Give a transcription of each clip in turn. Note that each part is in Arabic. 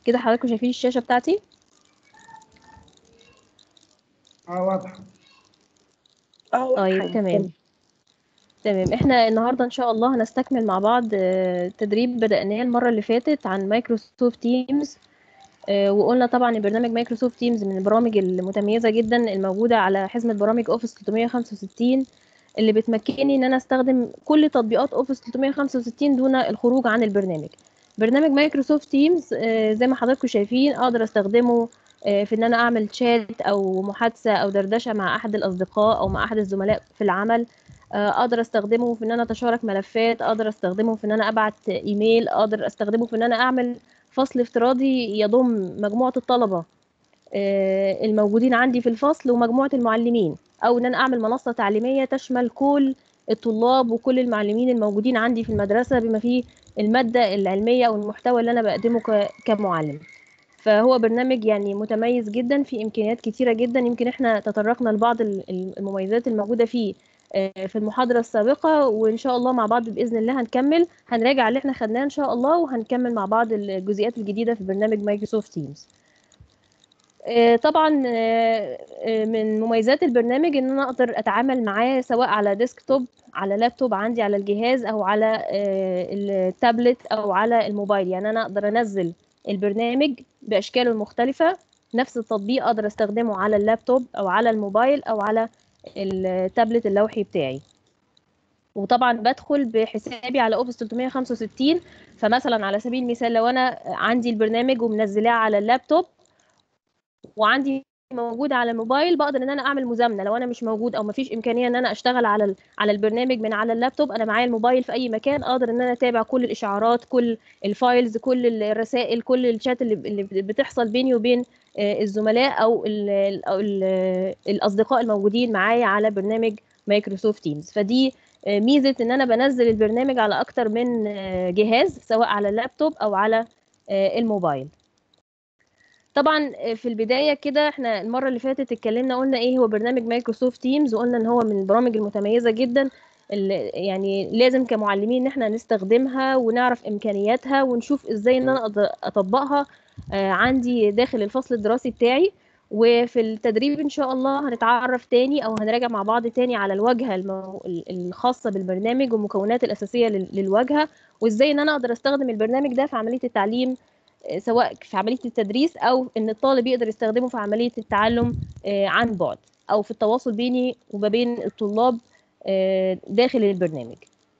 كده حضراتكم شايفين الشاشة بتاعتي؟ واضحة. طيب تمام. احنا النهارده ان شاء الله هنستكمل مع بعض تدريب بدأناه المرة اللي فاتت عن مايكروسوفت تيمز. وقلنا طبعا برنامج مايكروسوفت تيمز من البرامج المتميزة جدا الموجودة على حزمة برامج اوفيس 365 اللي بتمكنني ان انا استخدم كل تطبيقات اوفيس 365 دون الخروج عن البرنامج. برنامج مايكروسوفت تيمز زي ما حضراتكم شايفين اقدر استخدمه في ان انا اعمل شات او محادثة او دردشة مع احد الاصدقاء او مع احد الزملاء في العمل. اقدر استخدمه في ان انا اتشارك ملفات، اقدر استخدمه في ان انا ابعت ايميل، اقدر استخدمه في ان انا اعمل فصل افتراضي يضم مجموعة الطلبة الموجودين عندي في الفصل ومجموعة المعلمين، او ان انا اعمل منصة تعليمية تشمل كل الطلاب وكل المعلمين الموجودين عندي في المدرسة بما فيه المادة العلمية او المحتوى اللي انا بقدمه كمعلم. فهو برنامج يعني متميز جدا في امكانيات كتيرة جدا، يمكن احنا تطرقنا لبعض المميزات الموجودة فيه في المحاضرة السابقة، وإن شاء الله مع بعض بإذن الله هنراجع اللي احنا خدناه إن شاء الله، وهنكمل مع بعض الجزئيات الجديدة في برنامج مايكروسوفت تيمز. طبعا من مميزات البرنامج ان انا اقدر اتعامل معاه سواء على ديسكتوب، على لابتوب عندي على الجهاز، او على التابلت او على الموبايل. يعني انا اقدر انزل البرنامج باشكاله المختلفة، نفس التطبيق اقدر استخدمه على اللابتوب او على الموبايل او على التابلت اللوحي بتاعي. وطبعا بدخل بحسابي على اوفيس 365. فمثلا على سبيل المثال لو انا عندي البرنامج ومنزلاه على اللابتوب وعندي موجود على الموبايل، بقدر ان انا اعمل مزامنه. لو انا مش موجود او مفيش امكانيه ان انا اشتغل على البرنامج من على اللابتوب، انا معايا الموبايل في اي مكان، اقدر ان انا اتابع كل الاشعارات، كل الفايلز، كل الرسائل، كل الشات اللي بتحصل بيني وبين الزملاء او الاصدقاء الموجودين معايا على برنامج مايكروسوفت تيمز. فدي ميزه ان انا بنزل البرنامج على اكتر من جهاز، سواء على اللابتوب او على الموبايل. طبعا في البدايه كده احنا المره اللي فاتت اتكلمنا، قلنا ايه هو برنامج مايكروسوفت تيمز، وقلنا ان هو من البرامج المتميزه جدا اللي يعني لازم كمعلمين ان احنا نستخدمها ونعرف امكانياتها ونشوف ازاي ان انا اقدر اطبقها عندي داخل الفصل الدراسي بتاعي. وفي التدريب ان شاء الله هنتعرف تاني او هنراجع مع بعض تاني على الواجهه الخاصه بالبرنامج والمكونات الاساسيه للواجهه، وازاي ان انا اقدر استخدم البرنامج ده في عمليه التعليم، سواء في عملية التدريس أو إن الطالب يقدر يستخدمه في عملية التعلم عن بعد، أو في التواصل بيني وما بين الطلاب داخل البرنامج.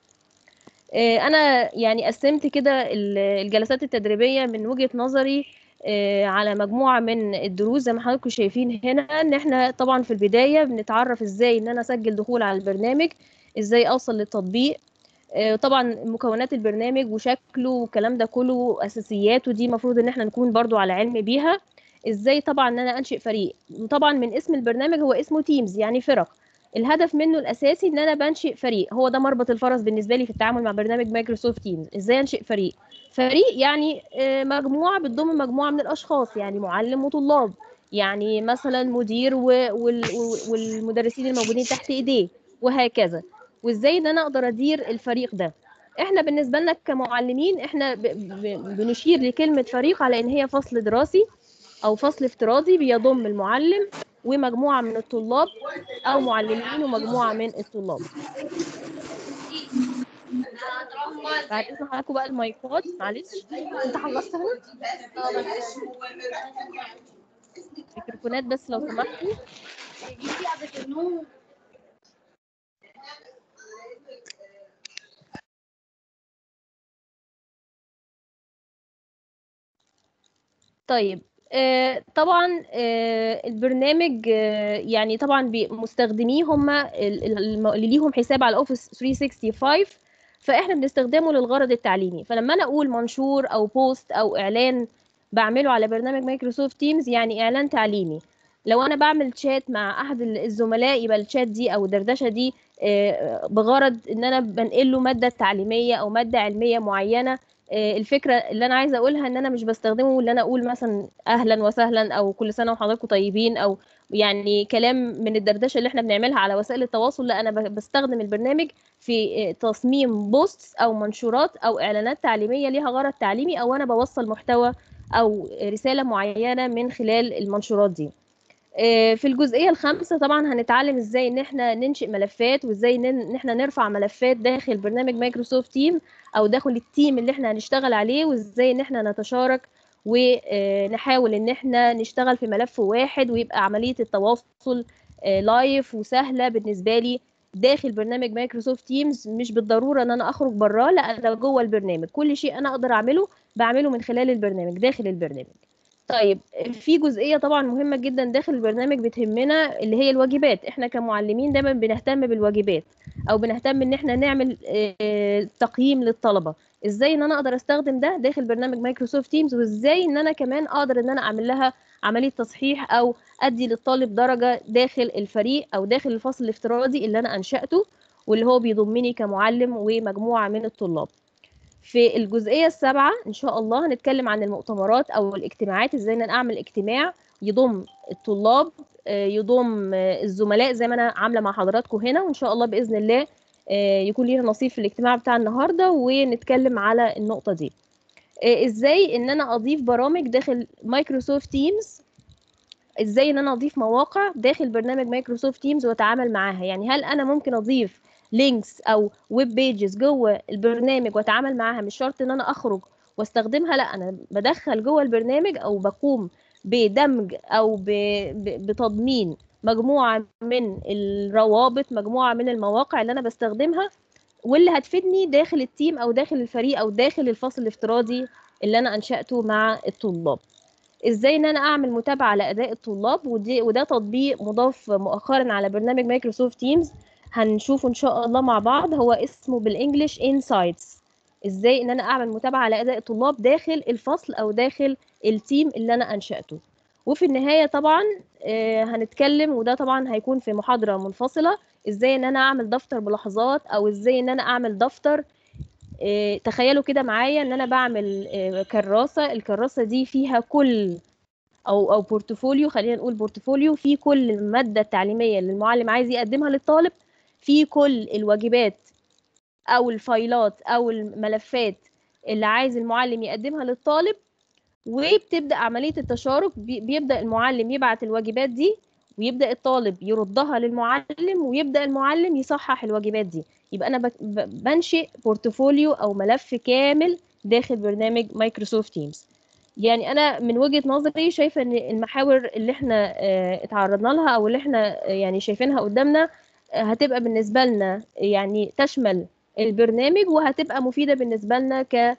أنا يعني قسمت كده الجلسات التدريبية من وجهة نظري على مجموعة من الدروس زي ما حضراتكم شايفين هنا. إن إحنا طبعا في البداية بنتعرف إزاي إن أنا أسجل دخول على البرنامج، إزاي أوصل للتطبيق، طبعا مكونات البرنامج وشكله والكلام ده كله اساسيات، ودي المفروض ان احنا نكون برضو على علم بيها. ازاي طبعا ان انا انشئ فريق، طبعا من اسم البرنامج هو اسمه تيمز يعني فرق. الهدف منه الاساسي ان انا بنشئ فريق، هو ده مربط الفرس بالنسبه لي في التعامل مع برنامج مايكروسوفت تيمز. ازاي انشئ فريق؟ فريق يعني مجموعه بتضم مجموعه من الاشخاص، يعني معلم وطلاب، يعني مثلا مدير والمدرسين الموجودين تحت ايديه وهكذا. وازاي ان انا اقدر ادير الفريق ده. احنا بالنسبه لنا كمعلمين احنا بنشير لكلمه فريق على ان هي فصل دراسي او فصل افتراضي بيضم المعلم ومجموعه من الطلاب، او معلمين ومجموعه من الطلاب. بعد اذن حضراتكم بقى المايكات، معلش. انت خلصت هنا؟ ميكروفونات بس لو سمحتوا. طيب طبعا البرنامج يعني طبعا مستخدميه هم اللي ليهم حساب على اوفيس 365، فاحنا بنستخدمه للغرض التعليمي. فلما انا اقول منشور او بوست او اعلان بعمله على برنامج مايكروسوفت تيمز يعني اعلان تعليمي. لو انا بعمل تشات مع احد الزملاء يبقى الشات دي او الدردشه دي بغرض ان انا بنقل له ماده تعليميه او ماده علميه معينه. الفكره اللي انا عايزه اقولها ان انا مش بستخدمه اللي انا اقول مثلا اهلا وسهلا او كل سنه وحضراتكم طيبين، او يعني كلام من الدردشه اللي احنا بنعملها على وسائل التواصل. لا، انا بستخدم البرنامج في تصميم بوستس او منشورات او اعلانات تعليميه ليها غرض تعليمي، او انا بوصل محتوى او رساله معينه من خلال المنشورات دي. في الجزئيه الخامسه طبعا هنتعلم ازاي ان احنا ننشئ ملفات، وازاي ان احنا نرفع ملفات داخل برنامج مايكروسوفت تيم او داخل التيم اللي احنا هنشتغل عليه، وازاي ان احنا نتشارك ونحاول ان احنا نشتغل في ملف واحد، ويبقى عمليه التواصل لايف وسهله بالنسبه لي داخل برنامج مايكروسوفت تيمز. مش بالضروره ان انا اخرج براه، لا انا جوه البرنامج كل شيء انا اقدر اعمله بعمله من خلال البرنامج داخل البرنامج. طيب في جزئية طبعا مهمة جدا داخل البرنامج بتهمنا، اللي هي الواجبات. احنا كمعلمين دايما بنهتم بالواجبات، او بنهتم ان احنا نعمل تقييم للطلبة. ازاي ان انا اقدر استخدم ده داخل برنامج مايكروسوفت تيمز، وازاي ان انا كمان اقدر ان انا اعمل لها عملية تصحيح او ادي للطالب درجة داخل الفريق او داخل الفصل الافتراضي اللي انا انشأته، واللي هو بيضمني كمعلم ومجموعة من الطلاب. في الجزئية السابعة إن شاء الله هنتكلم عن المؤتمرات أو الاجتماعات. إزاي أنا أعمل اجتماع يضم الطلاب، يضم الزملاء زي ما أنا عاملة مع حضراتكم هنا، وإن شاء الله بإذن الله يكون لينا نصيب في الاجتماع بتاع النهاردة ونتكلم على النقطة دي. إزاي إن أنا أضيف برامج داخل مايكروسوفت تيمز، ازاي ان انا اضيف مواقع داخل برنامج مايكروسوفت تيمز واتعامل معاها. يعني هل انا ممكن اضيف لينكس او ويب بيجز جوه البرنامج واتعامل معاها، مش شرط ان انا اخرج واستخدمها، لا انا بدخل جوه البرنامج او بقوم بدمج او بتضمين مجموعة من الروابط، مجموعة من المواقع اللي انا بستخدمها واللي هتفيدني داخل التيم او داخل الفريق او داخل الفصل الافتراضي اللي انا انشأته مع الطلاب. ازاي ان انا اعمل متابعه لاداء الطلاب، وده تطبيق مضاف مؤخرا على برنامج مايكروسوفت تيمز هنشوفه ان شاء الله مع بعض، هو اسمه بالانجلش انسايتس. ازاي ان انا اعمل متابعه لاداء الطلاب داخل الفصل او داخل التيم اللي انا انشاته. وفي النهايه طبعا هنتكلم، وده طبعا هيكون في محاضره منفصله، ازاي ان انا اعمل دفتر ملاحظات او ازاي ان انا اعمل دفتر. تخيلوا كده معايا ان انا بعمل كراسه، الكراسه دي فيها كل او بورتفوليو، خلينا نقول بورتفوليو فيه كل الماده التعليميه اللي المعلم عايز يقدمها للطالب، فيه كل الواجبات او الفايلات او الملفات اللي عايز المعلم يقدمها للطالب. وبتبدا عمليه التشارك، بيبدا المعلم يبعت الواجبات دي، ويبدا الطالب يردها للمعلم، ويبدا المعلم يصحح الواجبات دي. يبقى انا بنشئ بورتفوليو او ملف كامل داخل برنامج مايكروسوفت تيمز. يعني انا من وجهة نظري شايفه ان المحاور اللي احنا اتعرضنا لها او اللي احنا يعني شايفينها قدامنا هتبقى بالنسبه لنا يعني تشمل البرنامج، وهتبقى مفيده بالنسبه لنا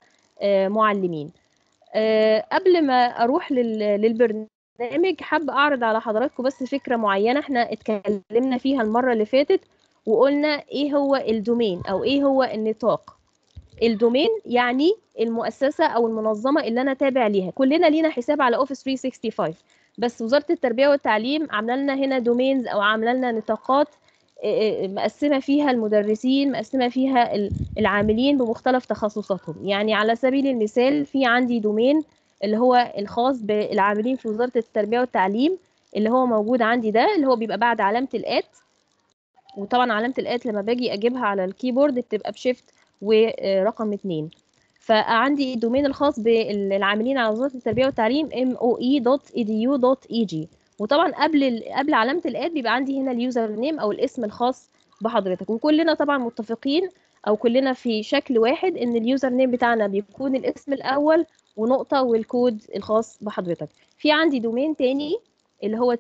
كمعلمين. قبل ما اروح للبرنامج، حابه اعرض على حضراتكم بس فكره معينه احنا اتكلمنا فيها المره اللي فاتت، وقلنا ايه هو الدومين او ايه هو النطاق. الدومين يعني المؤسسه او المنظمه اللي انا تابع ليها. كلنا لينا حساب على اوفيس 365، بس وزاره التربيه والتعليم عامله لنا هنا دومينز او عامله لنا نطاقات مقسمه فيها المدرسين، مقسمه فيها العاملين بمختلف تخصصاتهم. يعني على سبيل المثال في عندي دومين اللي هو الخاص بالعاملين في وزاره التربيه والتعليم، اللي هو موجود عندي ده، اللي هو بيبقى بعد علامه الات. وطبعا علامة الآت لما باجي أجيبها على الكيبورد بتبقى بشيفت ورقم 2. فعندي الدومين الخاص بالعاملين على وزارة التربية والتعليم moe.edu.eg. وطبعا قبل علامة الآت بيبقى عندي هنا اليوزر نيم أو الاسم الخاص بحضرتك. وكلنا طبعا متفقين أو كلنا في شكل واحد إن اليوزر نيم بتاعنا بيكون الاسم الأول ونقطة والكود الخاص بحضرتك. في عندي دومين تاني اللي هو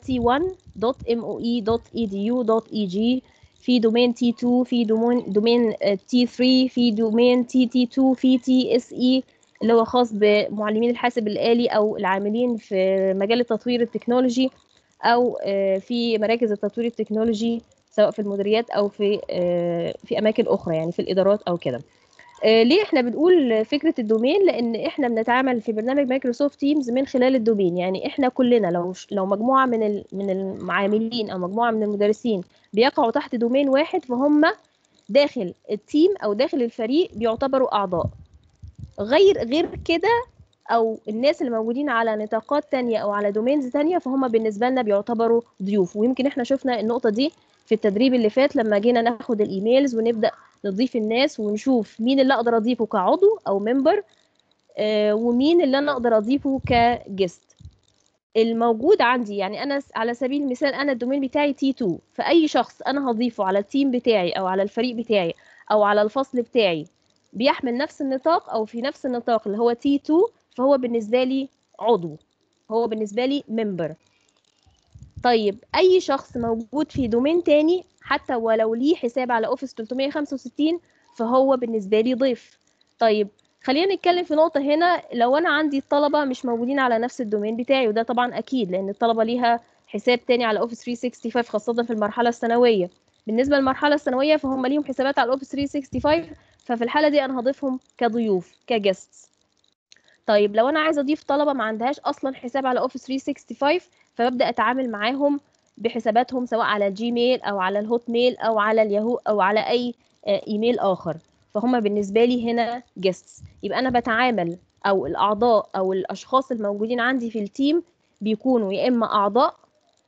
t1.moe.edu.eg، في دومين T2، في دومين T3، في دومين TT2، في TSE اللي هو خاص بمعلمين الحاسب الآلي أو العاملين في مجال التطوير التكنولوجي أو في مراكز التطوير التكنولوجي، سواء في المديريات أو في أماكن أخرى، يعني في الإدارات أو كده. ليه احنا بنقول فكرة الدومين؟ لان احنا بنتعامل في برنامج مايكروسوفت تيمز من خلال الدومين. يعني احنا كلنا لو مجموعة من المعاملين او مجموعة من المدرسين بيقعوا تحت دومين واحد، فهم داخل التيم او داخل الفريق بيعتبروا اعضاء. غير كده، او الناس اللي موجودين على نطاقات تانية او على دومينز تانية، فهم بالنسبة لنا بيعتبروا ضيوف. ويمكن احنا شفنا النقطة دي في التدريب اللي فات لما جينا ناخد الايميلز ونبدأ نضيف الناس ونشوف مين اللي اقدر اضيفه كعضو او ممبر ومين اللي انا اقدر اضيفه كجست. الموجود عندي يعني انا على سبيل المثال انا الدومين بتاعي T2، فاي شخص انا هضيفه على التيم بتاعي او على الفريق بتاعي او على الفصل بتاعي بيحمل نفس النطاق او في نفس النطاق اللي هو T2، فهو بالنسبه لي عضو، هو بالنسبه لي ممبر. طيب اي شخص موجود في دومين تاني حتى ولو ليه حساب على اوفيس 365 فهو بالنسبه لي ضيف. طيب خلينا نتكلم في نقطه هنا، لو انا عندي الطلبه مش موجودين على نفس الدومين بتاعي، وده طبعا اكيد لان الطلبه ليها حساب تاني على اوفيس 365 خاصه في المرحله الثانويه. بالنسبه للمرحله الثانويه فهم ليهم حسابات على اوفيس 365، ففي الحاله دي انا هضيفهم كضيوف كجيستس. طيب لو انا عايزه اضيف طلبه ما عندهاش اصلا حساب على اوفيس 365 فببدا اتعامل معاهم بحساباتهم سواء على الجيميل او على الهوت ميل او على الياهو او على اي ايميل اخر، فهم بالنسبه لي هنا جيستس. يبقى انا بتعامل او الاعضاء او الاشخاص الموجودين عندي في التيم بيكونوا يا اما اعضاء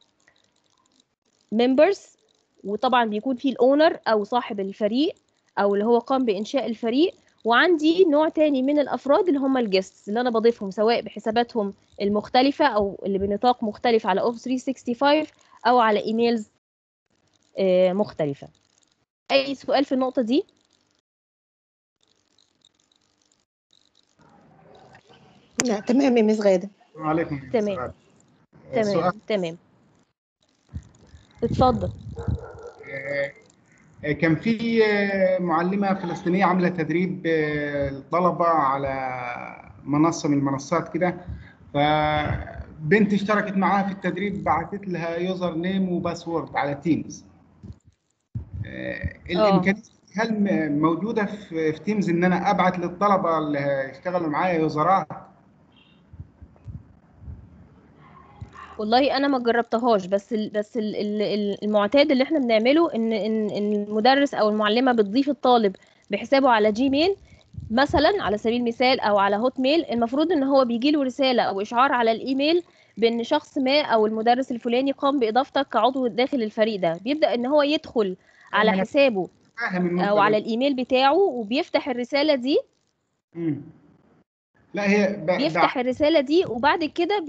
members، وطبعا بيكون فيه الاونر او صاحب الفريق او اللي هو قام بانشاء الفريق، وعندي نوع تاني من الافراد اللي هم الجيستس اللي انا بضيفهم سواء بحساباتهم المختلفه او اللي بنطاق مختلف على اوفيس 365 او على ايميلز مختلفه. اي سؤال في النقطه دي؟ لا تمام يا مس غادة. السلام عليكم يا تمام أستاذ. سؤال. تمام اتفضل. كان في معلمة فلسطينية عاملة تدريب الطلبة على منصة من المنصات كده، فبنت اشتركت معاها في التدريب، بعتت لها يوزر نيم وباسورد على تيمز. الإمكانية هل موجودة في تيمز إن أنا أبعت للطلبة اللي هيشتغلوا معايا يوزرات؟ والله انا ما جربتهاش، بس المعتاد اللي احنا بنعمله ان المدرس او المعلمه بتضيف الطالب بحسابه على جيميل مثلا على سبيل المثال او على هوت ميل. المفروض ان هو بيجي له رساله او اشعار على الايميل بان شخص ما او المدرس الفلاني قام باضافتك كعضو داخل الفريق ده، بيبدا ان هو يدخل على أنا حسابه فاهم او النقطة على دي. الايميل بتاعه وبيفتح الرساله دي. مم. لا هي بيفتح الرساله دي وبعد كده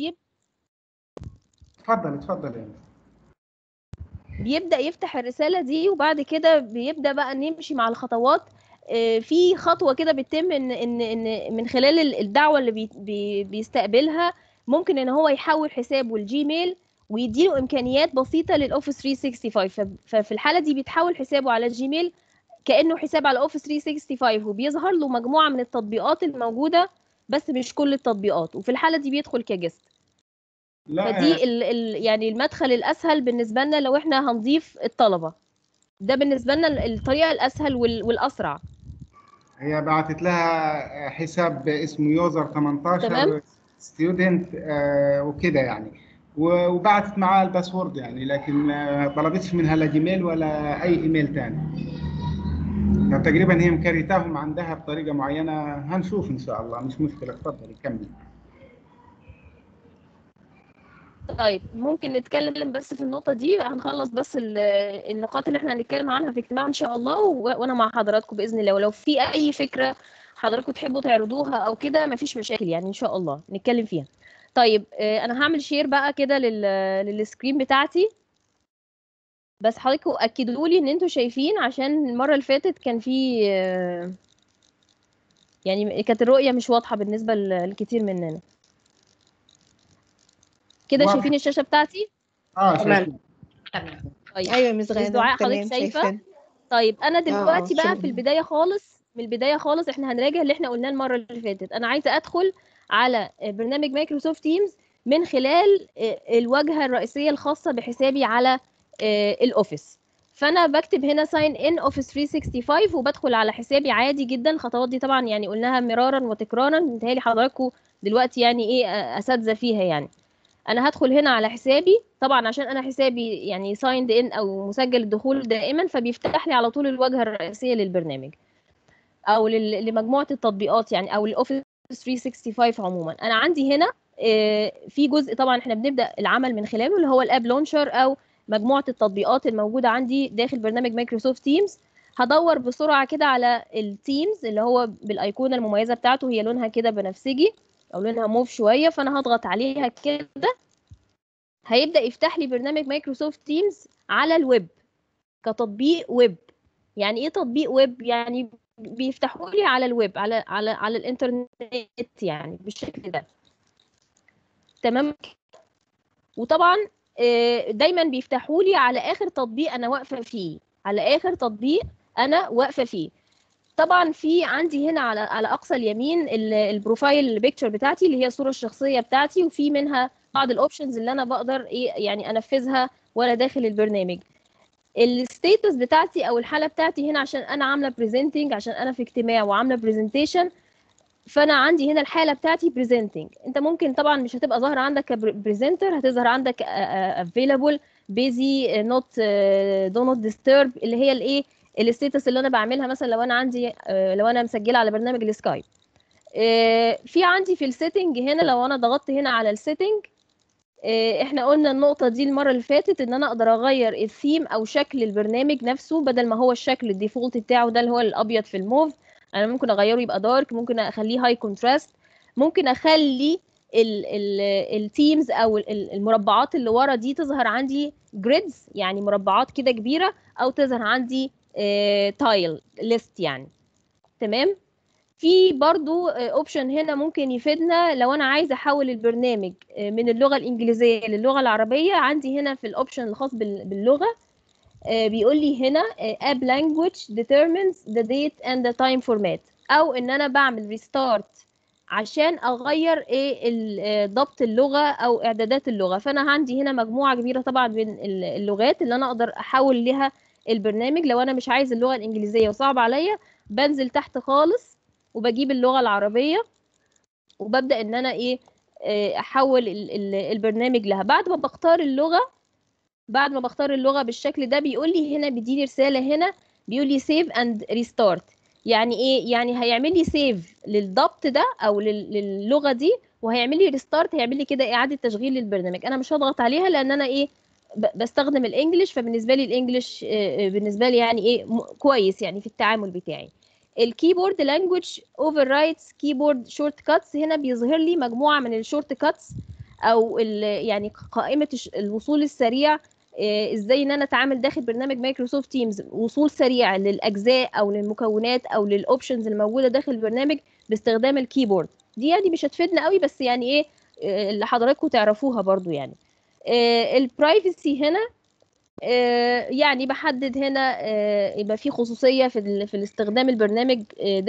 اتفضل اتفضل يعني. بيبدأ يفتح الرسالة دي وبعد كده بيبدأ بقى نمشي مع الخطوات. في خطوة كده بتتم ان من خلال الدعوة اللي بيستقبلها ممكن ان هو يحول حسابه الجيميل ويديله امكانيات بسيطة للاوفيس 365. ففي الحالة دي بيتحول حسابه على الجيميل كأنه حساب على اوفيس 365 وبيظهر له مجموعة من التطبيقات الموجودة بس مش كل التطبيقات، وفي الحالة دي بيدخل كجست. لا فدي يعني المدخل الاسهل بالنسبه لنا لو احنا هنضيف الطلبه، ده بالنسبه لنا الطريقه الاسهل والاسرع. هي بعتت لها حساب اسمه يوزر تمام 18 ستودنت وكده يعني، وبعتت معاه الباسورد يعني، لكن ما طلبتش منها لا جيميل ولا اي ايميل تاني. تقريبا هي مكريتاهم عندها بطريقه معينه، هنشوف ان شاء الله، مش مشكله، اتفضلي كمل. طيب ممكن نتكلم بس في النقطه دي، هنخلص بس النقاط اللي احنا هنتكلم عنها في اجتماع ان شاء الله وانا مع حضراتكم باذن الله، ولو في اي فكره حضراتكم تحبوا تعرضوها او كده مفيش مشاكل يعني ان شاء الله نتكلم فيها. طيب انا هعمل شير بقى كده للسكرين بتاعتي، بس حضراتكم اكدوا لي ان انتوا شايفين عشان المره اللي فاتت كان في يعني كانت الرؤيه مش واضحه بالنسبه لكتير مننا. كده واضح. شايفين الشاشه بتاعتي؟ تمام شايفين. تمام. طيب ايوه يا مس مس غادة دعاء حضرتك تمام شايفه؟ شايفين. طيب انا دلوقتي بقى في شكرا. البدايه خالص، من البدايه خالص احنا هنراجع اللي احنا قلناه المره اللي فاتت. انا عايزه ادخل على برنامج مايكروسوفت تيمز من خلال الواجهه الرئيسيه الخاصه بحسابي على الاوفيس. فانا بكتب هنا ساين ان اوفيس 365 وبدخل على حسابي عادي جدا. الخطوات دي طبعا يعني قلناها مرارا وتكرارا، متهيألي حضراتكم دلوقتي يعني ايه اساتذه فيها يعني. انا هدخل هنا على حسابي طبعا عشان انا حسابي يعني سايند ان او مسجل الدخول دائما، فبيفتح لي على طول الواجهه الرئيسيه للبرنامج او لمجموعه التطبيقات يعني او الاوفيس 365 عموما. انا عندي هنا في جزء طبعا احنا بنبدا العمل من خلاله اللي هو الاب لونشر او مجموعه التطبيقات الموجوده عندي داخل برنامج مايكروسوفت تيمز. هدور بسرعه كده على التيمز اللي هو بالايقونه المميزه بتاعته، هي لونها كده بنفسجي او لونها موف شويه، فانا هضغط عليها كده هيبدا يفتح لي برنامج مايكروسوفت تيمز على الويب كتطبيق ويب. يعني ايه تطبيق ويب؟ يعني بيفتحوا لي على الويب، على الانترنت يعني بالشكل ده. تمام. وطبعا دايما بيفتحوا لي على اخر تطبيق انا واقفه فيه، على اخر تطبيق انا واقفه فيه. طبعا في عندي هنا على اقصى اليمين البروفايل بيكتشر بتاعتي اللي هي الصوره الشخصيه بتاعتي، وفي منها بعض الاوبشنز اللي انا بقدر ايه يعني انفذها وانا داخل البرنامج. الستيتس بتاعتي او الحاله بتاعتي هنا عشان انا عامله بريزنتنج، عشان انا في اجتماع وعامله بريزنتيشن، فانا عندي هنا الحاله بتاعتي بريزنتنج. انت ممكن طبعا مش هتبقى ظاهره عندك كبريزنتر، هتظهر عندك افيلابل بيزي نوت دو نوت ديسترب، اللي هي الايه الستيتس اللي انا بعملها مثلا لو انا عندي لو انا مسجله على برنامج السكايب. في عندي في السيتنج هنا لو انا ضغطت هنا على السيتنج، احنا قلنا النقطه دي المره اللي فاتت ان انا اقدر اغير الثيم او شكل البرنامج نفسه، بدل ما هو الشكل الديفولت بتاعه ده اللي هو الابيض في الموف، انا ممكن اغيره يبقى دارك، ممكن اخليه هاي كونتراست، ممكن اخلي التيمز او المربعات اللي ورا دي تظهر عندي جريدز يعني مربعات كده كبيره، او تظهر عندي تايل ليست يعني. تمام. في برضو اوبشن هنا ممكن يفيدنا لو انا عايزه احول البرنامج من اللغه الانجليزيه للغه العربيه. عندي هنا في الاوبشن الخاص باللغه بيقول لي هنا app language determines the date and the time format، او ان انا بعمل ريستارت عشان اغير ايه ضبط اللغه او اعدادات اللغه. فانا عندي هنا مجموعه كبيره طبعا من اللغات اللي انا اقدر احول لها البرنامج. لو انا مش عايز اللغه الانجليزيه وصعب عليا، بنزل تحت خالص وبجيب اللغه العربيه وببدا ان انا ايه احول البرنامج لها. بعد ما بختار اللغه بالشكل ده بيقول لي هنا، بيديني رساله هنا بيقول لي سيف اند ريستارت. يعني ايه؟ يعني هيعمل لي سيف للضبط ده او للغه دي، وهيعمل لي ريستارت، هيعمل لي كده اعاده تشغيل للبرنامج. انا مش هضغط عليها لان انا ايه بستخدم الانجليش، فبالنسبه لي الانجليش بالنسبه لي يعني ايه كويس يعني في التعامل بتاعي. الكيبورد لانجوج اوفر رايتس كيبورد شورت كاتس، هنا بيظهر لي مجموعه من الشورت كاتس او يعني قائمه الوصول السريع، ازاي ان انا اتعامل داخل برنامج مايكروسوفت تيمز وصول سريع للاجزاء او للمكونات او للاوبشنز الموجوده داخل البرنامج باستخدام الكيبورد. دي يعني مش هتفيدنا قوي، بس يعني ايه اللي حضراتكم تعرفوها برضو يعني. البرايفسي هنا يعني بحدد هنا يبقى في خصوصيه في الاستخدام البرنامج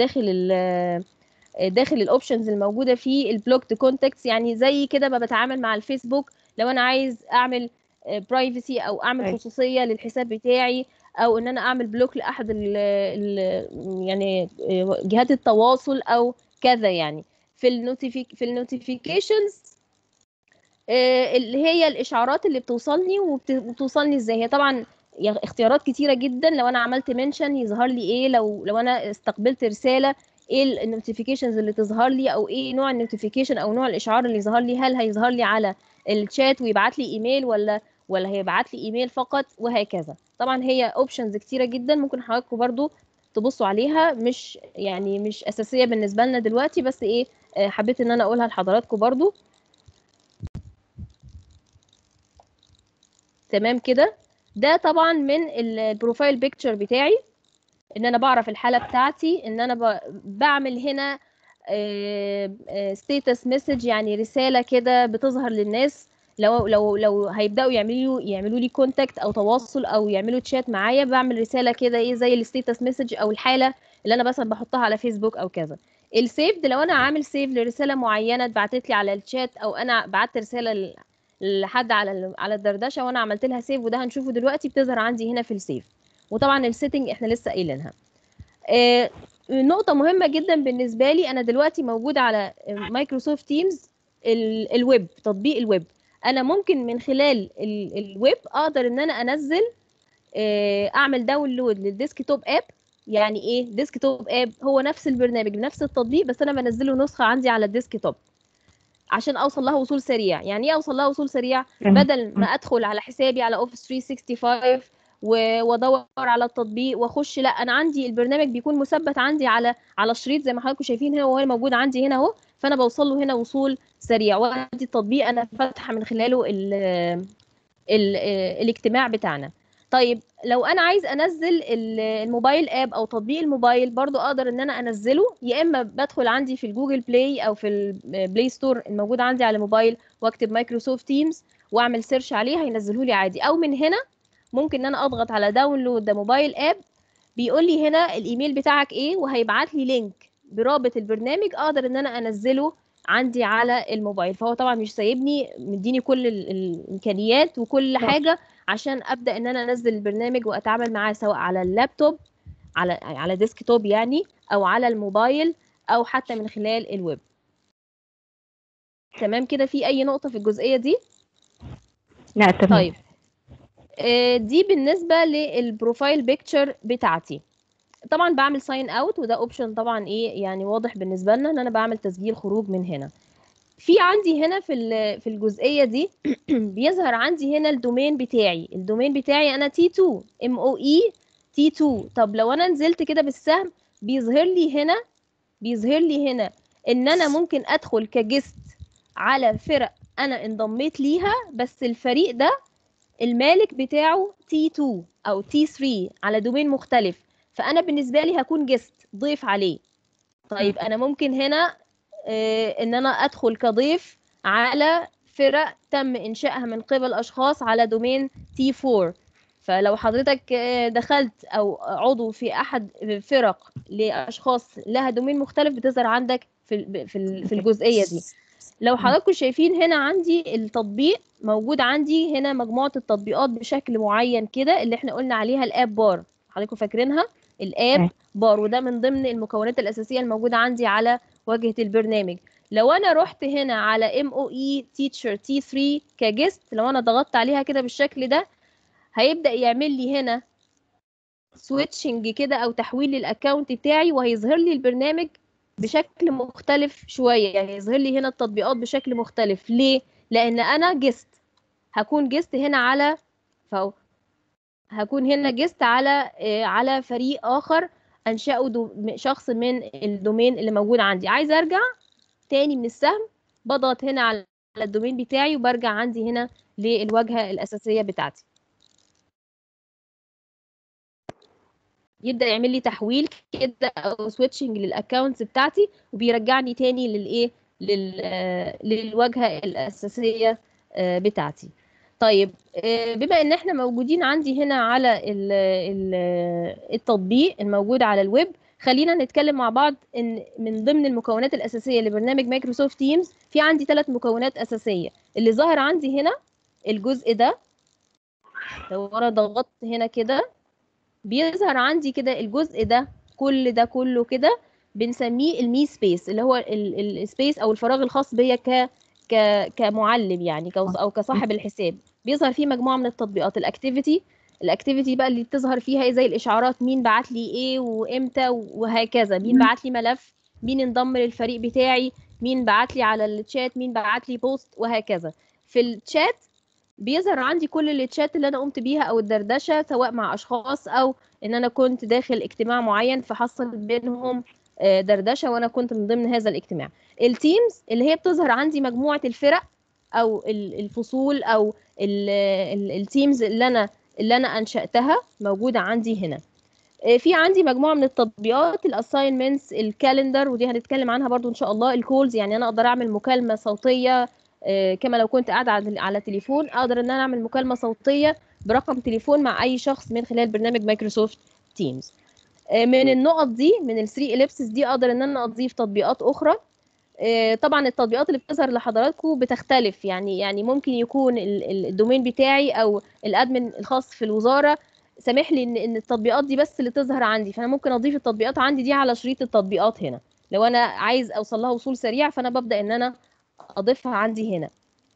داخل الاوبشنز الموجوده في البلوكد كونتاكتس. يعني زي كده ما بتعامل مع الفيسبوك، لو انا عايز اعمل برايفسي او اعمل خصوصيه للحساب بتاعي، او ان انا اعمل بلوك لاحد يعني جهات التواصل او كذا يعني. في النوتيفيكيشنز اللي هي الاشعارات اللي بتوصلني وبتوصلني ازاي، هي طبعا اختيارات كتيره جدا. لو انا عملت منشن يظهر لي ايه، لو انا استقبلت رساله ايه النوتيفيكيشنز اللي تظهر لي، او ايه نوع النوتيفيكيشن او نوع الاشعار اللي يظهر لي، هل هيظهر لي على الشات ويبعت لي ايميل ولا هيبعت لي ايميل فقط، وهكذا. طبعا هي اوبشنز كتيره جدا ممكن حضراتكم برضو تبصوا عليها، مش يعني مش اساسيه بالنسبه لنا دلوقتي، بس ايه حبيت ان انا اقولها لحضراتكم برضو. تمام كده. ده طبعا من البروفايل بيكتشر بتاعي، ان انا بعرف الحاله بتاعتي، ان انا بعمل هنا ستيتس مسج يعني رساله كده بتظهر للناس لو هيبداوا يعملوا لي كونتاكت او تواصل او يعملوا تشات معايا، بعمل رساله كده ايه زي الستيتس مسج او الحاله اللي انا مثلا بحطها على فيسبوك او كذا. السيف ده لو انا عامل سيف لرساله معينه اتبعتت لي على الشات، او انا بعت رساله لحد على الدردشه وانا عملت لها سيف، وده هنشوفه دلوقتي بتظهر عندي هنا في السيف. وطبعا السيتنج احنا لسه قايلينها. نقطة مهمة جدا بالنسبة لي، أنا دلوقتي موجودة على مايكروسوفت تيمز الويب، تطبيق الويب. أنا ممكن من خلال الويب أقدر إن أنا أنزل أعمل داونلود للديسكتوب آب. يعني إيه ديسكتوب آب؟ هو نفس البرنامج نفس التطبيق، بس أنا بنزله نسخة عندي على الديسكتوب عشان اوصل لها وصول سريع. يعني ايه اوصل لها وصول سريع؟ بدل ما ادخل على حسابي على اوفيس 365 وادور على التطبيق واخش. لا، انا عندي البرنامج بيكون مثبت عندي على الشريط زي ما حضراتكم شايفين هنا، وهو موجود عندي هنا اهو. فانا بوصل له هنا وصول سريع، وادي التطبيق انا فاتحه من خلاله ال الاجتماع بتاعنا. طيب لو انا عايز انزل الموبايل اب او تطبيق الموبايل، برضو اقدر ان انا انزله، يا اما بدخل عندي في الجوجل بلاي او في البلاي ستور الموجود عندي على الموبايل واكتب مايكروسوفت تيمز واعمل سيرش عليه هينزله لي عادي، او من هنا ممكن ان انا اضغط على داونلود ذا موبايل اب، بيقول لي هنا الايميل بتاعك ايه، وهيبعت لي لينك برابط البرنامج اقدر ان انا انزله عندي على الموبايل. فهو طبعا مش سايبني، مديني كل الامكانيات وكل حاجه عشان ابدا ان انا انزل البرنامج واتعامل معاه، سواء على اللابتوب، على ديسكتوب يعني، او على الموبايل، او حتى من خلال الويب. تمام كده؟ في اي نقطه في الجزئيه دي؟ لا تمام. طيب دي بالنسبه للبروفايل بيكتشر بتاعتي. طبعا بعمل ساين اوت، وده اوبشن طبعا ايه يعني واضح بالنسبه لنا ان انا بعمل تسجيل خروج من هنا. في عندي هنا في الجزئيه دي بيظهر عندي هنا الدومين بتاعي. الدومين بتاعي انا T2 MOE T2. طب لو انا نزلت كده بالسهم بيظهر لي هنا ان انا ممكن ادخل كجست على فرق انا انضميت ليها، بس الفريق ده المالك بتاعه T2 او T3 على دومين مختلف، فانا بالنسبه لي هكون جست ضيف عليه. طيب انا ممكن هنا ان انا ادخل كضيف على فرق تم انشائها من قبل اشخاص على دومين T4. فلو حضرتك دخلت او عضو في احد فرق لاشخاص لها دومين مختلف بتظهر عندك في الجزئيه دي. لو حضراتكم شايفين هنا عندي التطبيق موجود عندي هنا، مجموعه التطبيقات بشكل معين كده اللي احنا قلنا عليها الاب بار، حضراتكم فاكرينها الاب بار، وده من ضمن المكونات الاساسيه الموجوده عندي على واجهه البرنامج. لو انا رحت هنا على MOE Teacher T3 كجست، لو انا ضغطت عليها كده بالشكل ده هيبدأ يعمل لي هنا سويتشنج كده او تحويل للاكونت بتاعي، وهيظهر لي البرنامج بشكل مختلف شويه. يعني يظهر لي هنا التطبيقات بشكل مختلف. ليه؟ لان انا جست، هكون جست هنا على فهو هكون هنا جست على فريق اخر انشأه شخص من الدومين اللي موجود عندي. عايز ارجع تاني من السهم، بضغط هنا على الدومين بتاعي وبرجع عندي هنا للواجهه الاساسيه بتاعتي. يبدأ يعمل لي تحويل كده او سويتشنج للاكونتس بتاعتي، وبيرجعني تاني للواجهه الاساسيه بتاعتي. طيب بما ان احنا موجودين عندي هنا على التطبيق الموجود على الويب، خلينا نتكلم مع بعض ان من ضمن المكونات الاساسيه لبرنامج مايكروسوفت تيمز في عندي 3 مكونات اساسيه. اللي ظاهر عندي هنا الجزء ده، لو انا ضغطت هنا كده بيظهر عندي كده الجزء ده، كل ده كله كده بنسميه المي سبيس، اللي هو السبيس او الفراغ الخاص بيا كمعلم يعني او كصاحب الحساب. بيظهر فيه مجموعه من التطبيقات. الاكتيفيتي بقى اللي بتظهر فيها ايه؟ زي الاشعارات، مين بعت لي ايه وامتى وهكذا، مين بعت لي ملف، مين انضم للفريق بتاعي، مين بعت لي على الشات، مين بعت لي بوست وهكذا. في الشات بيظهر عندي كل التشات اللي انا قمت بيها او الدردشه، سواء مع اشخاص او ان انا كنت داخل اجتماع معين فحصل بينهم دردشه وانا كنت من ضمن هذا الاجتماع. التيمز اللي هي بتظهر عندي مجموعه الفرق او الفصول او التيمز اللي انا انشاتها موجوده عندي هنا. في عندي مجموعه من التطبيقات، الاساينمنتس، الكالندر، ودي هنتكلم عنها برضو ان شاء الله. الكولز، يعني انا اقدر اعمل مكالمه صوتيه كما لو كنت قاعده على تليفون، اقدر ان انا اعمل مكالمه صوتيه برقم تليفون مع اي شخص من خلال برنامج مايكروسوفت تيمز. من النقط دي، من الثري اليبسز دي، اقدر ان انا اضيف تطبيقات اخرى. طبعا التطبيقات اللي بتظهر لحضراتكم بتختلف، يعني ممكن يكون الدومين بتاعي او الادمن الخاص في الوزاره سامح لي ان التطبيقات دي بس اللي تظهر عندي، فانا ممكن اضيف التطبيقات عندي دي على شريط التطبيقات هنا. لو انا عايز اوصل لها وصول سريع فانا ببدا ان انا اضيفها عندي هنا.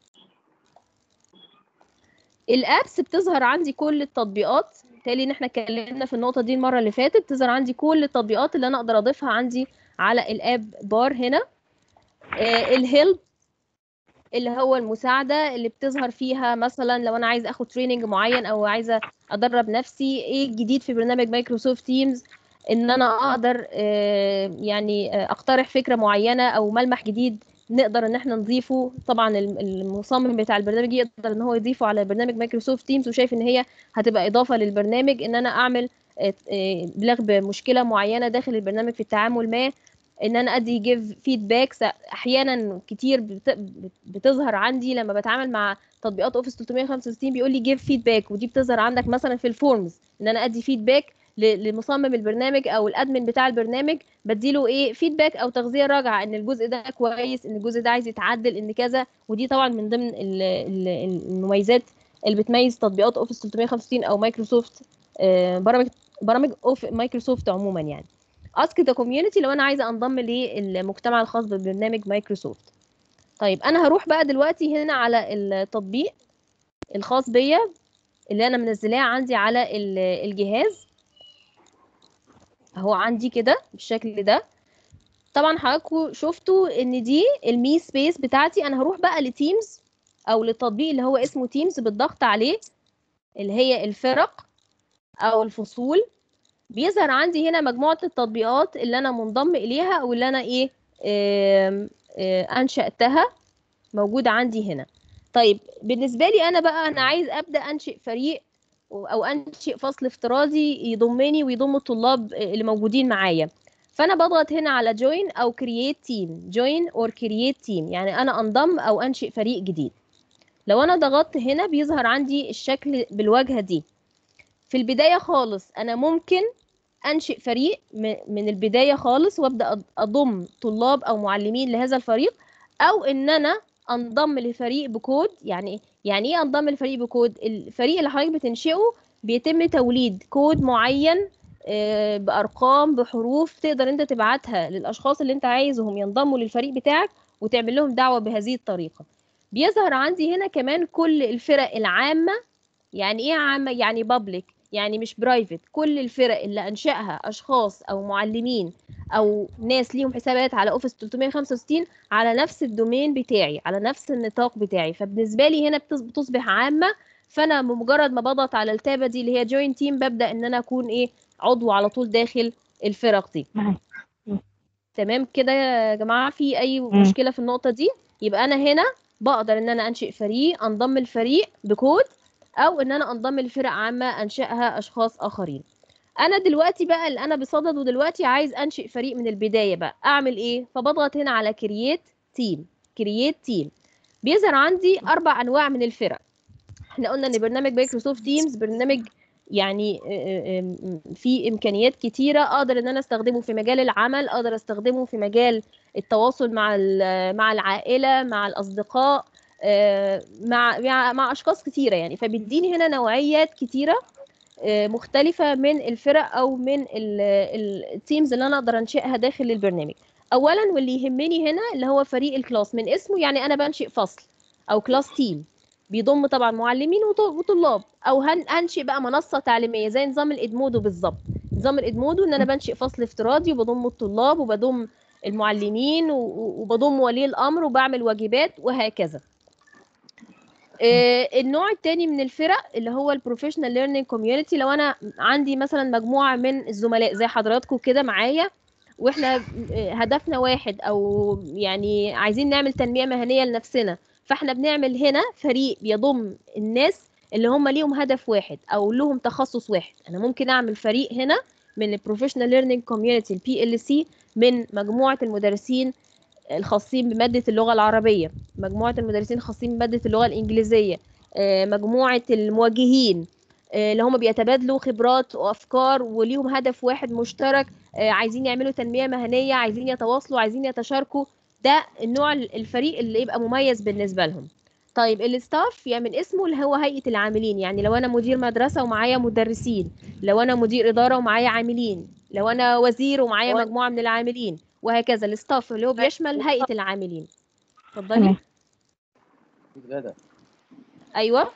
الابس بتظهر عندي كل التطبيقات، بالتالي ان احنا اتكلمنا في النقطه دي المره اللي فاتت. بتظهر عندي كل التطبيقات اللي انا اقدر اضيفها عندي على الاب بار هنا. الهيلب اللي هو المساعده اللي بتظهر فيها مثلا لو انا عايز اخد تريننج معين او عايزه ادرب نفسي. ايه الجديد في برنامج مايكروسوفت تيمز؟ ان انا اقدر يعني اقترح فكره معينه او ملمح جديد نقدر ان احنا نضيفه. طبعا المصمم بتاع البرنامج يقدر ان هو يضيفه على برنامج مايكروسوفت تيمز، وشايف ان هي هتبقى اضافه للبرنامج. ان انا اعمل بلغ بمشكله معينه داخل البرنامج في التعامل ما، ان انا ادي جيف فيدباكس. احيانا كتير بتظهر عندي لما بتعامل مع تطبيقات اوفيس 365 بيقول لي جيف فيدباك، ودي بتظهر عندك مثلا في الفورمز ان انا ادي فيدباك لمصمم البرنامج او الادمن بتاع البرنامج، بديله ايه فيدباك او تغذيه راجعه ان الجزء ده كويس، ان الجزء ده عايز يتعدل، ان كذا. ودي طبعا من ضمن المميزات اللي بتميز تطبيقات اوفيس 365 او مايكروسوفت، برامج اوف مايكروسوفت عموما يعني. اسك ذا كوميونتي لو انا عايزه انضم للمجتمع الخاص ببرنامج مايكروسوفت. طيب انا هروح بقى دلوقتي هنا على التطبيق الخاص بيا اللي انا منزلاه عندي على الجهاز اهو عندي كده بالشكل ده. طبعا حضراتكم شفتوا ان دي المي سبيس بتاعتي. انا هروح بقى لتيمز او للتطبيق اللي هو اسمه تيمز بالضغط عليه، اللي هي الفرق او الفصول. بيظهر عندي هنا مجموعة التطبيقات اللي انا منضم اليها او اللي انا ايه انشأتها موجودة عندي هنا. طيب بالنسبة لي انا بقى انا عايز ابدأ انشئ فريق او انشئ فصل افتراضي يضمني ويضم الطلاب اللي موجودين معايا. فانا بضغط هنا على جوين او كرييت تيم، جوين اور كرييت تيم، يعني انا انضم او انشئ فريق جديد. لو انا ضغطت هنا بيظهر عندي الشكل بالواجهة دي. في البداية خالص انا ممكن انشئ فريق من البدايه خالص وابدا اضم طلاب او معلمين لهذا الفريق، او ان انا انضم لفريق بكود. يعني ايه انضم لفريق بكود؟ الفريق اللي حضرتك بتنشئه بيتم توليد كود معين بارقام بحروف تقدر انت تبعتها للاشخاص اللي انت عايزهم ينضموا للفريق بتاعك وتعمل لهم دعوه بهذه الطريقه. بيظهر عندي هنا كمان كل الفرق العامه. يعني ايه عامة؟ يعني بابليك، يعني مش برايفت. كل الفرق اللي انشأها اشخاص او معلمين او ناس ليهم حسابات على اوفيس 365 على نفس الدومين بتاعي، على نفس النطاق بتاعي، فبالنسبة لي هنا بتصبح عامة. فانا بمجرد ما بضغط على التابة دي اللي هي جوين تيم ببدأ ان انا اكون ايه عضو على طول داخل الفرق دي. معاك. تمام كده يا جماعة؟ في اي مشكلة في النقطة دي؟ يبقى انا هنا بقدر ان انا انشئ فريق، انضم الفريق بكود، او ان انا انضم لفرق عامه انشاها اشخاص اخرين. انا دلوقتي بقى اللي انا بصدده دلوقتي عايز انشئ فريق من البدايه بقى، اعمل ايه؟ فبضغط هنا على كرييت تيم. كرييت تيم بيظهر عندي 4 انواع من الفرق. احنا قلنا ان برنامج مايكروسوفت تيمز برنامج يعني في امكانيات كتيره اقدر ان انا استخدمه في مجال العمل، اقدر استخدمه في مجال التواصل مع العائله، مع الاصدقاء، مع اشخاص كتيره يعني. فبيديني هنا نوعيات كتيره مختلفه من الفرق او من التيمز اللي انا اقدر انشئها داخل البرنامج. اولا واللي يهمني هنا اللي هو فريق الكلاس من اسمه، يعني انا بنشئ فصل او كلاس تيم بيضم طبعا معلمين وطلاب، او هنشئ بقى منصه تعليميه زي نظام الادمودو بالظبط. نظام الادمودو ان انا بنشئ فصل افتراضي وبضم الطلاب وبضم المعلمين وبضم ولي الامر وبعمل واجبات وهكذا. النوع الثاني من الفرق اللي هو البروفيشنال ليرنينج كوميونتي. لو انا عندي مثلا مجموعه من الزملاء زي حضراتكم كده معايا، واحنا هدفنا واحد او يعني عايزين نعمل تنميه مهنيه لنفسنا، فاحنا بنعمل هنا فريق بيضم الناس اللي هم ليهم هدف واحد او لهم تخصص واحد. انا ممكن اعمل فريق هنا من البروفيشنال ليرنينج كوميونتي البي ال سي من مجموعه المدرسين الخاصين بمادة اللغة العربية، مجموعة المدرسين الخاصين بمادة اللغة الإنجليزية، مجموعة الموجهين اللي هم بيتبادلوا خبرات وأفكار وليهم هدف واحد مشترك، عايزين يعملوا تنمية مهنية، عايزين يتواصلوا، عايزين يتشاركوا. ده النوع الفريق اللي يبقى مميز بالنسبة لهم. طيب الستاف يعني من اسمه اللي هو هيئة العاملين، يعني لو أنا مدير مدرسة ومعايا مدرسين، لو أنا مدير إدارة ومعايا عاملين، لو أنا وزير ومعايا مجموعة من العاملين، وهكذا. الستاف اللي هو بيشمل هيئة العاملين. اتفضلي. تمام. ايوه.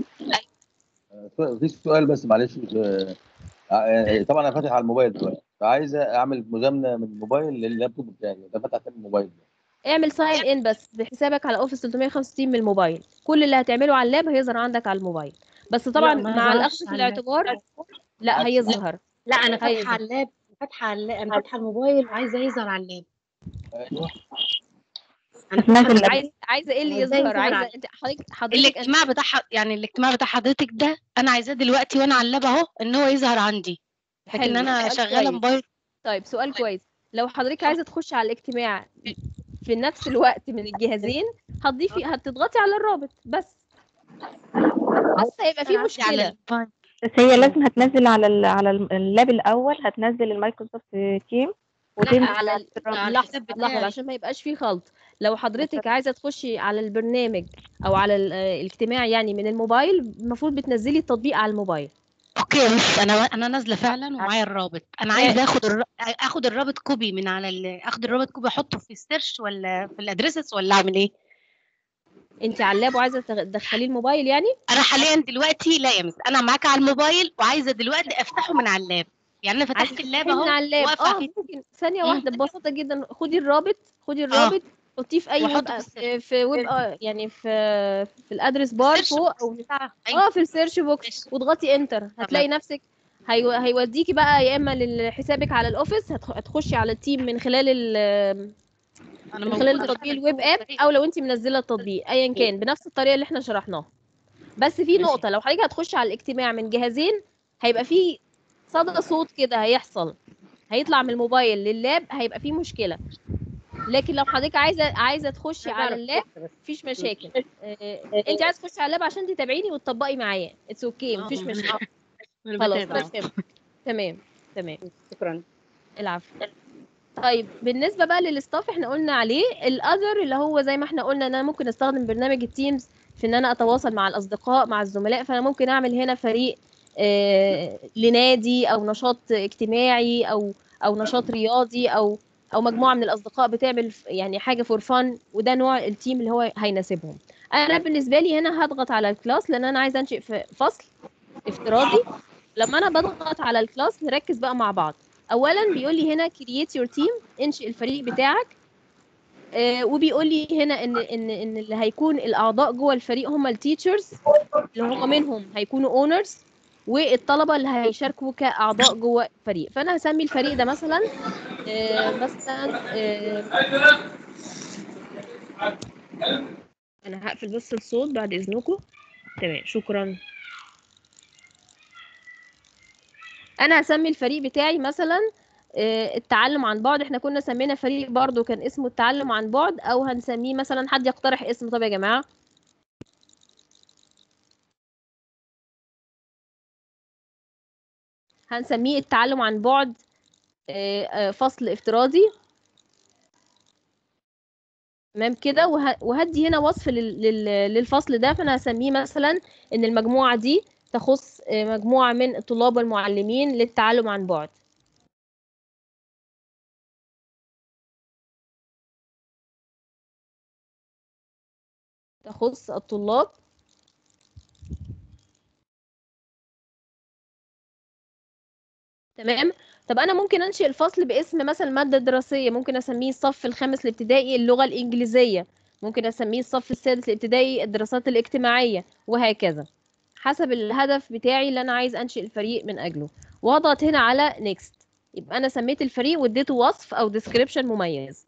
في سؤال بس معلش. طبعا انا فاتح على الموبايل دلوقتي، فعايز اعمل مزامنه من الموبايل لللابتوب بتاعي، ده فاتح تاني الموبايل ده. اعمل ساين ان بس بحسابك على اوفيس 365 من الموبايل، كل اللي هتعمله على اللاب هيظهر عندك على الموبايل، بس طبعا لا ما مع الاخذ يظهرش في على اللاب. الاعتبار لا عكس هيظهر. لا انا فاتحه هيظهر. على اللاب، انا فاتحه الموبايل وعايزه يظهر على اللاب. ايوه انا فاتحه هتنزل الموبايل عايزه ايه اللي عايزاه يظهر؟ يظهر عايزه على انت حضرتك الاجتماع بتاع يعني الاجتماع بتاع حضرتك ده، انا عايزاه دلوقتي وانا على اللاب اهو ان هو يظهر عندي، لكن حلو، انا سؤال شغاله كويس. موبايل. طيب سؤال كويس، لو حضرتك عايزه تخشي على الاجتماع في نفس الوقت من الجهازين هتضغطي على الرابط بس هيبقى في انا عندي على مشكله. الموبايل. بس هي لازم هتنزل على اللاب الاول، هتنزل المايكروسوفت تيم لا وتنزل على على الرابط. على لحظه الحساب لحظه بتاعي. عشان ما يبقاش في خلط. لو حضرتك عايزه تخشي على البرنامج او على الاجتماع يعني من الموبايل، المفروض بتنزلي التطبيق على الموبايل. اوكي بس انا نازله فعلا ومعايا الرابط، انا عايزه اخد الرابط كوبي من على اخد الرابط كوبي احطه في السيرش ولا في الادريسز ولا اعمل ايه؟ انت على اللاب وعايزه تدخليه الموبايل يعني؟ انا حاليا دلوقتي لا يا مس، انا معاك على الموبايل وعايزه دلوقتي افتحه من على اللاب، يعني انا عايزه فتحت اللاب تفتحيه من اهو على اللاب؟ واقفه فيه. ممكن ثانيه مم. واحده ببساطه جدا، خدي الرابط اه حطيه في اي ويب، واحطه في السيرش. في ويب يعني في الادرس بار السيرش فوق، بوكس او بتاع ايوه في السيرش بوكس، ماشي واضغطي انتر تمام. هتلاقي نفسك هيوديكي بقى يا اما لحسابك على الاوفيس، هتخشي على التيم من خلال انا من خلال موجوده تطبيق فعلا الويب جوه اب، الفريق. او لو انت منزله التطبيق ايا كان بنفس الطريقه اللي احنا شرحناها. بس في ماشي. نقطه، لو حضرتك هتخشي على الاجتماع من جهازين هيبقى في صدى صوت كده هيحصل، هيطلع من الموبايل لللاب، هيبقى في مشكله. لكن لو حضرتك عايزه تخشي انا على بعرف اللاب كده بس. مفيش مشاكل. انت عايزه تخشي على اللاب عشان تتابعيني وتطبقي معايا، اتس اوكي مفيش ما مشكله. انا خلاص انا بتابع. فهمت. تمام تمام. شكرا. العفو. طيب بالنسبه بقى للستاف احنا قلنا عليه الاذر، اللي هو زي ما احنا قلنا ان انا ممكن استخدم برنامج التيمز في ان انا اتواصل مع الاصدقاء مع الزملاء، فانا ممكن اعمل هنا فريق لنادي او نشاط اجتماعي او نشاط رياضي او مجموعه من الاصدقاء بتعمل يعني حاجه فور فن، وده نوع التيم اللي هو هيناسبهم. انا بالنسبه لي هنا هضغط على الكلاس لان انا عايزه انشئ في فصل افتراضي. لما انا بضغط على الكلاس نركز بقى مع بعض. اولا بيقول لي هنا create your team، انشئ الفريق بتاعك. وبيقول لي هنا ان اللي هيكون الاعضاء جوه الفريق هم التيتشرز، اللي هم منهم هيكونوا اونرز، والطلبه اللي هيشاركوا كاعضاء جوه الفريق. فانا هسمي الفريق ده مثلا انا هقفل بس الصوت بعد اذنكم. تمام شكرا. انا هسمي الفريق بتاعي مثلا التعلم عن بعد. احنا كنا سمينا فريق برضو كان اسمه التعلم عن بعد، او هنسميه مثلا، حد يقترح اسم طب يا جماعة؟ هنسميه التعلم عن بعد فصل افتراضي. تمام كده. وهدي هنا وصف للفصل ده، فانا هسميه مثلا ان المجموعة دي تخص مجموعة من الطلاب والمعلمين للتعلم عن بعد. تخص الطلاب تمام. طب انا ممكن انشئ الفصل باسم مثلا ماده دراسيه، ممكن اسميه الصف الخامس الابتدائي اللغه الانجليزيه، ممكن اسميه الصف السادس الابتدائي الدراسات الاجتماعيه، وهكذا حسب الهدف بتاعي اللي انا عايز انشئ الفريق من اجله. واضغط هنا على نيكست، يبقى انا سميت الفريق واديته وصف او ديسكريبشن مميز.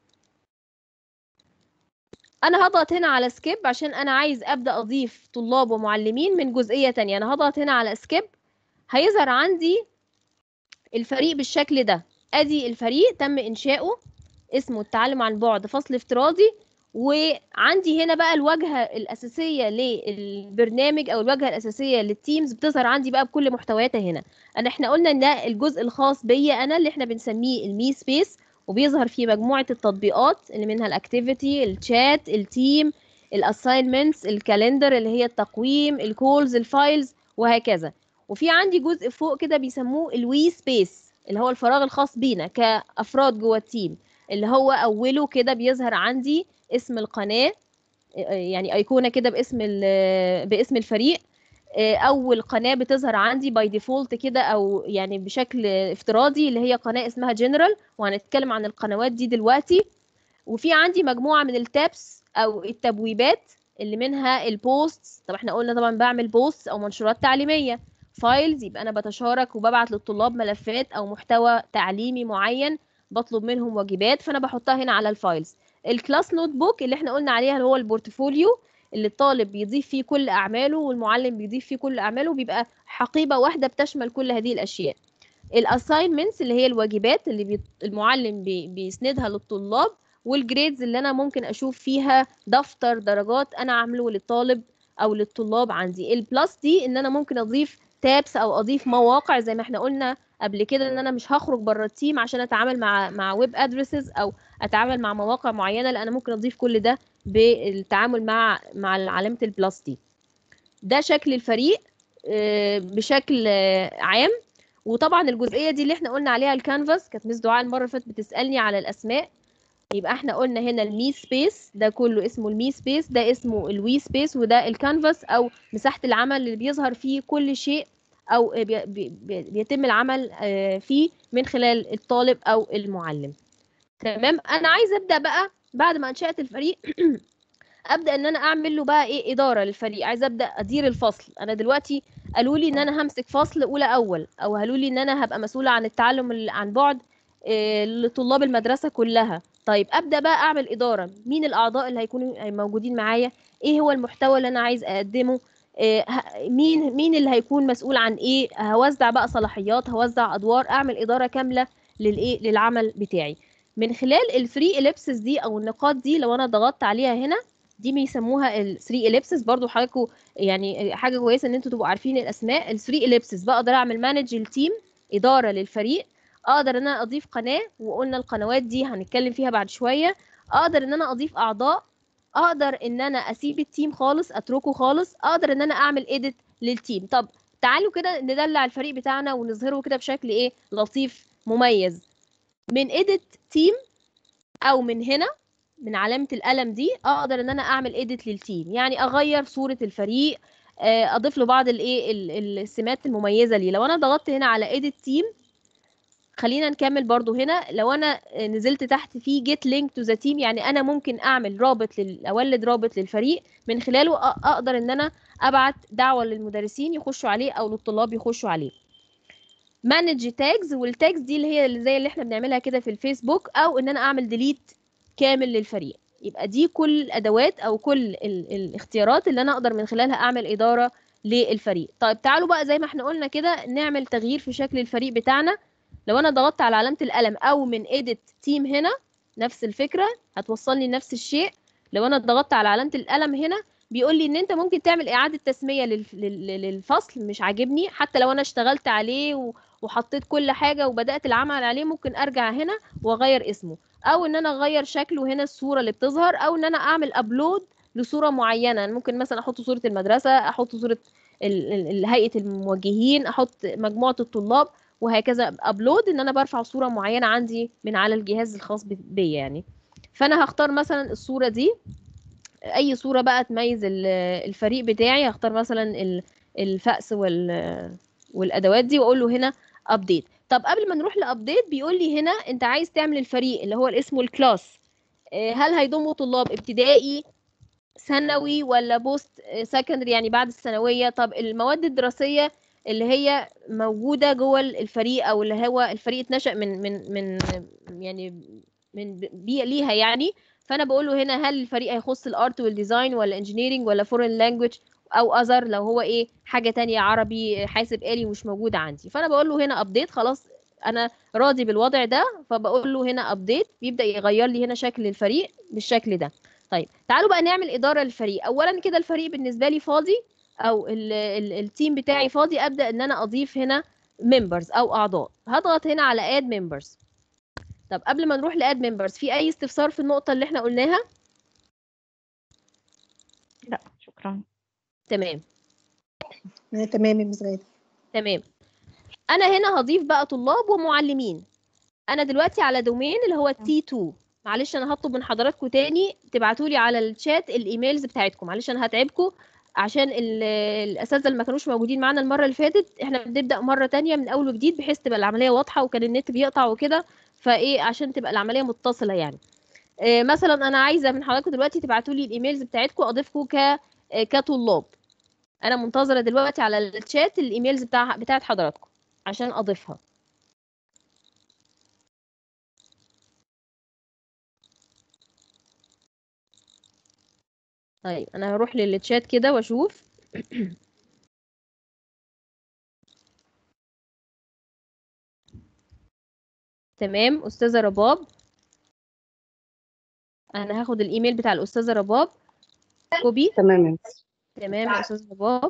انا هضغط هنا على سكيب عشان انا عايز ابدا اضيف طلاب ومعلمين من جزئيه تانية. انا هضغط هنا على سكيب، هيظهر عندي الفريق بالشكل ده. ادي الفريق تم انشاؤه، اسمه التعلم عن بعد فصل افتراضي. وعندي هنا بقى الواجهه الاساسيه للبرنامج او الواجهه الاساسيه للتيمز بتظهر عندي بقى بكل محتوياتها هنا. احنا قلنا ان ده الجزء الخاص بيا انا اللي احنا بنسميه المي سبيس، وبيظهر فيه مجموعه التطبيقات اللي منها الاكتيفيتي، الشات، التيم، الاساينمنتس، الكالندر اللي هي التقويم، الكولز، الفايلز، وهكذا. وفي عندي جزء فوق كده بيسموه الوي سبيس، اللي هو الفراغ الخاص بينا كأفراد جوه التيم، اللي هو أوله كده بيظهر عندي اسم القناة، يعني أيقونة كده باسم الفريق. أول قناة بتظهر عندي باي ديفولت كده، أو يعني بشكل افتراضي، اللي هي قناة اسمها جنرال، وهنتكلم عن القنوات دي دلوقتي. وفي عندي مجموعه من التابس او التبويبات اللي منها البوستس. طب احنا قلنا طبعا بعمل بوست او منشورات تعليميه. فايلز يبقى انا بتشارك وببعت للطلاب ملفات او محتوى تعليمي معين بطلب منهم واجبات، فانا بحطها هنا على الفايلز. الكلاس نوت بوك اللي احنا قلنا عليها اللي هو البورتفوليو، اللي الطالب بيضيف فيه كل اعماله والمعلم بيضيف فيه كل اعماله، بيبقى حقيبه واحده بتشمل كل هذه الاشياء. الاساينمنتس اللي هي الواجبات اللي المعلم بيسندها للطلاب، والجريدز اللي انا ممكن اشوف فيها دفتر درجات انا عامله للطالب او للطلاب عندي. البلس دي ان انا ممكن اضيف تابس او اضيف مواقع زي ما احنا قلنا قبل كده، ان انا مش هخرج بره التيم عشان اتعامل مع ويب ادريسز او اتعامل مع مواقع معينه، لا انا ممكن اضيف كل ده بالتعامل مع علامه البلس دي. ده شكل الفريق بشكل عام. وطبعا الجزئيه دي اللي احنا قلنا عليها الكانفاس، كانت مس دعاء المره اللي فاتت بتسالني على الاسماء. يبقى احنا قلنا هنا المي سبيس ده كله اسمه المي سبيس، ده اسمه الوي سبيس، وده الكانفاس او مساحه العمل اللي بيظهر فيه كل شيء او بيتم العمل فيه من خلال الطالب او المعلم. تمام. انا عايزه ابدا بقى بعد ما انشات الفريق ابدا ان انا اعمل له بقى ايه اداره للفريق. عايزه ابدا ادير الفصل. انا دلوقتي قالوا لي ان انا همسك فصل اولى اول، او قالوا لي ان انا هبقى مسؤوله عن التعلم عن بعد لطلاب المدرسه كلها. طيب ابدا بقى اعمل اداره. مين الاعضاء اللي هيكونوا موجودين معايا؟ ايه هو المحتوى اللي انا عايز اقدمه؟ مين اللي هيكون مسؤول عن ايه؟ هوزع بقى صلاحيات، هوزع ادوار، اعمل اداره كامله للعمل بتاعي من خلال الثري اليبسز دي او النقاط دي. لو انا ضغطت عليها هنا دي بيسموها الثري اليبسز. برضو حضراتكم يعني حاجه كويسه ان انتوا تبقوا عارفين الاسماء. الثري اليبسز بقدر اعمل مانج التيم، اداره للفريق. اقدر ان انا اضيف قناه، وقلنا القنوات دي هنتكلم فيها بعد شويه. اقدر ان انا اضيف اعضاء. اقدر ان انا اسيب التيم خالص، اتركه خالص. اقدر ان انا اعمل اديت للتيم. طب تعالوا كده ندلع الفريق بتاعنا ونظهره كده بشكل ايه لطيف مميز. من اديت تيم او من هنا من علامة القلم دي اقدر ان انا اعمل اديت للتيم، يعني اغير صورة الفريق، اضيف له بعض الايه السمات المميزة ليه. لو انا ضغطت هنا على اديت تيم، خلينا نكمل برضو هنا. لو انا نزلت تحت في جيت لينك تو ذا تيم، يعني انا ممكن اعمل رابط اولد رابط للفريق من خلاله اقدر ان انا ابعت دعوة للمدرسين يخشوا عليه او للطلاب يخشوا عليه. مانج تاجز، والتاجز دي اللي هي زي اللي احنا بنعملها كده في الفيسبوك، او ان انا اعمل ديليت كامل للفريق. يبقى دي كل الادوات او كل الاختيارات اللي انا اقدر من خلالها اعمل اداره للفريق. طيب تعالوا بقى زي ما احنا قلنا كده نعمل تغيير في شكل الفريق بتاعنا. لو انا ضغطت على علامه القلم او من اديت تيم هنا، نفس الفكره هتوصلني لنفس الشيء. لو انا ضغطت على علامه القلم هنا بيقول لي ان انت ممكن تعمل اعاده تسميه للفصل مش عاجبني. حتى لو انا اشتغلت عليه وحطيت كل حاجه وبدات العمل عليه، ممكن ارجع هنا واغير اسمه، او ان انا اغير شكله هنا الصوره اللي بتظهر، او ان انا اعمل ابلود لصوره معينه. ممكن مثلا احط صوره المدرسه، احط صوره هيئه الموجهين، احط مجموعه الطلاب، وهكذا. ابلود ان انا برفع صوره معينه عندي من على الجهاز الخاص بيا يعني. فانا هختار مثلا الصوره دي، اي صوره بقى تميز الفريق بتاعي. هختار مثلا الفأس والادوات دي واقول له هنا ابديت. طب قبل ما نروح لابديت بيقول لي هنا انت عايز تعمل الفريق اللي هو اسمه الكلاس، هل هيضموا طلاب ابتدائي ثانوي ولا بوست سكندري يعني بعد الثانويه؟ طب المواد الدراسيه اللي هي موجوده جوه الفريق او اللي هو الفريق اتنشأ من يعني من بيئه ليها يعني. فانا بقول له هنا هل الفريق هيخص الارت والديزاين ولا انجينيرنج ولا فورين لانجويج او اذر، لو هو ايه حاجه تانية عربي حاسب آلي مش موجوده عندي. فانا بقول له هنا ابديت. خلاص انا راضي بالوضع ده، فبقول له هنا ابديت، بيبدا يغير لي هنا شكل الفريق بالشكل ده. طيب تعالوا بقى نعمل اداره للفريق. اولا كده الفريق بالنسبه لي فاضي، او التيم بتاعي فاضي. ابدا ان انا اضيف هنا ممبرز او اعضاء. هضغط هنا على اد ممبرز. طب قبل ما نروح لاد ممبرز، في اي استفسار في النقطه اللي احنا قلناها؟ لا شكرا. تمام تمام يا مس غادة. تمام. انا هنا هضيف بقى طلاب ومعلمين. انا دلوقتي على دومين اللي هو تي 2. معلش انا هطلب من حضراتكم تاني تبعتوا لي على الشات الايميلز بتاعتكم. معلش انا هتعبكم عشان الاساتذه اللي ما كانوش موجودين معانا المره اللي فاتت. احنا بنبدا مره تانية من اول وجديد بحيث تبقى العمليه واضحه، وكان النت بيقطع وكده، فايه عشان تبقى العمليه متصله يعني. مثلا انا عايزه من حضراتكم دلوقتي تبعتوا لي الايميلز بتاعتكم اضيفكم كطلاب. انا منتظره دلوقتي على الشات الايميلز بتاعت حضراتكم عشان اضيفها. طيب انا هروح للشات كده واشوف. تمام استاذه رباب، انا هاخد الايميل بتاع الاستاذه رباب كوبي. تمام يا مس. تمام يا استاذه رباب،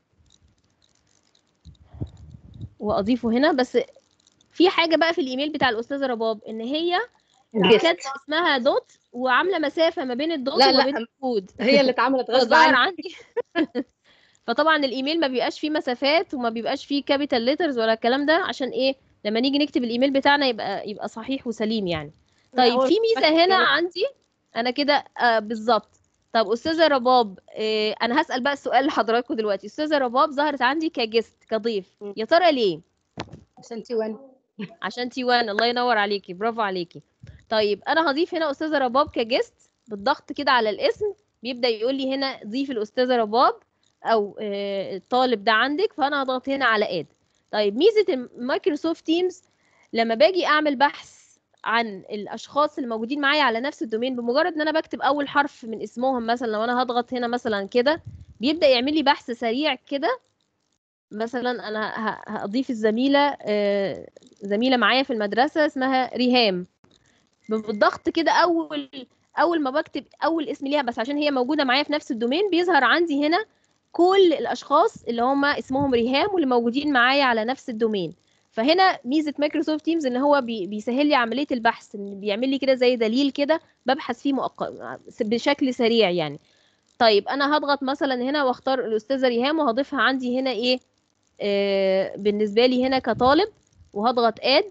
واضيفه هنا. بس في حاجه بقى في الايميل بتاع الاستاذه رباب، ان هي كاتبه جست. اسمها دوت وعامله مسافه ما بين الدوت لا وما لا بين الكود. هي اللي اتعملت غصب فظهر عني. عندي فطبعا الايميل ما بيبقاش فيه مسافات وما بيبقاش فيه كابيتال ليترز ولا الكلام ده، عشان ايه؟ لما نيجي نكتب الايميل بتاعنا يبقى صحيح وسليم يعني. من طيب اول في ميزه ما هنا كانت- عندي انا كده بالظبط. طب استاذه رباب، انا هسال بقى السؤال لحضراتكم دلوقتي. استاذه رباب ظهرت عندي كجست كضيف، يا ترى ليه؟ عشان تي 1. عشان تي 1. الله ينور عليكي، برافو عليكي. طيب انا هضيف هنا استاذه رباب كجست بالضغط كده على الاسم، بيبدا يقول لي هنا ضيف الاستاذه رباب او الطالب ده عندك، فانا هضغط هنا على اد. طيب ميزه مايكروسوفت تيمز لما باجي اعمل بحث عن الاشخاص اللي موجودين معايا على نفس الدومين، بمجرد ان انا بكتب اول حرف من اسمهم، مثلا لو انا هضغط هنا مثلا كده بيبدا يعمل لي بحث سريع كده. مثلا انا هضيف الزميله زميله معايا في المدرسه اسمها ريهام. بالضغط كده اول ما بكتب اول اسم ليها بس عشان هي موجوده معايا في نفس الدومين، بيظهر عندي هنا كل الاشخاص اللي هم اسمهم ريهام واللي موجودين معايا على نفس الدومين. فهنا ميزه مايكروسوفت تيمز ان هو بيسهل لي عمليه البحث، ان بيعمل لي كده زي دليل كده ببحث فيه بشكل سريع يعني. طيب انا هضغط مثلا هنا واختار الاستاذه ريهام وهضيفها عندي هنا ايه بالنسبه لي هنا كطالب، وهضغط اد.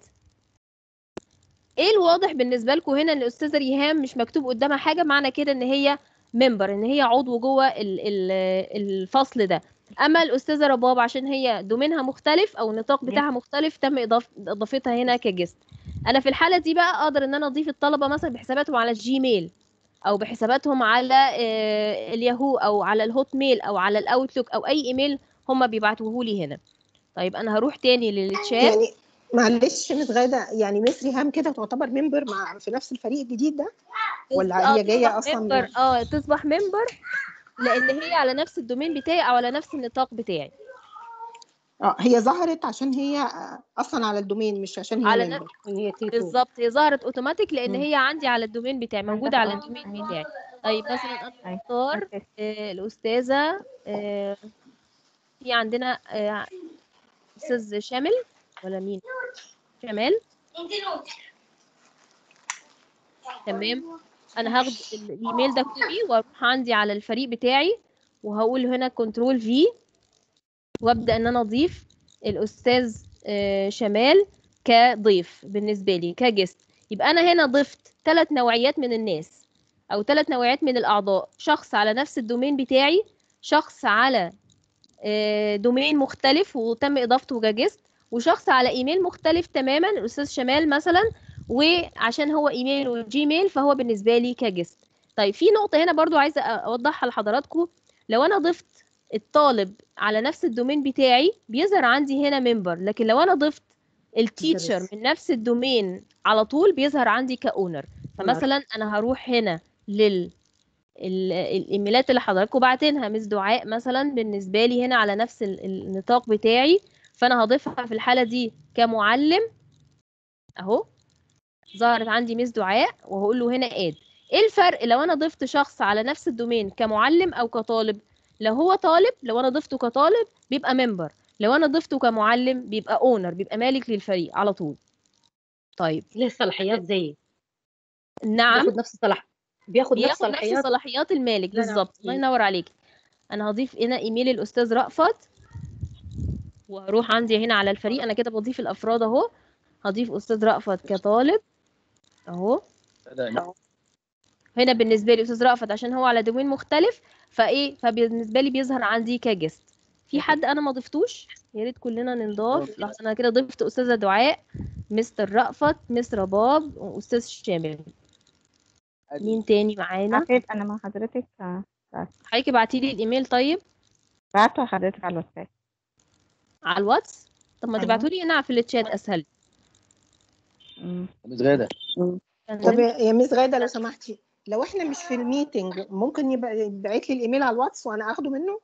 ايه الواضح بالنسبه لكم هنا؟ ان الاستاذه ريهام مش مكتوب قدامها حاجه، معنى كده ان هي ممبر، ان هي عضو جوه الفصل ده. اما الاستاذه رباب عشان هي دومينها مختلف او النطاق بتاعها مختلف، تم اضافتها هنا كجست. انا في الحاله دي بقى اقدر ان انا اضيف الطلبه مثلا بحساباتهم على الجيميل، او بحساباتهم على الياهو، او على الهوت ميل، او على الاوتلوك، او اي ايميل هم بيبعتوه لي هنا. طيب انا هروح تاني للتشات. يعني معلش مس غادة، يعني مس ريهام كده تعتبر ممبر في نفس الفريق الجديد ده، ولا هي تصبح جايه اصلا ممبر. تصبح ممبر لان هي على نفس الدومين بتاعي او على نفس النطاق بتاعي. هي ظهرت عشان هي اصلا على الدومين، مش عشان هي على ممبر. ان هي تي 2. بالظبط، هي ظهرت اوتوماتيك لان مم. هي عندي على الدومين بتاعي، موجوده على الدومين بتاعي. طيب مثلا انا أيوة. اختار الاستاذه في عندنا استاذ شامل ولا مين؟ شمال. تمام. انا هاخد الايميل ده كوبي واروح عندي على الفريق بتاعي، وهقول هنا كنترول في، وابدا ان انا اضيف الاستاذ شمال كضيف بالنسبه لي كجست. يبقى انا هنا ضفت 3 نوعيات من الناس او 3 نوعيات من الاعضاء: شخص على نفس الدومين بتاعي، شخص على دومين مختلف وتم اضافته كجست، وشخص على ايميل مختلف تماما الاستاذ شمال مثلا، وعشان هو ايميل وجيميل فهو بالنسبه لي كجست. طيب في نقطه هنا برضو عايزه اوضحها لحضراتكم. لو انا ضفت الطالب على نفس الدومين بتاعي بيظهر عندي هنا ممبر، لكن لو انا ضفت التيتشر من نفس الدومين على طول بيظهر عندي كاونر. فمثلا انا هروح هنا الايميلات اللي حضراتكم باعتينها، مس دعاء مثلا بالنسبه لي هنا على نفس النطاق بتاعي، فانا هضيفها في الحاله دي كمعلم اهو. ظهرت عندي مس دعاء وهقول له هنا اد. ايه الفرق لو انا ضفت شخص على نفس الدومين كمعلم او كطالب؟ لو هو طالب، لو انا ضفته كطالب بيبقى ممبر، لو انا ضفته كمعلم بيبقى اونر، بيبقى مالك للفريق على طول. طيب ليه صلاحيات زي نعم، بياخد نفس بياخد نفس صلاحيات. صلاحيات المالك لا لا. بالظبط. الله ينور عليك. انا هضيف هنا ايميل الاستاذ رأفت، وهروح عندي هنا على الفريق. انا كده بضيف الافراد اهو. هضيف استاذ رأفت كطالب اهو. هنا بالنسبه لي استاذ رأفت عشان هو على دومين مختلف فبالنسبه لي بيظهر عندي كجست. في حد انا ما ضفتوش؟ يا ريت كلنا نضاف. لحظه، انا كده ضفت استاذه دعاء، مستر رأفت، مس رباب، واستاذ شامل. مين تاني معانا؟ عفيف انا مع حضرتك. حضرتك ابعتي لي الايميل طيب بعته لحضرتك على الواتساب. على الواتس. طب ما أيوة. تبعتوا لي هنا في الشات اسهل. مس غاده طب يا ميس غاده لو سمحتي، لو احنا مش في الميتنج ممكن يبعت لي الايميل على الواتس وانا اخده منه؟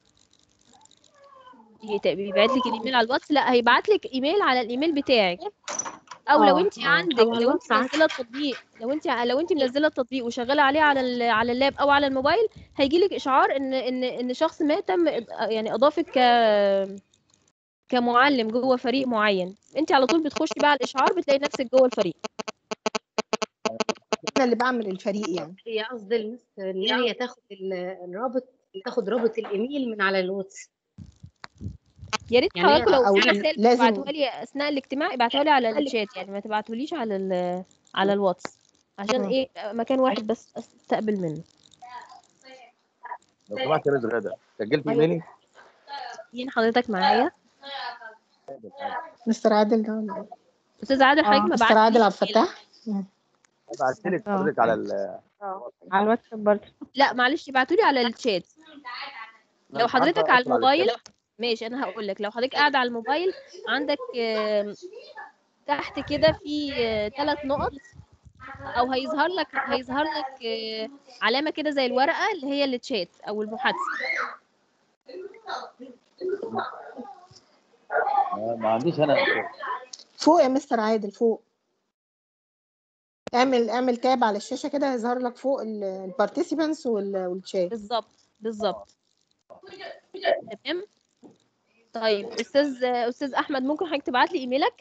بيبعت لك الايميل على الواتس؟ لا، هيبعت لك ايميل على الايميل بتاعك، او لو انت عندك، أو على لو انت الواتس عادي. منزله التطبيق، لو انت منزله التطبيق وشغاله عليه على اللاب او على الموبايل، هيجي لك اشعار ان شخص ما تم يعني اضافك كمعلم جوه فريق معين. انت على طول بتخشي بقى على الاشعار بتلاقي نفسك جوه الفريق. انا اللي بعمل الفريق يعني. هي قصد المس ان هي تاخد الرابط، تاخد رابط الايميل من على الواتس. يا ريت يعني هي حضراتكم لو او في رسائل لازم تبعتوها لي اثناء الاجتماع ابعتوها لي على الشات، يعني ما تبعتوليش على الواتس، عشان ايه مكان واحد بس استقبل منه. لو سمحت يا مس غاده سجلت ايميلي. مين حضرتك معايا؟ مستر عادل ده. استاذ عادل، حضرتك ما مستر عادل بعتليش عبد الفتاح. بعت لك حضرتك على على الواتساب برضه. لا معلش ابعتولي على الشات. لو حضرتك على الموبايل ماشي، انا هقول لك. لو حضرتك قاعده على الموبايل عندك تحت كده في 3 نقط، او هيظهر لك علامه كده زي الورقه اللي هي الشات او المحادثه. ما عنديش انا. فوق يا مستر عادل فوق، اعمل تاب على الشاشه كده يظهر لك فوق البارتيسيبانتس والشات. بالظبط. تمام. طيب استاذ احمد، ممكن حضرتك تبعت لي ايميلك؟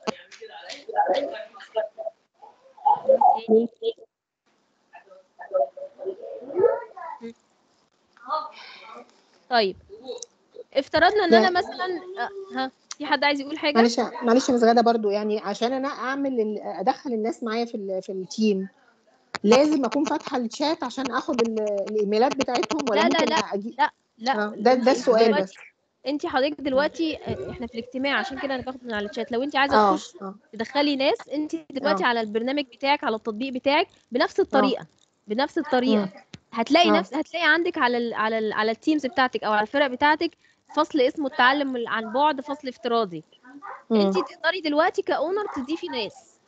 طيب افترضنا ان انا مثلا ها، في حد عايز يقول حاجه؟ معلش يا مس غاده برضو، يعني عشان انا ادخل الناس معايا في التيم لازم اكون فاتحه الشات عشان اخد الايميلات بتاعتهم، ولا لا ممكن لا اجي؟ لا ده السؤال بس. انت حضرتك دلوقتي احنا في الاجتماع، عشان كده انا باخد من على الشات. لو انت عايزه تخش تدخلي ناس، انت دلوقتي على البرنامج بتاعك، على التطبيق بتاعك، بنفس الطريقه هتلاقي عندك على التيمز بتاعتك او على الفرق بتاعتك فصل اسمه التعلم عن بعد، فصل افتراضي. انت تقدري دلوقتي كاونر تضيفي ناس.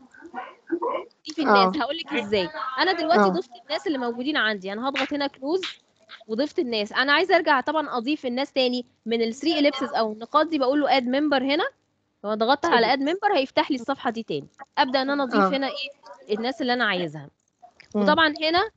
هقول لك ازاي. انا دلوقتي ضفت الناس اللي موجودين عندي، انا هضغط هنا كلوز وضفت الناس. انا عايزه ارجع طبعا اضيف الناس تاني من الثري اليبسز او النقاط دي، بقول له اد ممبر هنا. لو ضغطت على اد ممبر هيفتح لي الصفحه دي تاني، ابدا ان انا اضيف هنا الناس اللي انا عايزها. وطبعا هنا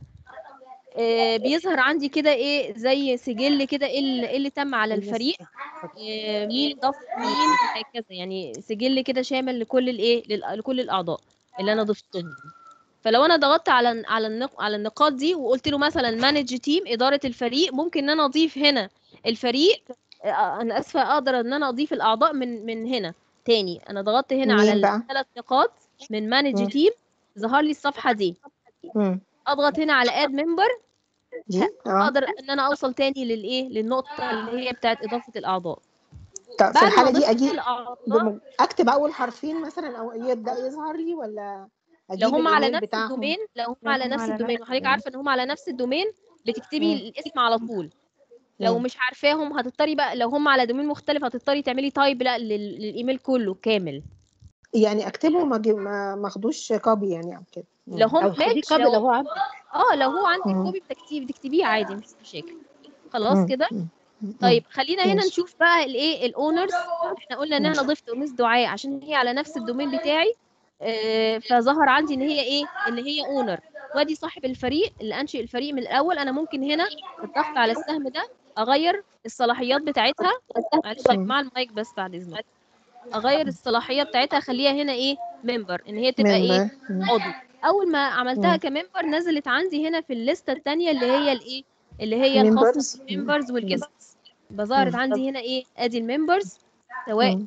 بيظهر عندي كده زي سجل كده ايه اللي تم على الفريق، مين ضاف مين هكذا، يعني سجل كده شامل لكل الاعضاء اللي انا ضفتهم. فلو انا ضغطت على النقاط دي وقلت له مثلا مانج تيم، اداره الفريق، ممكن ان انا اضيف هنا الفريق. انا اسفه، اقدر ان انا اضيف الاعضاء من هنا تاني. انا ضغطت هنا على ال3 نقاط من مانج تيم، ظهر لي الصفحه دي. اضغط هنا على اد ممبر اقدر ان انا اوصل تاني للنقطه اللي هي بتاعت اضافه الاعضاء. طب في الحاله دي اجي اكتب اول حرفين مثلا او يبدا يظهر لي، ولا لو هم على نفس الدومين، وحضرتك عارفه ان هم على نفس الدومين بتكتبي الاسم على طول. لو مش عارفاهم هتضطري بقى، لو هم على دومين مختلف هتضطري تعملي تايب للايميل كله كامل. يعني اكتبه ما اخدوش كوبي يعني او كده. لو هم ماشي، لو هو عندك لو هو عندك كوبي بتكتبيه عادي، مفيش مشاكل. خلاص كده. طيب خلينا هنا نشوف بقى الاونرز. احنا قلنا ان انا ضفت مس دعاء عشان هي على نفس الدومين بتاعي، فظهر عندي ان هي اونر. وادي صاحب الفريق اللي انشئ الفريق من الاول. انا ممكن هنا بالضغط على السهم ده اغير الصلاحيات بتاعتها. معلش يا جماعه المايك بس بعد اذنك. اغير الصلاحيه بتاعتها، اخليها هنا ممبر، ان هي تبقى عضو. اول ما عملتها كممبر نزلت عندي هنا في الليسته الثانيه اللي هي الخاصه بالممبرز والجيستس. ظهرت عندي هنا ادي الممبرز، سواء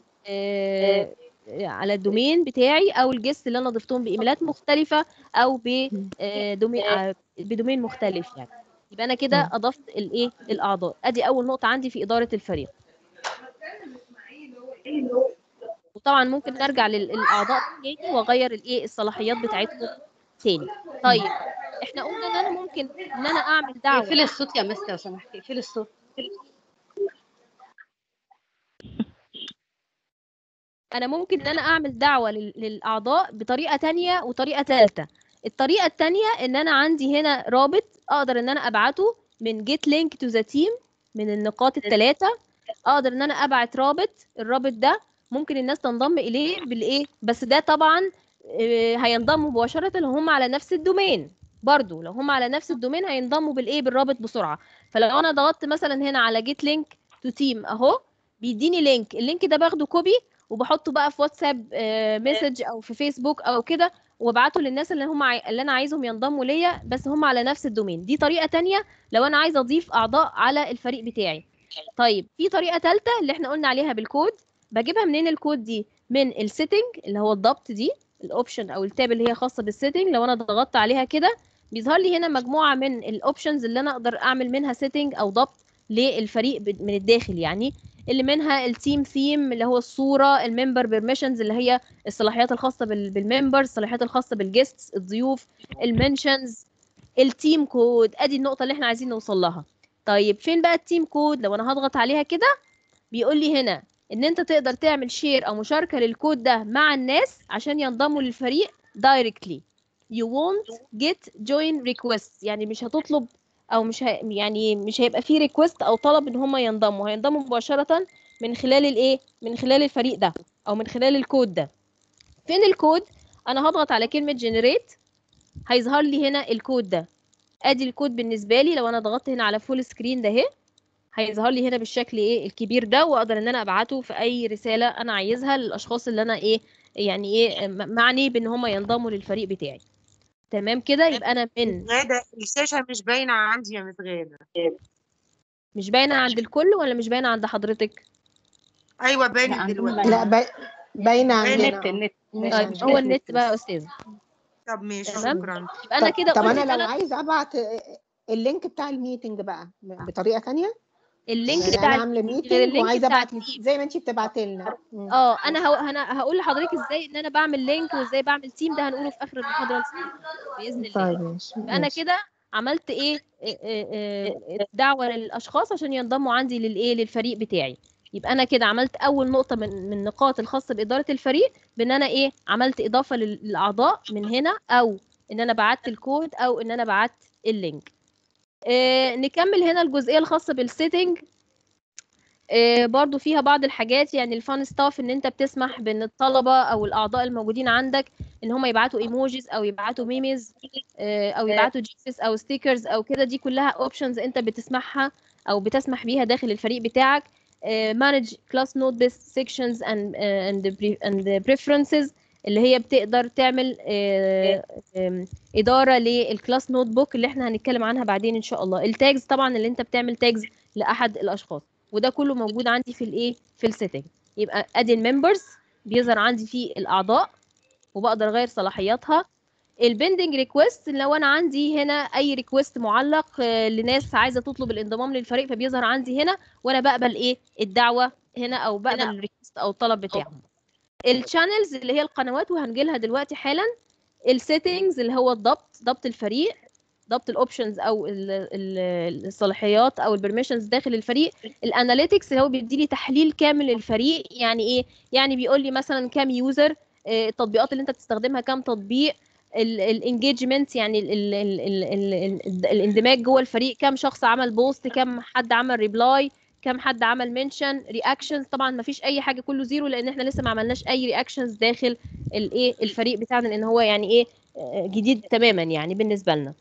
على الدومين بتاعي او الجيست اللي انا ضفتهم بايميلات مختلفه او بدومين مختلف يعني. يبقى انا كده اضفت الاعضاء. ادي اول نقطه عندي في اداره الفريق. وطبعا ممكن نرجع للاعضاء تاني واغير الصلاحيات بتاعتهم تاني. طيب احنا قلنا ان انا ممكن ان انا اعمل دعوه. اقفلي الصوت يا مستر لو سمحتي، اقفلي الصوت. انا ممكن ان انا اعمل دعوه للاعضاء بطريقه تانية وطريقه ثالثه. الطريقه التانية ان انا عندي هنا رابط اقدر ان انا ابعته من جيت لينك تو ذا تيم من النقاط الثلاثه. اقدر ان انا ابعت رابط، الرابط ده ممكن الناس تنضم اليه بالايه، بس ده طبعا هينضموا مباشره لو هم على نفس الدومين. برضو لو هم على نفس الدومين هينضموا بالايه، بالرابط بسرعه. فلو انا ضغطت مثلا هنا على جيت لينك تو تيم اهو، بيديني لينك، اللينك ده باخده كوبي وبحطه بقى في واتساب مسج او في فيسبوك او كده، وابعته للناس اللي هم اللي انا عايزهم ينضموا ليا بس هم على نفس الدومين. دي طريقه تانية لو انا عايزه اضيف اعضاء على الفريق بتاعي. طيب في طريقه ثالثه اللي احنا قلنا عليها بالكود. بجيبها منين الكود دي؟ من السيتنج اللي هو الضبط دي، الاوبشن او التاب اللي هي خاصه بالسيتنج. لو انا ضغطت عليها كده بيظهر لي هنا مجموعه من الاوبشنز اللي انا اقدر اعمل منها سيتنج او ضبط للفريق من الداخل يعني. اللي منها التيم ثيم اللي هو الصوره، الممبر بيرميشنز اللي هي الصلاحيات الخاصه بالممبر، الصلاحيات الخاصه بالجيستس الضيوف، المنشنز، التيم كود. ادي النقطه اللي احنا عايزين نوصل لها. طيب فين بقى التيم كود؟ لو انا هضغط عليها كده بيقول لي هنا ان انت تقدر تعمل شير او مشاركه للكود ده مع الناس عشان ينضموا للفريق directly. you won't get join requests، يعني مش هتطلب او يعني مش هيبقى فيه ريكوست او طلب ان هم ينضموا، هينضموا مباشره من خلال الايه، من خلال الفريق ده او من خلال الكود ده. فين الكود؟ انا هضغط على كلمه generate هيظهر لي هنا الكود ده. ادي الكود بالنسبه لي. لو انا ضغطت هنا على فول سكرين ده اهي هيظهر لي هنا بالشكل ايه الكبير ده، واقدر ان انا ابعته في اي رساله انا عايزها للاشخاص اللي انا ايه يعني ايه معني بان هم ينضموا للفريق بتاعي. تمام كده. يبقى انا من غادة الشاشة مش باينة عندي يا مس غادة. مش باينه عند الكل ولا مش باينه عند حضرتك؟ أيوة لا باينة عندنا دلوقتي. لا باينه عندنا. النت النت النت طيب عندنا. هو النت بقى يا استاذ. طب ماشي، تمام. شكرا. يبقى انا كده طب قلت انا لو 3 عايزه ابعت اللينك بتاع الميتنج بقى بطريقه تانية، اللينك يعني بتاع انا عامله الميتنج غير ميتنج اللينك وعايزه بتاع ابعت التيم. زي ما انت بتبعتي لنا. انا هقول لحضرتك ازاي ان انا بعمل لينك وازاي بعمل تيم، ده هنقوله في اخر المحاضره باذن الله. طيب ماشي يبقى انا كده عملت ايه دعوه للاشخاص عشان ينضموا عندي للايه، للفريق بتاعي. يبقى انا كده عملت اول نقطه من النقاط الخاصه باداره الفريق، بان انا ايه عملت اضافه للاعضاء من هنا، او ان انا بعت الكود، او ان انا بعت اللينك. نكمل هنا الجزئيه الخاصه بالسيتنج. برضو فيها بعض الحاجات، يعني الفان ستاف ان انت بتسمح بان الطلبه او الاعضاء الموجودين عندك ان هم يبعتوا ايموجيز او يبعتوا ميمز او يبعتوا جيفس او ستيكرز او كده. دي كلها اوبشنز انت بتسمحها او بتسمح بيها داخل الفريق بتاعك. manage class note based sections and preferences اللي هي بتقدر تعمل اداره للكلاس نوت بوك اللي احنا هنتكلم عنها بعدين ان شاء الله. التاجز طبعا اللي انت بتعمل تاجز لاحد الاشخاص، وده كله موجود عندي في الايه، في السيتنج. يبقى ادي الممبرز بيظهر عندي فيه الاعضاء وبقدر اغير صلاحياتها. البندنج ريكويست لو انا عندي هنا اي ريكويست معلق لناس عايزه تطلب الانضمام للفريق فبيظهر عندي هنا، وانا بقبل ايه الدعوه هنا او بقبل الريكويست او الطلب بتاعهم. الشانلز اللي هي القنوات وهنجي لها دلوقتي حالا. السيتنجز اللي هو ضبط الفريق، ضبط الاوبشنز او الصلاحيات او البرميشنز داخل الفريق. الاناليتكس اللي هو بيدي لي تحليل كامل للفريق. يعني ايه؟ يعني بيقول لي مثلا كام يوزر، التطبيقات اللي انت بتستخدمها كام تطبيق، الانجيجمنت يعني الاندماج جوه الفريق، كام شخص عمل بوست، كام حد عمل ريبلاي، كام حد عمل منشن، رياكشنز. طبعا ما فيش اي حاجه، كله زيرو لان احنا لسه ما عملناش اي رياكشنز داخل الايه الفريق بتاعنا، لان هو يعني ايه جديد تماما يعني بالنسبه لنا.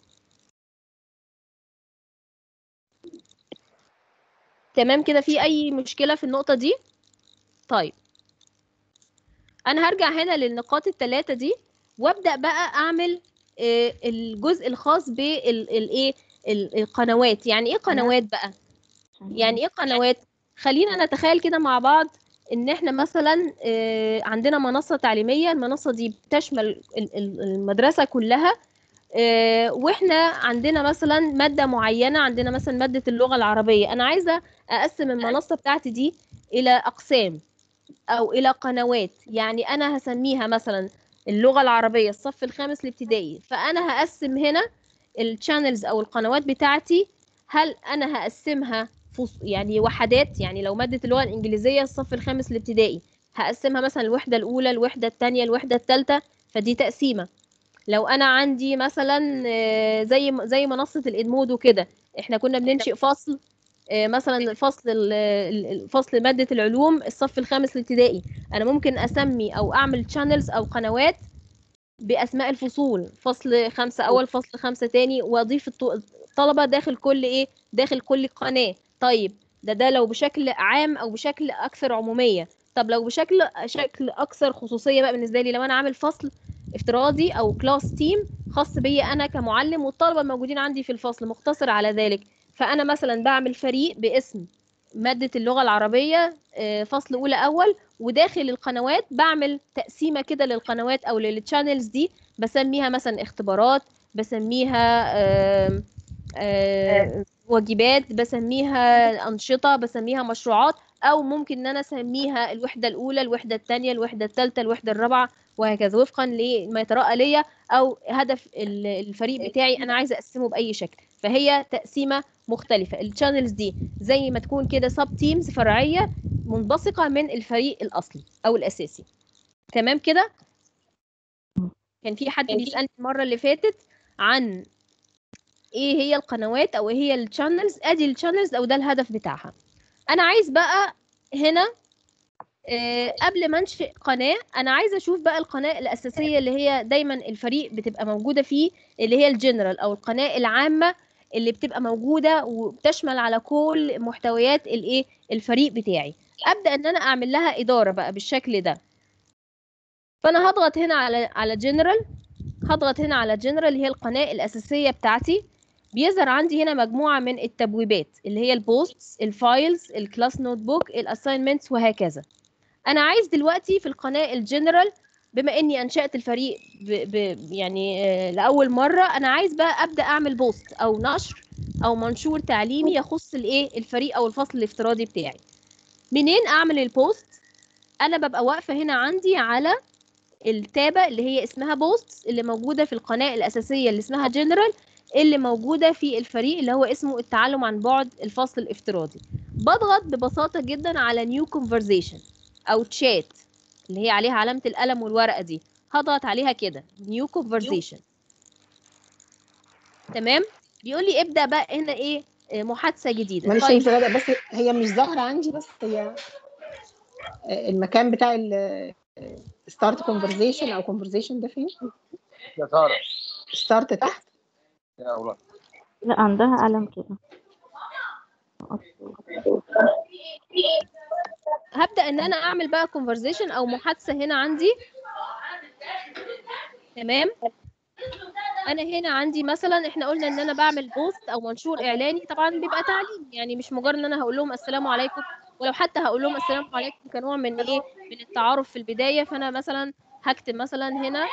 تمام كده. في اي مشكله في النقطه دي؟ طيب انا هرجع هنا للنقاط الثلاثه دي وابدا بقى اعمل الجزء الخاص بالايه القنوات. يعني ايه قنوات بقى؟ يعني ايه قنوات؟ خلينا نتخيل كده مع بعض ان احنا مثلا عندنا منصه تعليميه. المنصه دي بتشمل المدرسه كلها، واحنا عندنا مثلا ماده معينه، عندنا مثلا ماده اللغه العربيه. انا عايزه اقسم المنصه بتاعتي دي الى اقسام او الى قنوات. يعني انا هسميها مثلا اللغة العربية الصف الخامس الابتدائي، فأنا هقسم هنا الشانلز أو القنوات بتاعتي. هل أنا هقسمها يعني وحدات؟ يعني لو مادة اللغة الإنجليزية الصف الخامس الابتدائي هقسمها مثلا الوحدة الأولى، الوحدة الثانية، الوحدة الثالثة، فدي تقسيمة. لو أنا عندي مثلا زي منصة الإدمودو كده، إحنا كنا بننشئ فصل مثلا فصل مادة العلوم الصف الخامس الابتدائي، أنا ممكن أسمي أو أعمل channels أو قنوات بأسماء الفصول، فصل 5 أول، فصل 5 تاني، وأضيف الطلبة داخل كل داخل كل قناة. طيب ده لو بشكل عام أو بشكل أكثر عمومية. طب لو بشكل أكثر خصوصية بقى بالنسبة لي، لو أنا عامل فصل افتراضي أو كلاس تيم خاص بي أنا كمعلم والطلبة الموجودين عندي في الفصل مقتصر على ذلك، فأنا مثلا بعمل فريق باسم مادة اللغة العربية فصل أولى أول، وداخل القنوات بعمل تقسيمة كده للقنوات أو للتشانلز دي، بسميها مثلا اختبارات، بسميها واجبات، بسميها أنشطة، بسميها مشروعات، أو ممكن إن أنا أسميها الوحدة الأولى، الوحدة الثانية، الوحدة الثالثة، الوحدة الرابعة، وهكذا وفقا لما يترأى ليا أو هدف الفريق بتاعي أنا عايزة أقسمه بأي شكل. فهي تقسيمة مختلفة. الشانلز دي زي ما تكون كده سب تيمز فرعية منبثقة من الفريق الأصلي أو الأساسي. تمام كده؟ كان في حد بيسألني المرة اللي فاتت عن ايه هي القنوات او ايه هي الشانلز. ادي الشانلز او ده الهدف بتاعها. انا عايز بقى هنا قبل ما انشئ قناة انا عايزة اشوف بقى القناة الاساسية اللي هي دايما الفريق بتبقى موجودة فيه، اللي هي الجنرال او القناة العامة اللي بتبقى موجودة وبتشمل على كل محتويات الفريق بتاعي. ابدأ ان انا اعمل لها ادارة بقى بالشكل ده. فانا هضغط هنا على جنرال، هضغط هنا على جنرال اللي هي القناة الأساسية بتاعتي. بيظهر عندي هنا مجموعة من التبويبات اللي هي البوستس، الفايلز، الكلاس نوت بوك، الاساينمنتس، وهكذا. أنا عايز دلوقتي في القناة الجنرال، بما إني أنشأت الفريق يعني لأول مرة، أنا عايز بقى أبدأ أعمل بوست أو نشر أو منشور تعليمي يخص الفريق أو الفصل الافتراضي بتاعي. منين أعمل البوست؟ أنا ببقى واقفة هنا عندي على التابة اللي هي اسمها بوستس اللي موجودة في القناة الأساسية اللي اسمها جنرال، اللي موجودة في الفريق اللي هو اسمه التعلم عن بعد الفصل الافتراضي. بضغط ببساطة جدا على نيو كونفرزيشن أو تشات اللي هي عليها علامة القلم والورقة دي، هضغط عليها كده نيو كونفرزيشن. تمام، بيقول لي ابدأ بقى هنا محادثة جديدة. معلش يا طيب مس غادة، بس هي مش ظاهرة عندي، بس هي المكان بتاع ستارت كونفرزيشن او كونفرزيشن ده فين؟ يا ساره ستارت تحت. يا اولاد لا عندها قلم كده. هبدأ ان انا اعمل بقى كونفرزيشن او محادثة هنا عندي. تمام، انا هنا عندي مثلا احنا قلنا ان انا بعمل بوست او منشور اعلاني، طبعا بيبقى تعليم، يعني مش مجرد ان انا هقول لهم السلام عليكم، ولو حتى هقول لهم السلام عليكم كنوع من من التعارف في البداية. فانا مثلا هكتب مثلا هنا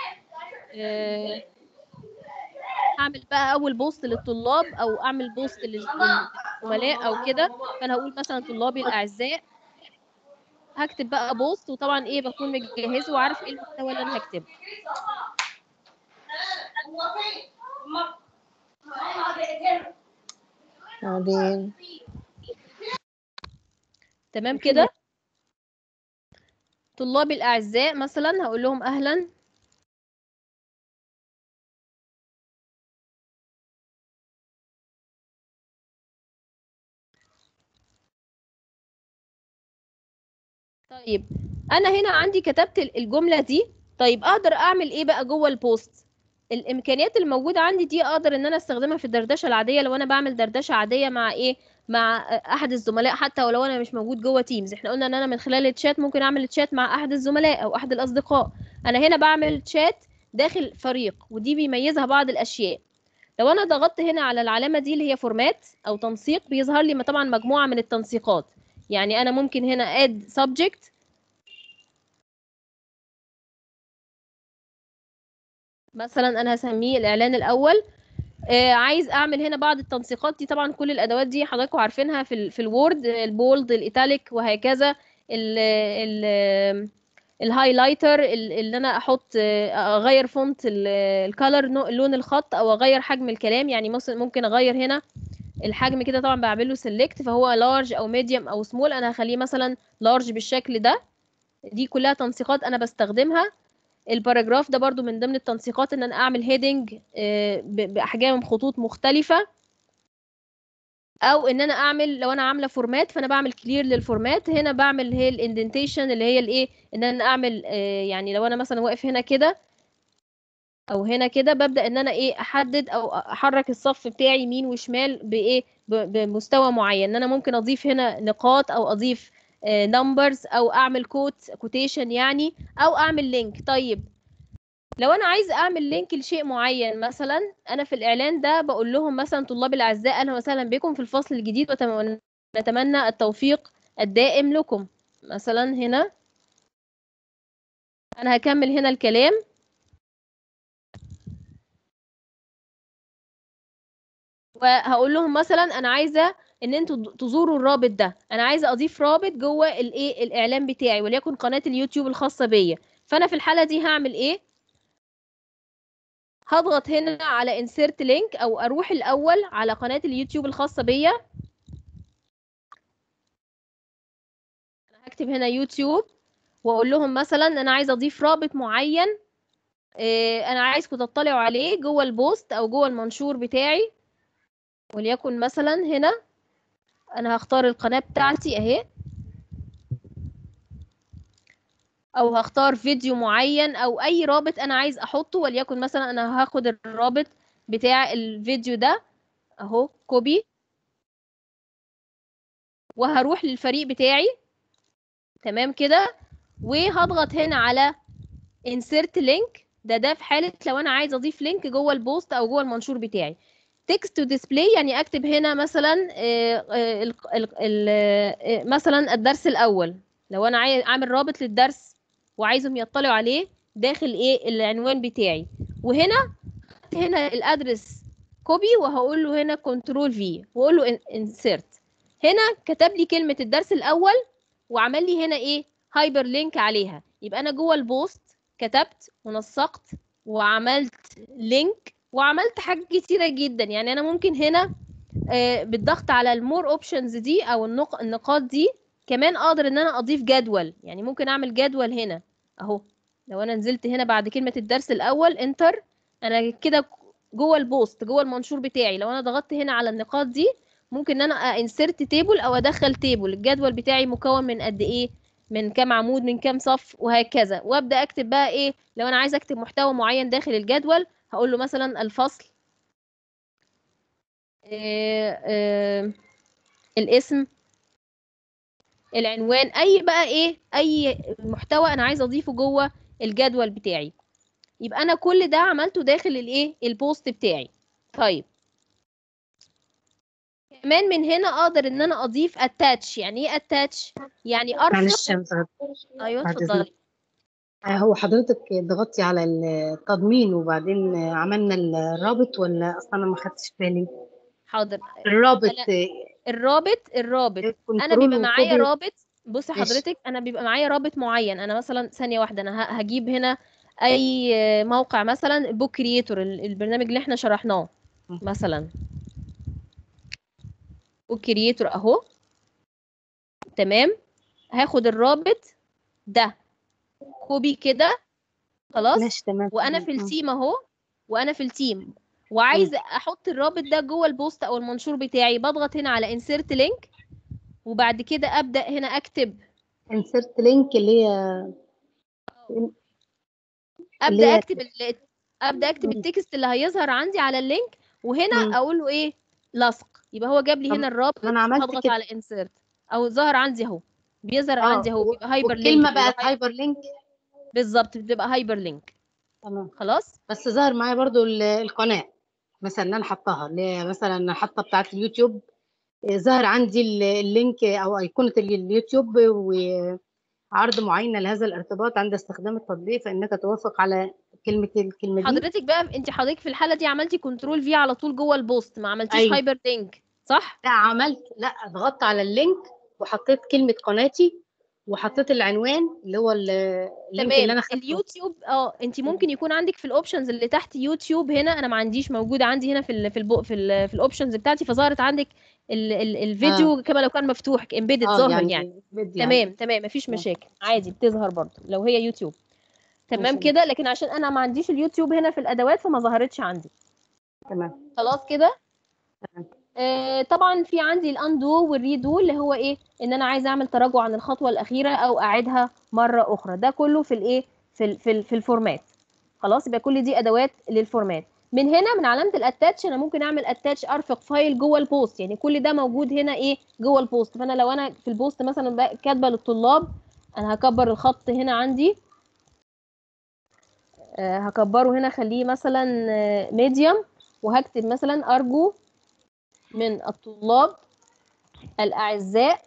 هعمل بقى اول بوست للطلاب او اعمل بوست للزملاء او كده، فانا هقول مثلا طلابي الاعزاء، هكتب بقى بوست، وطبعا بكون مجهزه وعارف ايه المحتوى اللي انا هكتبه. بعدين تمام كده. طلابي الأعزاء مثلا هقول لهم أهلا. طيب أنا هنا عندي كتبت الجملة دي. طيب أقدر أعمل إيه بقى جوه البوست؟ الإمكانيات اللي موجودة عندي دي أقدر إن أنا أستخدمها في الدردشة العادية، لو أنا بعمل دردشة عادية مع مع أحد الزملاء، حتى ولو أنا مش موجود جوه تيمز. إحنا قلنا إن أنا من خلال الشات ممكن أعمل تشات مع أحد الزملاء أو أحد الأصدقاء. أنا هنا بعمل تشات داخل فريق، ودي بيميزها بعض الأشياء. لو انا ضغطت هنا على العلامه دي اللي هي فورمات او تنسيق، بيظهر لي طبعا مجموعه من التنسيقات. يعني انا ممكن هنا اد سبجكت، مثلا انا هسميه الاعلان الاول. عايز اعمل هنا بعض التنسيقات دي، طبعا كل الادوات دي حضراتكم عارفينها في الوورد، البولد، الايتاليك، وهكذا. الهايلايتر اللي انا احط اغير فونت الكالر لون الخط، او اغير حجم الكلام. يعني مثلا ممكن اغير هنا الحجم كده، طبعا بعمل له سيلكت فهو لارج او ميديوم او سمول، انا هخليه مثلا لارج بالشكل ده. دي كلها تنسيقات انا بستخدمها. الباراجراف ده برضو من ضمن التنسيقات، ان انا اعمل هيدنج باحجام خطوط مختلفة، او ان انا اعمل لو انا عامله فورمات فانا بعمل كلير للفورمات. هنا بعمل هي الاندنتيشن اللي هي الايه، ان انا اعمل يعني لو انا مثلا واقف هنا كده او هنا كده، ببدا ان انا ايه احدد او احرك الصف بتاعي يمين وشمال بايه بمستوى معين. ان انا ممكن اضيف هنا نقاط او اضيف نمبرز او اعمل كوتيشن يعني، او اعمل لينك. طيب لو انا عايز اعمل لينك لشيء معين، مثلا انا في الاعلان ده بقول لهم مثلا طلاب الاعزاء اهلا وسهلا بكم في الفصل الجديد ونتمنى التوفيق الدائم لكم. مثلا هنا انا هكمل هنا الكلام، وهقول لهم مثلا انا عايزه ان انتوا تزوروا الرابط ده، انا عايزه اضيف رابط جوه الايه الاعلان بتاعي، وليكن قناه اليوتيوب الخاصه بيا. فانا في الحاله دي هعمل ايه؟ هضغط هنا على insert link، او اروح الاول على قناه اليوتيوب الخاصه بيا. انا هكتب هنا يوتيوب، واقول لهم مثلا انا عايزه اضيف رابط معين، انا عايزكم تطلعوا عليه جوه البوست او جوه المنشور بتاعي. وليكن مثلا هنا انا هختار القناه بتاعتي اهي، او هختار فيديو معين او اي رابط انا عايز احطه. وليكن مثلا انا هاخد الرابط بتاع الفيديو ده اهو كوبي، وهروح للفريق بتاعي تمام كده، وهضغط هنا على insert link. ده في حالة لو انا عايز اضيف لينك جوه البوست او جوه المنشور بتاعي. text to display يعني اكتب هنا مثلا مثلا الدرس الاول. لو انا عامل رابط للدرس وعايزهم يطلعوا عليه داخل ايه العنوان بتاعي. وهنا الادرس كوبي، وهقول له هنا كنترول في واقول له insert. هنا كتب لي كلمة الدرس الاول وعمل لي هنا ايه هايبر لينك عليها. يبقى انا جوه البوست كتبت ونسقت وعملت لينك وعملت حاجات كتيرة جدا. يعني انا ممكن هنا بالضغط على المور اوبشنز دي او النقاط دي كمان اقدر ان انا اضيف جدول. يعني ممكن اعمل جدول هنا اهو. لو انا نزلت هنا بعد كلمة الدرس الاول انتر، انا كده جوه البوست جوه المنشور بتاعي. لو انا ضغطت هنا على النقاط دي ممكن ان انا انسرت تيبل او ادخل تيبل الجدول بتاعي مكون من قد ايه، من كام عمود، من كام صف، وهكذا. وابدا اكتب بقى ايه لو انا عايزه اكتب محتوى معين داخل الجدول. هقول له مثلا الفصل، الاسم، العنوان، اي بقى ايه اي محتوى انا عايزه اضيفه جوه الجدول بتاعي. يبقى انا كل ده عملته داخل الايه البوست بتاعي. طيب كمان من هنا اقدر ان انا اضيف اتاتش. يعني ايه اتاتش؟ يعني ارفق. معلش يا مستر، ايوه بعد اتفضلي. إذنك. هو حضرتك ضغطتي على التضمين وبعدين عملنا الرابط، ولا أصلا أنا ما خدتش بالي؟ حاضر. الرابط أنا الرابط انا كنترول بيبقى معايا وكوبي. رابط. بصي ماشي. حضرتك انا بيبقى معايا رابط معين. انا مثلا ثانيه واحده انا هجيب هنا اي موقع، مثلا بوك كرييتور البرنامج اللي احنا شرحناه، مثلا بوك كرييتور اهو. تمام، هاخد الرابط ده كوبي كده خلاص. ماشي تمام. وانا في التيم اهو، وانا في التيم وعايز احط الرابط ده جوه البوست او المنشور بتاعي، بضغط هنا على انسيرت لينك، وبعد كده ابدا هنا اكتب انسرت لينك اللي هي ابدا اللي هي اكتب ابدا اكتب التكست اللي هيظهر عندي على اللينك، وهنا مم. اقول له ايه لصق. يبقى هو جاب لي هنا طب الرابط، انا عملت هضغط كده. على انسيرت او ظهر عندي اهو، بيظهر عندي اهو، بيبقى هايبر لينك. والكلمه بقت هايبر لينك. بالظبط بتبقى هايبر لينك. تمام. خلاص. بس ظهر معايا برضو القناه مثلا اللي انا حطاها، اللي هي مثلا حاطه بتاعه اليوتيوب، ظهر عندي اللينك او ايقونه اليوتيوب وعرض معين لهذا الارتباط عند استخدام التطبيق، فانك توافق على الكلمه دي. حضرتك بقى انت حضرتك في الحاله دي عملتي كنترول في على طول جوه البوست، ما عملتيش ايوه. هايبر لينك صح؟ لا ضغطت على اللينك وحطيت كلمه قناتي وحطيت العنوان اللي هو اللينك اللي تمام. انا خدته. اليوتيوب انت ممكن يكون عندك في الاوبشنز اللي تحت يوتيوب هنا، انا ما عنديش، موجوده عندي هنا في الاوبشنز بتاعتي، فظهرت عندك الفيديو كما لو كان مفتوح امبيدد ظاهر يعني. بدي يعني. تمام مفيش مشاكل، عادي بتظهر برضو لو هي يوتيوب. تمام ماشي. كده، لكن عشان انا ما عنديش اليوتيوب هنا في الادوات فما ظهرتش عندي. تمام. خلاص كده. طبعا في عندي الاندو والريدو اللي هو ايه، ان انا عايزه اعمل تراجع عن الخطوه الاخيره او اعيدها مره اخرى. ده كله في الايه، في الفورمات. خلاص، يبقى كل دي ادوات للفورمات. من هنا من علامه الاتاتش انا ممكن اعمل اتاتش، ارفق فايل جوه البوست، يعني كل ده موجود هنا ايه جوه البوست. فانا لو انا في البوست مثلا كاتبه للطلاب، انا هكبر الخط هنا عندي، هكبره هنا خليه مثلا ميديوم، وهكتب مثلا ارجو من الطلاب الأعزاء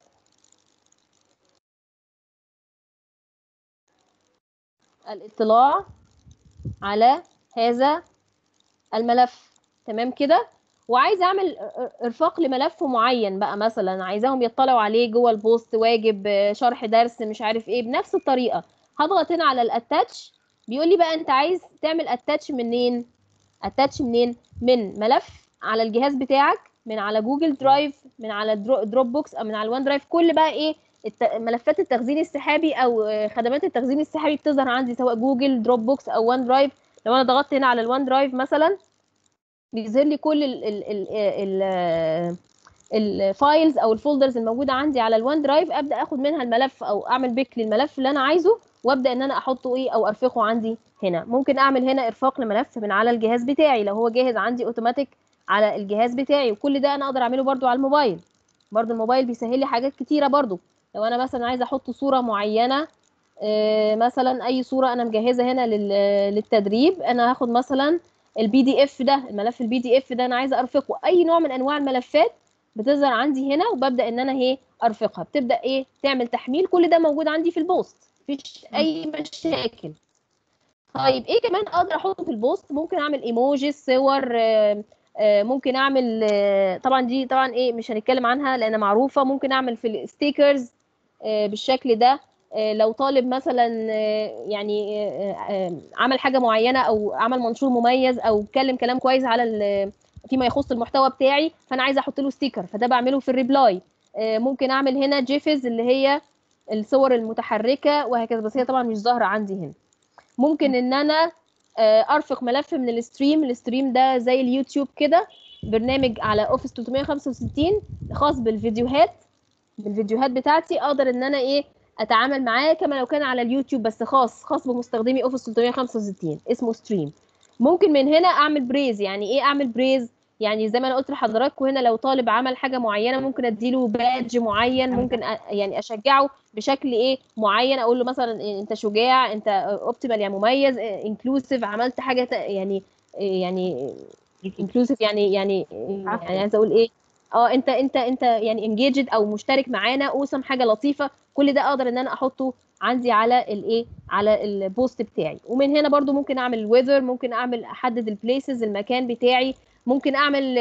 الاطلاع على هذا الملف. تمام كده. وعايزه اعمل ارفاق لملف معين بقى، مثلا عايزاهم يطلعوا عليه جوه البوست، واجب، شرح درس، مش عارف ايه، بنفس الطريقه. هضغط هنا على الاتاتش، بيقول لي بقى انت عايز تعمل اتاتش منين. اتاتش منين؟ من ملف على الجهاز بتاعك، من على جوجل درايف، من على دروب بوكس، او من على الوان درايف. كل بقى ايه ملفات التخزين السحابي او خدمات التخزين السحابي بتظهر عندي، سواء جوجل دروب بوكس او وان درايف. لو انا ضغطت هنا على الوان درايف مثلا، بيظهر لي كل الفايلز او الفولدرز الموجوده عندي على الوان درايف. ابدا اخد منها الملف او اعمل بيك للملف اللي انا عايزه، وابدا ان انا احطه ايه او ارفقه عندي هنا. ممكن اعمل هنا ارفاق لملف من على الجهاز بتاعي لو هو جاهز عندي اوتوماتيك على الجهاز بتاعي. وكل ده انا اقدر اعمله برده على الموبايل. برده الموبايل بيسهل لي حاجات كتيره برده. لو انا مثلا عايزه احط صوره معينه، مثلا اي صوره انا مجهزه هنا للتدريب، انا هاخد مثلا البي دي اف ده، الملف البي دي اف ده انا عايزه ارفقه. اي نوع من انواع الملفات بتظهر عندي هنا، وببدا ان انا ارفقها، بتبدا تعمل تحميل. كل ده موجود عندي في البوست، مفيش اي مشاكل. طيب ايه كمان اقدر احطه في البوست؟ ممكن اعمل ايموجي، صور، ممكن اعمل طبعا دي طبعا مش هنتكلم عنها لان معروفه. ممكن اعمل في الستيكرز بالشكل ده. لو طالب مثلا يعني عمل حاجه معينه او عمل منشور مميز او اتكلم كلام كويس على فيما يخص المحتوى بتاعي، فانا عايزه احط له ستيكر، فده بعمله في الريبلاي. ممكن اعمل هنا جيفز اللي هي الصور المتحركه وهكذا، بس هي طبعا مش ظاهره عندي هنا. ممكن ان انا ارفق ملف من الستريم ده زي اليوتيوب كده، برنامج على اوفيس 365 خاص بالفيديوهات بتاعتي. اقدر ان انا اتعامل معاه كما لو كان على اليوتيوب، بس خاص بمستخدمي اوفيس 365، اسمه ستريم. ممكن من هنا اعمل بريز. يعني ايه اعمل بريز؟ يعني زي ما انا قلت لحضراتكم هنا، لو طالب عمل حاجه معينه ممكن اديله بادج معين، ممكن يعني اشجعه بشكل معين، اقول له مثلا انت شجاع، انت اوبتيمال يعني مميز، انكلوسيف، عملت حاجه يعني انكلوسيف يعني عايزه اقول انت يعني انجيجد او مشترك معانا، اوسم حاجه لطيفه. كل ده اقدر ان انا احطه عندي على على البوست بتاعي. ومن هنا برضو ممكن اعمل الويذر، ممكن احدد البليسز، المكان بتاعي. ممكن اعمل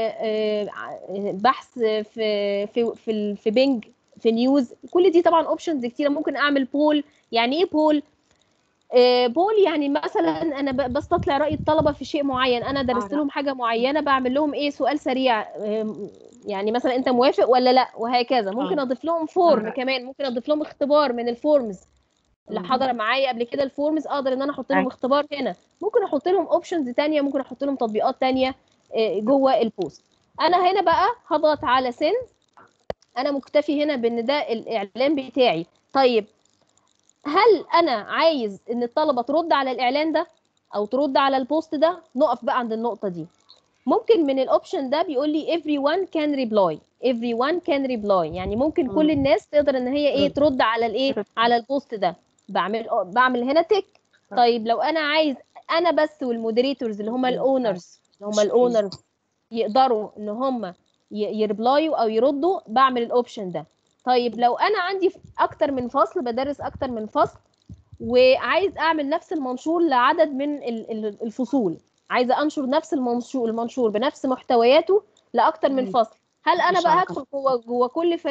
بحث في بينج، في نيوز. كل دي طبعا اوبشنز كتيره. ممكن اعمل بول. يعني ايه بول؟ بول يعني مثلا انا بستطلع راي الطلبه في شيء معين، انا درست لهم حاجه معينه، بعمل لهم سؤال سريع، يعني مثلا انت موافق ولا لا، وهكذا. ممكن اضيف لهم فورم كمان، ممكن اضيف لهم اختبار من الفورمز اللي حضر معايا قبل كده. الفورمز اقدر ان انا احط لهم اختبار هنا. ممكن احط لهم اوبشنز تانية، ممكن احط لهم تطبيقات تانية جوه البوست. انا هنا بقى هضغط على سند. انا مكتفي هنا بان ده الاعلان بتاعي. طيب هل انا عايز ان الطلبه ترد على الاعلان ده او ترد على البوست ده؟ نقف بقى عند النقطه دي. ممكن من الاوبشن ده بيقول لي everyone can reply. everyone can reply يعني ممكن كل الناس تقدر ان هي ترد على على البوست ده. بعمل هنا تك. طيب لو انا عايز انا بس والمودريتورز اللي هم الاونرز يقدروا ان هم يربلايوا او يردوا، بعمل الاوبشن ده. طيب لو انا عندي اكتر من فصل، بدرس اكتر من فصل، وعايز اعمل نفس المنشور لعدد من الفصول، عايزه انشر نفس المنشور بنفس محتوياته لاكتر من فصل، هل انا بقى هدخل جوه كل فريق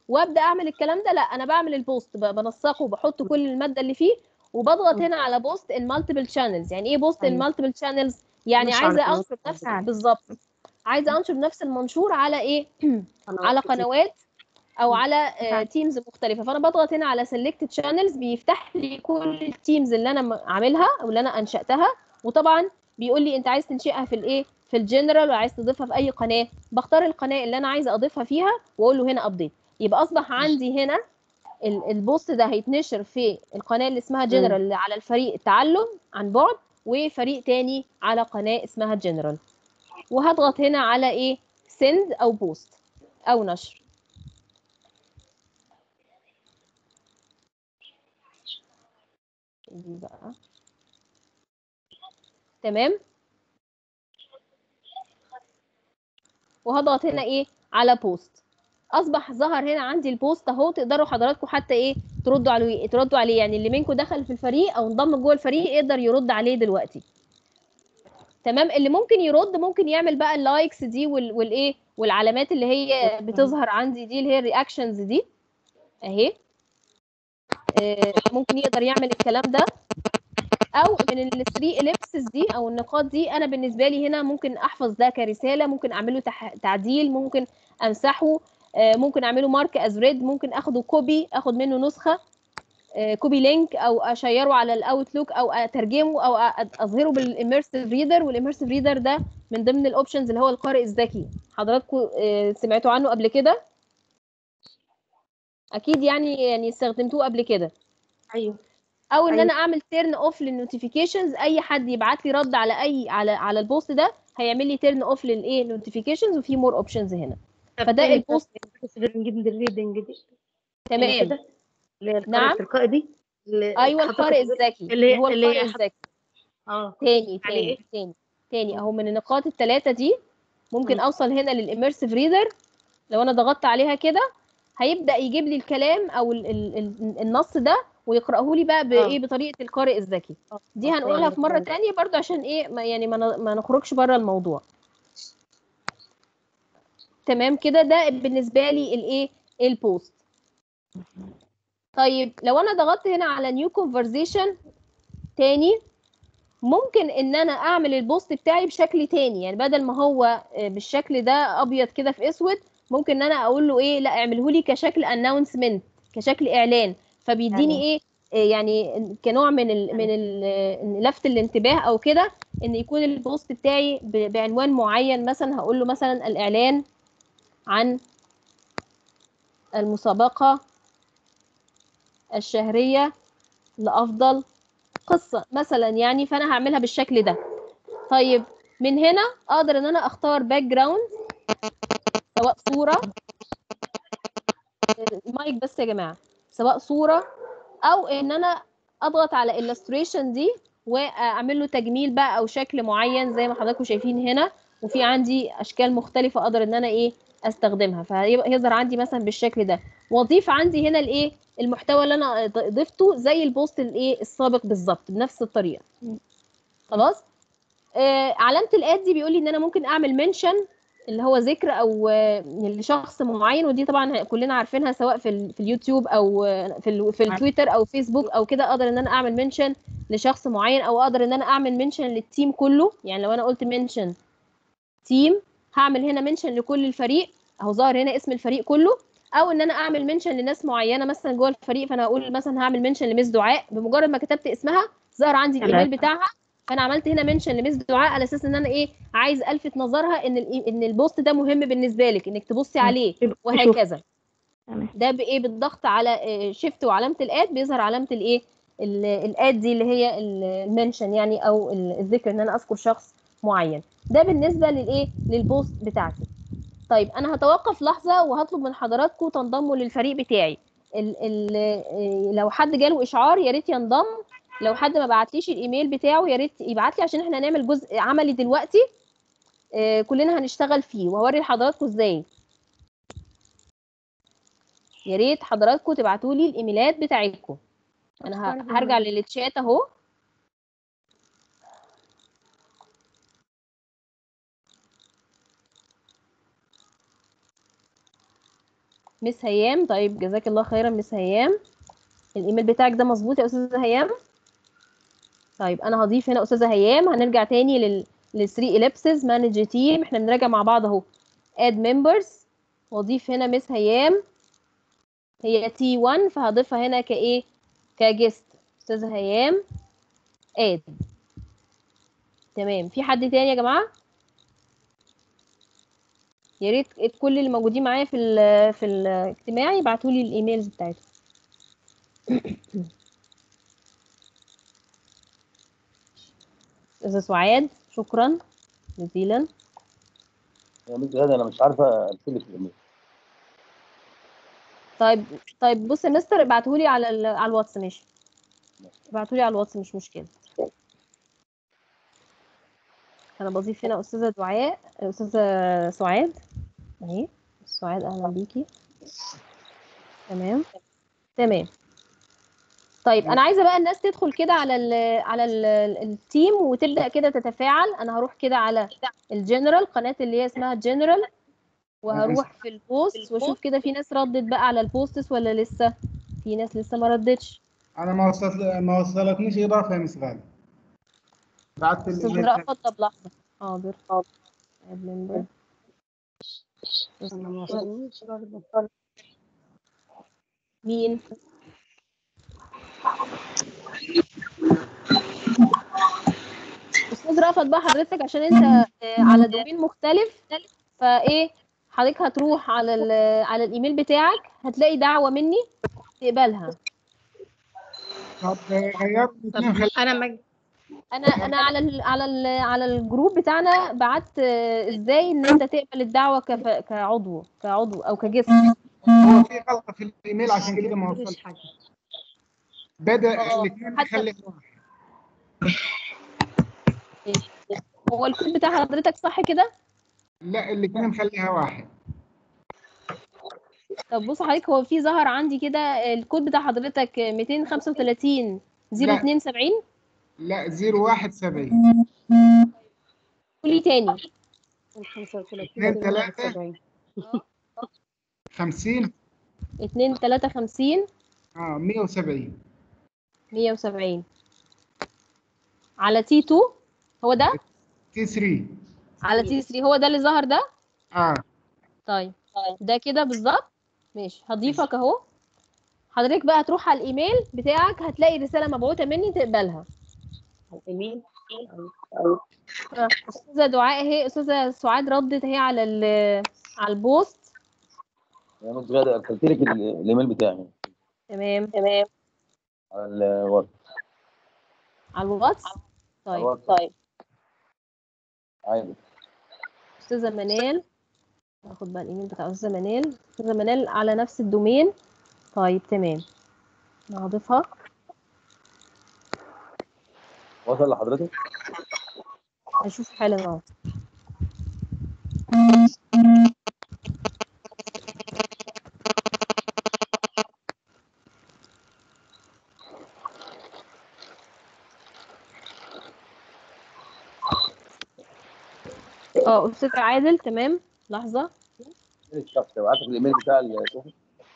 وابدا اعمل الكلام ده. لا، انا بعمل البوست بنسقه وبحط كل الماده اللي فيه، وبضغط هنا على بوست المالتيبل شانلز. يعني ايه بوست أيوة. المالتيبل شانلز؟ يعني مش على عايزه قنوات انشر نفس فعلا. بالظبط، عايزه انشر نفس المنشور على ايه على قنوات كتير. قنوات او على فعلا. تيمز مختلفه. فانا بضغط هنا على سيلكت شانلز، بيفتح لي كل التيمز اللي انا عاملها او اللي انا انشاتها. وطبعا بيقول لي انت عايز تنشئها في الايه، في الجنرال، وعايز تضيفها في اي قناه. بختار القناه اللي انا عايزه اضيفها فيها واقول له هنا ابديت. يبقى اصبح عندي هنا البوست ده هيتنشر في القناه اللي اسمها جنرال، اللي على الفريق التعلم عن بعد، وفريق تاني على قناه اسمها جنرال. وهضغط هنا على ايه، سند او بوست او نشر. دي بقى تمام. وهضغط هنا ايه على بوست. اصبح ظهر هنا عندي البوست اهو. تقدروا حضراتكم حتى ايه تردوا عليه. يعني اللي منكم دخل في الفريق او انضم جوه الفريق يقدر يرد عليه دلوقتي. تمام. اللي ممكن يرد ممكن يعمل بقى اللايكس دي والايه والعلامات اللي هي بتظهر عندي دي، اللي هي الرياكشنز دي اهي. ممكن يقدر يعمل الكلام ده. او من الثري اليبسز دي او النقاط دي، انا بالنسبه لي هنا ممكن احفظ ده كرساله، ممكن اعمله تعديل، ممكن امسحه، ممكن اعمله مارك از ريد، ممكن اخده كوبي، اخد منه نسخه كوبي لينك، او اشيره على الاوتلوك، او اترجمه، او اظهره بالاميرسيف ريدر. والاميرسيف ريدر ده من ضمن الاوبشنز اللي هو القارئ الذكي. حضراتكم سمعتوا عنه قبل كده اكيد، يعني استخدمتوه قبل كده. ايوه او ان ايوه. انا اعمل تيرن اوف للنوتيفيكيشنز. اي حد يبعت لي رد على اي على البوست ده هيعمل لي تيرن اوف للايه نوتيفيكيشنز، وفي مور اوبشنز هنا. طب فده تاني البوست. نجيب الريدنج دي تاني تمام. كده، اللي هي القارئ نعم. التلقائي دي اللي ايوه حضرتك القارئ الذكي، اللي اللي هو اللي القارئ هي الذكي. اه تاني عليه تاني ايه؟ تاني تاني اهو. من النقاط الثلاثه دي ممكن اوصل هنا للاميرسيف ريدر. لو انا ضغطت عليها كده هيبدا يجيب لي الكلام او النص ده ويقراه لي بقى بايه، بطريقه القارئ الذكي. دي هنقولها في مره تانية برضو عشان ايه يعني ما نخرجش بره الموضوع. تمام كده. ده بالنسبه لي الايه، البوست. طيب لو انا ضغطت هنا على نيو كونفرزيشن تاني، ممكن ان انا اعمل البوست بتاعي بشكل تاني. يعني بدل ما هو بالشكل ده ابيض كده في اسود، ممكن ان انا اقول له ايه، لا اعمله لي كشكل اناونسمنت، كشكل اعلان. فبيديني ايه يعني كنوع من لفت الانتباه او كده، ان يكون البوست بتاعي بعنوان معين. مثلا هقول له مثلا الاعلان عن المسابقة الشهرية لأفضل قصة مثلا يعني. فأنا هعملها بالشكل ده. طيب من هنا أقدر إن أنا أختار باك جراوند، سواء صورة، المايك بس يا جماعة، سواء صورة أو إن أنا أضغط على illustration دي وأعمل له تجميل بقى أو شكل معين زي ما حضراتكم شايفين هنا. وفي عندي أشكال مختلفة أقدر إن أنا إيه استخدمها. فهيظهر عندي مثلا بالشكل ده. واضيف عندي هنا الايه المحتوى اللي انا ضفته زي البوست الايه السابق بالظبط بنفس الطريقه. خلاص. علامه الاد دي بيقول لي ان انا ممكن اعمل منشن، اللي هو ذكر او لشخص معين. ودي طبعا كلنا عارفينها، سواء في اليوتيوب او في التويتر او فيسبوك او كده. اقدر ان انا اعمل منشن لشخص معين، او اقدر ان انا اعمل منشن للتيم كله. يعني لو انا قلت منشن تيم، هعمل هنا منشن لكل الفريق اهو، ظاهر هنا اسم الفريق كله. او ان انا اعمل منشن لناس معينه مثلا جوه الفريق. فانا هقول مثلا هعمل منشن لمس دعاء، بمجرد ما كتبت اسمها ظهر عندي الايميل بتاعها. فانا عملت هنا منشن لمس دعاء على اساس ان انا ايه عايز الفت نظرها ان البوست ده مهم بالنسبه لك، انك تبصي عليه وهكذا. ده بايه، بالضغط على شيفت وعلامه الاد بيظهر علامه الايه الاد دي اللي هي المنشن يعني، او الذكر ان انا اذكر شخص معين. ده بالنسبه للايه للبوست بتاعتي. طيب انا هتوقف لحظه وهطلب من حضراتكم تنضموا للفريق بتاعي. لو حد جاله اشعار يا ريت ينضم. لو حد ما بعتليش الايميل بتاعه يا ريت يبعت لي، عشان احنا هنعمل جزء عملي دلوقتي كلنا هنشتغل فيه، وهوري لحضراتكم ازاي. يا ريت حضراتكم تبعتوا لي الايميلات بتاعتكم. انا هرجع للتشات اهو. مس هيام. طيب جزاك الله خيرا مس هيام. الايميل بتاعك ده مظبوط يا استاذه هيام؟ طيب انا هضيف هنا استاذه هيام. هنرجع تاني لل 3 ellipses manage team. احنا بنراجع مع بعض اهو. add members، واضيف هنا مس هيام، هي تي 1 فهضيفها هنا كايه؟ كجست. استاذه هيام add. تمام. في حد تاني يا جماعه؟ يا ريت كل اللي موجودين معايا في الاجتماع يبعتوا لي الايميلز بتاعتهم. استاذه سعاد شكرا جزيلا. يا مس غاده انا مش عارفه ارسل لك الايميل. طيب بص يا مستر ابعتهولي على الواتس. ماشي، ابعتهولي على الواتس مش مشكله. انا بضيف هنا استاذه دعاء، استاذه سعاد اهي. سعاد اهلا بيكي. تمام. طيب انا عايزه بقى الناس تدخل كده على التيم وتبدا كده تتفاعل. انا هروح كده على الجنرال، قناه اللي هي اسمها جنرال، وهروح في البوست واشوف كده في ناس ردت بقى على البوستس ولا لسه. في ناس لسه ما ردتش. انا ما وصلتنيش اضافه يا مس غاده. بعت استاذ الايميل تاني. رأفت طب لحظه. حاضر. اد ممبر. انا ما وصلنيش برضه. مين؟ استاذ رأفت بقى حضرتك عشان انت على دومين مختلف، فايه حضرتك هتروح على الايميل بتاعك هتلاقي دعوه مني تقبلها. طب غيرت طب الاثنين خلي. انا ما انا على الجروب بتاعنا بعت ازاي ان انت تقبل الدعوه كعضو او كجست. هو في غلطه في الايميل عشان كده ما قلتليش وصلت. حاجه. بدا الاثنين حتى خلي واحد. هو الكود بتاع حضرتك صح كده؟ لا الاثنين خليها واحد. طب بص حضرتك، هو في ظهر عندي كده الكود بتاع حضرتك 235 لا 072. لا 071 قولي تاني. 35 2 3 72. 50 2 3 50 170 170 على تي 2. هو ده تي 3. على تي 3. هو ده اللي ظهر ده. اه طيب ده كده بالظبط. ماشي هضيفك اهو. حضرتك بقى هتروح على الايميل بتاعك هتلاقي رساله مبعوثه مني تقبلها. الايميل. استاذه دعاء اهي. استاذه سعاد ردت اهي على البوست. يا مس غاده ارسلت لك الايميل بتاعي تمام. على الواتس. على الواتس. على طيب الواتس. عادي. استاذه منال، ناخد بقى الايميل بتاع استاذه منال. استاذه منال على نفس الدومين. طيب تمام. انا هضيفها. وصل لحضرتك؟ هشوف حالا اهو. استاذ عادل تمام. لحظه. الشخص بعت لك الايميل بتاع الشخص.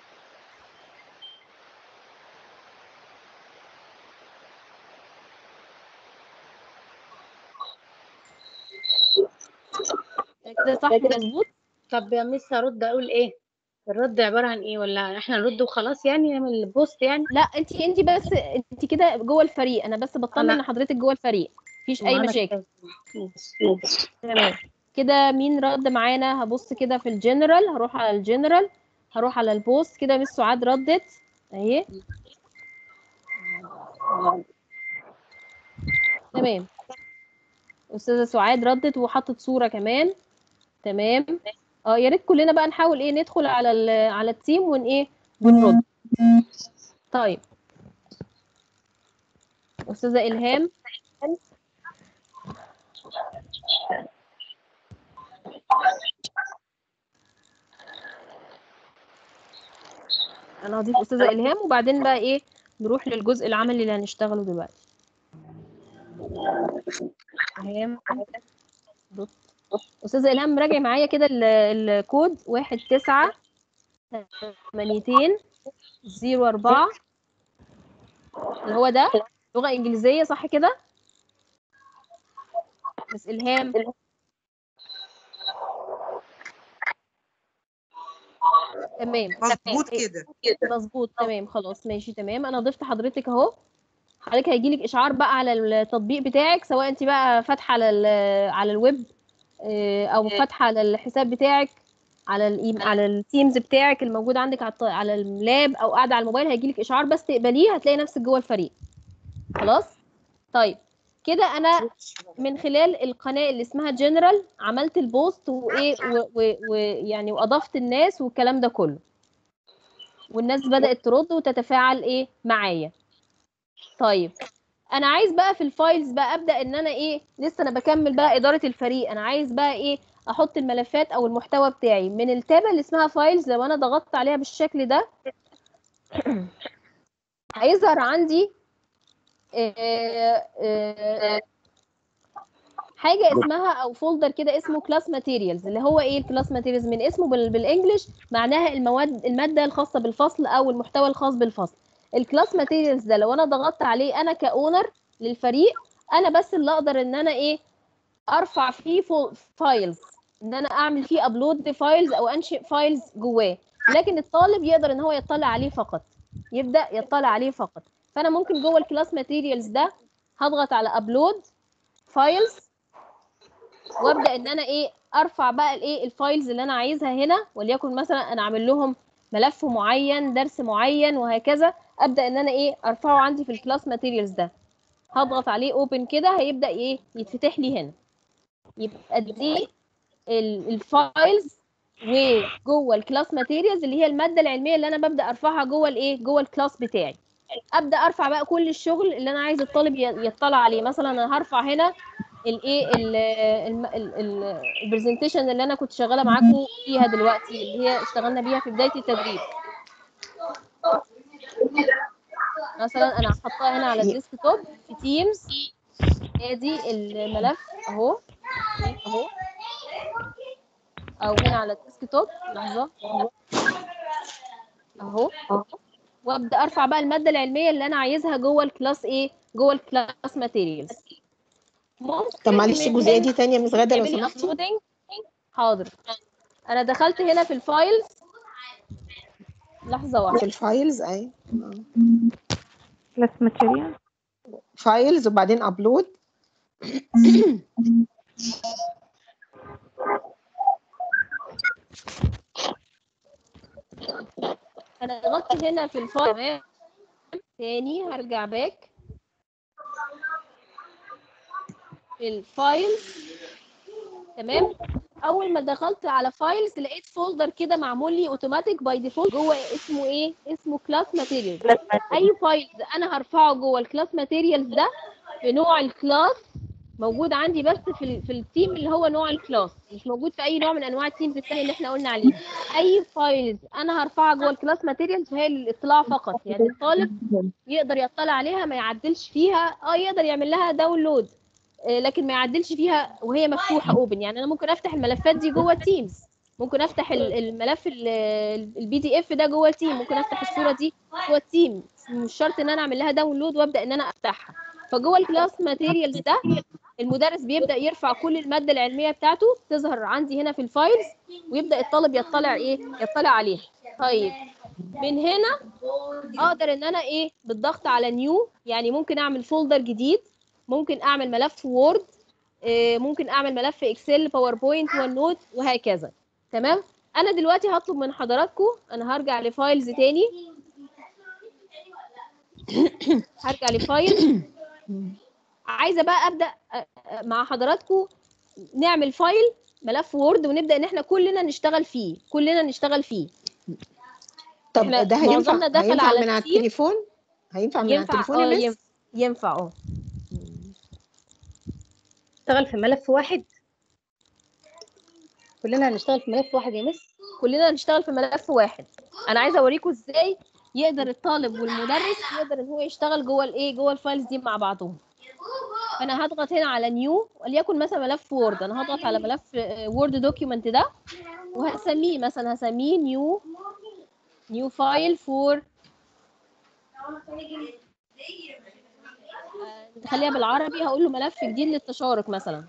كده صح مظبوط. طب يا مس هرد اقول ايه؟ الرد عباره عن ايه؟ ولا احنا نرد وخلاص يعني نعمل البوست يعني؟ لا انت بس انت كده جوه الفريق. انا بس بطمن ان انا حضرتك جوه الفريق مفيش اي ما انا مشاكل. كده. ماشي. تمام. كده مين رد معانا؟ هبص كده في الجنرال. هروح على الجنرال. هروح على البوست كده. مس سعاد ردت اهي. تمام. استاذه سعاد ردت وحطت صوره كمان. تمام. يا ريت كلنا بقى نحاول ايه ندخل على التيم ونرد. طيب استاذه الهام. انا هضيف استاذه الهام وبعدين بقى ايه نروح للجزء العملي اللي هنشتغله دلوقتي. الهام استاذه الهام راجعي معايا كده الكود 1 9 04 اللي هو ده لغة إنجليزية صح كده؟ بس إلهام تمام مظبوط كده. مظبوط تمام خلاص ماشي تمام. أنا ضفت حضرتك أهو. حضرتك هيجيلك إشعار بقى على التطبيق بتاعك، سواء أنت بقى فاتحة على الويب أو فاتحة على الحساب بتاعك على التيمز بتاعك الموجود عندك على اللاب، او قاعده على الموبايل. هيجيلك اشعار بس تقبليه هتلاقي نفسك جوه الفريق. خلاص طيب كده انا من خلال القناه اللي اسمها جنرال عملت البوست وايه ويعني واضفت الناس والكلام ده كله، والناس بدات ترد وتتفاعل ايه معايا. طيب انا عايز بقى في الفايلز بقى ابدا ان انا ايه، لسه انا بكمل بقى اداره الفريق. انا عايز بقى ايه، احط الملفات او المحتوى بتاعي من التابه اللي اسمها فايلز. لو انا ضغطت عليها بالشكل ده هيظهر عندي حاجه اسمها او فولدر كده اسمه كلاس ماتيريالز. اللي هو ايه الكلاس ماتيريالز؟ من اسمه بالانجلش معناها الماده الخاصه بالفصل او المحتوى الخاص بالفصل. الكلاس ماتيريالز ده لو انا ضغطت عليه انا كاونر للفريق، انا بس اللي اقدر ان انا ايه، ارفع فيه فايلز، ان انا اعمل فيه ابلود فايلز او انشئ فايلز جواه. لكن الطالب يقدر ان هو يطلع عليه فقط، يبدا يطلع عليه فقط. فانا ممكن جوه الكلاس ماتيريالز ده هضغط على ابلود فايلز وابدا ان انا ايه، ارفع بقى الايه الفايلز اللي انا عايزها هنا. وليكن مثلا انا اعمل لهم ملف معين، درس معين، وهكذا. ابدا ان انا ايه ارفعه عندي في الكلاس ماتيريالز ده. هضغط عليه اوبن كده هيبدا ايه يتفتح لي هنا. يبقى دي الفايلز وجوه الكلاس ماتيريالز اللي هي الماده العلميه اللي انا ببدا ارفعها جوه الايه، جوه الكلاس بتاعي. ابدا ارفع بقى كل الشغل اللي انا عايز الطالب يطلع عليه. مثلا انا هرفع هنا الايه البرزنتيشن اللي انا كنت شغاله معاكم فيها دلوقتي، اللي هي اشتغلنا بيها في بدايه التدريب. مثلا انا هحطها هنا على الديسك توب في تيمز. ادي الملف اهو اهو، او هنا على الديسك توب. لحظه اهو. وابدا ارفع بقى الماده العلميه اللي انا عايزها جوه الكلاس ايه، جوه الكلاس ماتيريالز. طب معلش الجزئيه دي تانية يا مس غاده لو تعملي سمحتي. uploading. حاضر. انا دخلت هنا في الفايلز. لحظه في واحده. الفايلز اي كلاس ماتيريال فايلز وبعدين ابلود. انا ضغطت هنا في الفايل. تمام تاني هرجع باك في الفايلز. تمام. اول ما دخلت على فايلز لقيت فولدر كده معمول لي اوتوماتيك باي ديفولت جوه اسمه ايه، اسمه كلاس ماتيريالز. اي فايل انا هرفعه جوه الكلاس ماتيريالز ده في نوع الكلاس موجود عندي بس في التيم اللي هو نوع الكلاس، مش موجود في اي نوع من انواع التيمز الثانيه اللي احنا قلنا عليها. اي فايلز انا هرفعها جوه الكلاس ماتيريالز فهي للاطلاع فقط، يعني الطالب يقدر يطلع عليها ما يعدلش فيها. يقدر يعمل لها داونلود لكن ما يعدلش فيها وهي مفتوحه اوبن. يعني انا ممكن افتح الملفات دي جوه تيمز، ممكن افتح الملف البي دي اف ده جوه التيم، ممكن افتح الصوره دي جوه التيم. مش شرط ان انا اعمل لها داونلود وابدا ان انا افتحها. فجوه الكلاس ماتيريالز ده المدرس بيبدا يرفع كل الماده العلميه بتاعته، تظهر عندي هنا في الفايلز، ويبدا الطالب يطلع ايه، يطلع عليها. طيب من هنا اقدر ان انا ايه بالضغط على نيو، يعني ممكن اعمل فولدر جديد، ممكن اعمل ملف وورد، ممكن اعمل ملف اكسل، باوربوينت، ون نوت، وهكذا. تمام. انا دلوقتي هطلب من حضراتكم، انا هرجع لفايلز تاني. هرجع لفايل. عايزه بقى ابدا مع حضراتكم نعمل فايل ملف وورد ونبدا ان احنا كلنا نشتغل فيه، كلنا نشتغل فيه. طب احنا ده هينفع معظمنا دخل هينفع على من على التيم. التليفون؟ هينفع من على ينفع التليفون يا مس؟ ينفع اشتغل في ملف واحد، كلنا هنشتغل في ملف واحد يا مس. كلنا نشتغل في ملف واحد. انا عايزه اوريكم ازاي يقدر الطالب والمدرس يقدر ان هو يشتغل جوه الايه، جوه الفايلز دي مع بعضهم. فانا هضغط هنا على نيو، وليكن مثلا ملف وورد. انا هضغط على ملف وورد دوكيومنت ده وهسميه مثلا، هسميه نيو new file for نخليها بالعربي، هقول له ملف جديد للتشارك مثلا.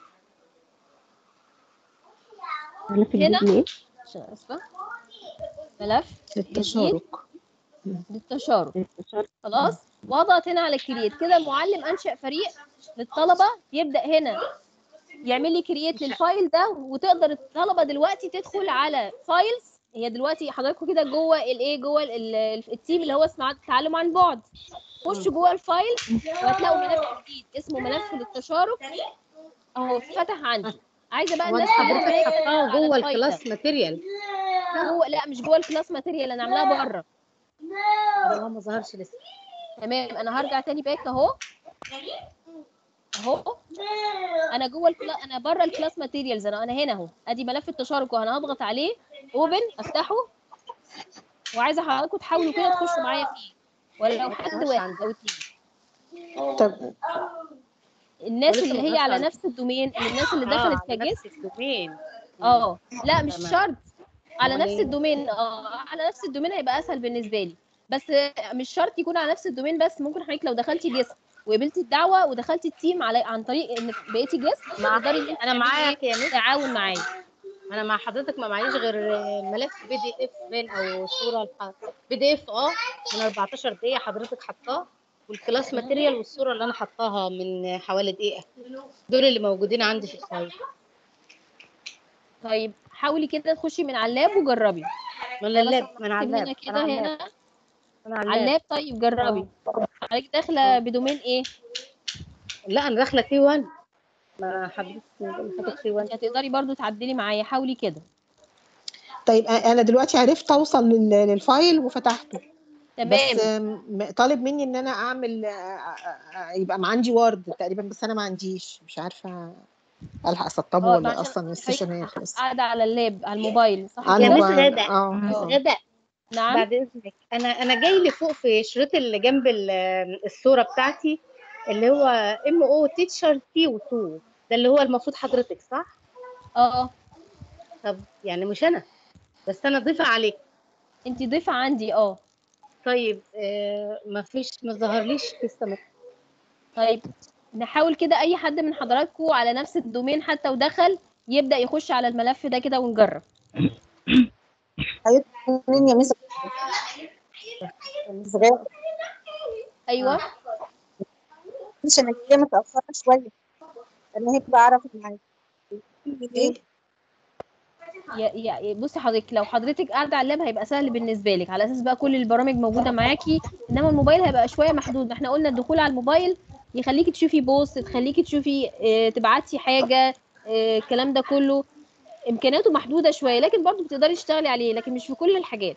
ملف هنا جديد ليه؟ عشان اسفه، ملف جديد التشارك. للتشارك. خلاص، واضغط هنا على كرييت. كده المعلم انشأ فريق للطلبه، يبدا هنا يعمل لي كرييت للفايل ده، وتقدر الطلبه دلوقتي تدخل على فايلز. هي دلوقتي حضراتكم كده جوه الايه، جوه التيم اللي هو اسمه التعلم عن بعد. خشوا جوه الفايل وهتلاقوا ملف جديد اسمه ملف للتشارك اهو فتح عندي. عايزه بقى الناس كلها حضرتك تركز حطاه على جوه الفايل ده. الكلاس ماتيريال؟ جوه، لا مش جوه الكلاس ماتيريال، انا عاملاها بره. والله ما ظهرش لسه. تمام، انا هرجع تاني باك اهو. اهو انا جوه انا بره الكلاس ماتيريالز، انا هنا اهو. ادي ملف التشارك وانا هضغط عليه اوبن افتحه، وعايزه حضراتكم تحاولوا كده تخشوا معايا فيه، ولو حد واحد او اتنين. طب الناس ولسه اللي ما هي ظهرش على عندي. نفس الدومين، الناس اللي دخلت على نفس كجست. الدومين. لا مش تمام. شرط على أمال نفس إيه؟ الدومين. على نفس الدومين هيبقى اسهل بالنسبه لي، بس مش شرط يكون على نفس الدومين. بس ممكن حضرتك لو دخلتي جست وقبلتي الدعوه ودخلتي التيم عن طريق انك بقيتي جست، تقدري ان انت انا معاك تعملي يا مس. تعاون معايا. انا مع حضرتك، ما معيش غير ملف PDF باين او صوره PDF من 14 دقيقه حضرتك حطاه، والكلاس ماتيريال والصوره اللي انا حطاها من حوالي دقيقه، دول اللي موجودين عندي في الفايل. طيب حاولي كده تخشي من على اللاب وجربي. من انا اللاب، مثلا من على هكتب اللاب، هنا انا كده، على اللاب، هنا انا على على اللاب. اللاب. طيب جربي. حضرتك داخله بدومين ايه؟ لا انا داخله T1. ما حضرتك حاطط T1. انت هتقدري برضو تعدلي معايا، حاولي كده. طيب انا دلوقتي عرفت اوصل للفايل وفتحته، بس تمام. طالب مني ان انا اعمل يبقى ما عندي وورد تقريبا، بس انا ما عنديش، مش عارفه الحق اسطبه ما ولا عشان اصلا السيشن هيخلص. قاعده على اللاب على الموبايل، صح على يا كده؟ مس الموبايل غادة، مس اه غادة، نعم. بعد اذنك، انا جاي لي فوق في الشريط اللي جنب الصوره بتاعتي، اللي هو MO تيتشر T2، ده اللي هو المفروض حضرتك، صح؟ اه طب يعني مش انا، بس انا ضيفه عليك. انت ضيفه عندي. طيب ما ظهرليش لسه. طيب نحاول كده، اي حد من حضراتكم على نفس الدومين حتى ودخل يبدأ يخش على الملف ده كده ونجرب. مين يا مس غادة؟ ايوه مش انا جايه متاخره شويه، انا هيك بعرف معاكي ايه. بصي حضرتك، لو حضرتك قاعده على اللاب هيبقى سهل بالنسبه لك، على اساس بقى كل البرامج موجوده معاكي. انما الموبايل هيبقى شويه محدود. احنا قلنا الدخول على الموبايل يخليكي تشوفي بوست، تخليكي تشوفي تبعتي حاجه، الكلام ده كله امكانياته محدوده شويه، لكن برضو بتقدري تشتغلي عليه، لكن مش في كل الحاجات.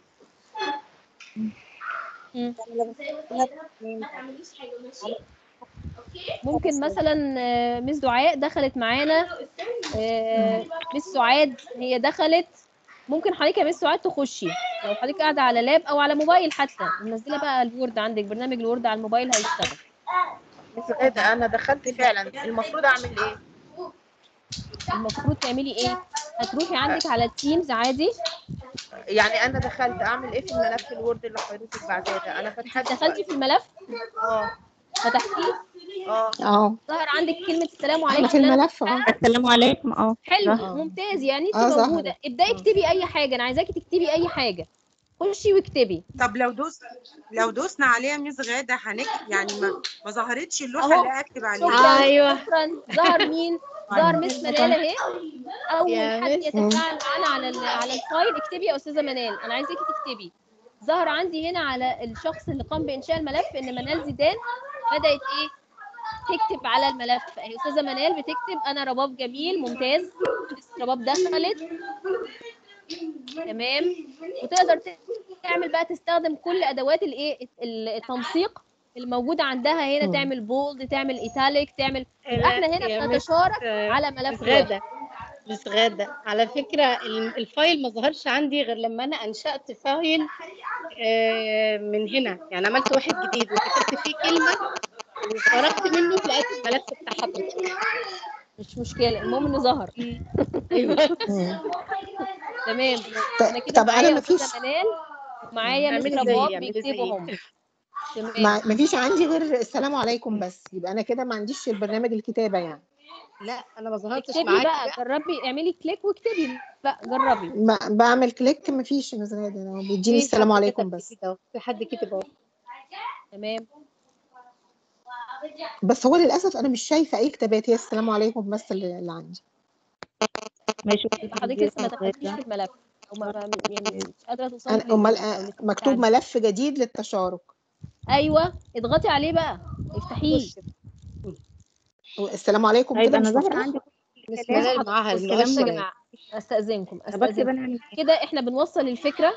ممكن مثلا مس دعاء دخلت معانا، مس سعاد هي دخلت. ممكن حضرتك يا مس سعاد تخشي لو حضرتك قاعده على لاب او على موبايل حتى، منزله بقى الوورد عندك، برنامج الوورد على الموبايل هيشتغل. مس غادة انا دخلت فعلا، المفروض اعمل ايه؟ المفروض تعملي ايه؟ هتروحي عندك على التيمز عادي. يعني انا دخلت اعمل ايه في الملف الوورد اللي حضرتك بعتاه ده؟ انا فتحته. دخلتي في الملف؟ فتحتيه؟ ظهر عندك كلمه السلام عليكم في الملف. السلام عليكم. حلو ممتاز، يعني انت موجوده. ظهرت. ابداي اكتبي اي حاجه، انا عايزاكي تكتبي اي حاجه، خشي واكتبي. طب لو دوسنا عليها مس غادة يعني ما ظهرتش اللوحة اللي اكتب عليها. شكرا. ظهر مين؟ ظهر مس منال اهي. اول حد يتفاعل معانا على الفايل اكتبي يا استاذه منال، انا عايزاكي تكتبي. ظهر عندي هنا على الشخص اللي قام بانشاء الملف ان منال زيدان بدات ايه تكتب على الملف اهي. استاذه منال بتكتب انا رباب جميل. ممتاز، رباب دخلت. تمام، وتقدر تعمل بقى تستخدم كل ادوات الايه التنسيق الموجوده عندها هنا، تعمل بولد، تعمل ايتاليك، تعمل. يبقى احنا هنا بنتشارك على ملف واحد. مس غادة، على فكرة الفايل ما ظهرش عندي غير لما أنا أنشأت فايل من هنا، يعني عملت واحد جديد وكتبت فيه كلمة وخرجت منه لقيت الملف بتاع حضرتك. مش مشكلة، المهم إنه ظهر. أيوه تمام. أنا كده طب أنا معايا مفيش أستاذة منال. معايا اعملي مستر زيي، بوب اعملي بيكتبوا هم. زيي. تمام. ما فيش عندي غير السلام عليكم بس، يبقى انا كده ما عنديش البرنامج الكتابه يعني. لا انا ما ظهرتش اكتبي معاكي بقى، بقى. جربي اعملي كليك واكتبي بقى، جربي. بعمل كليك ما فيش يا مس غاده، هو بيديني في السلام حد عليكم كتب بس. كده اهو، في حد كتب اهو. تمام. بس هو للاسف انا مش شايفه اي كتابات، هي السلام عليكم بس اللي عندي. ماشي. يبقى حضرتك لسه ما دخلتيش في الملف، او يعني مش قادره توصلي انا امال للتشارك. مكتوب ملف جديد للتشارك. ايوه اضغطي عليه بقى، افتحيه. السلام عليكم طيب كده انا مش ظاهر مفتوح. عندي مس بصي ملال حضرتك، معاها بصوا يا المؤشر. جماعه، استاذنكم انا بكتب استاذنكم انا كده، احنا بنوصل الفكره،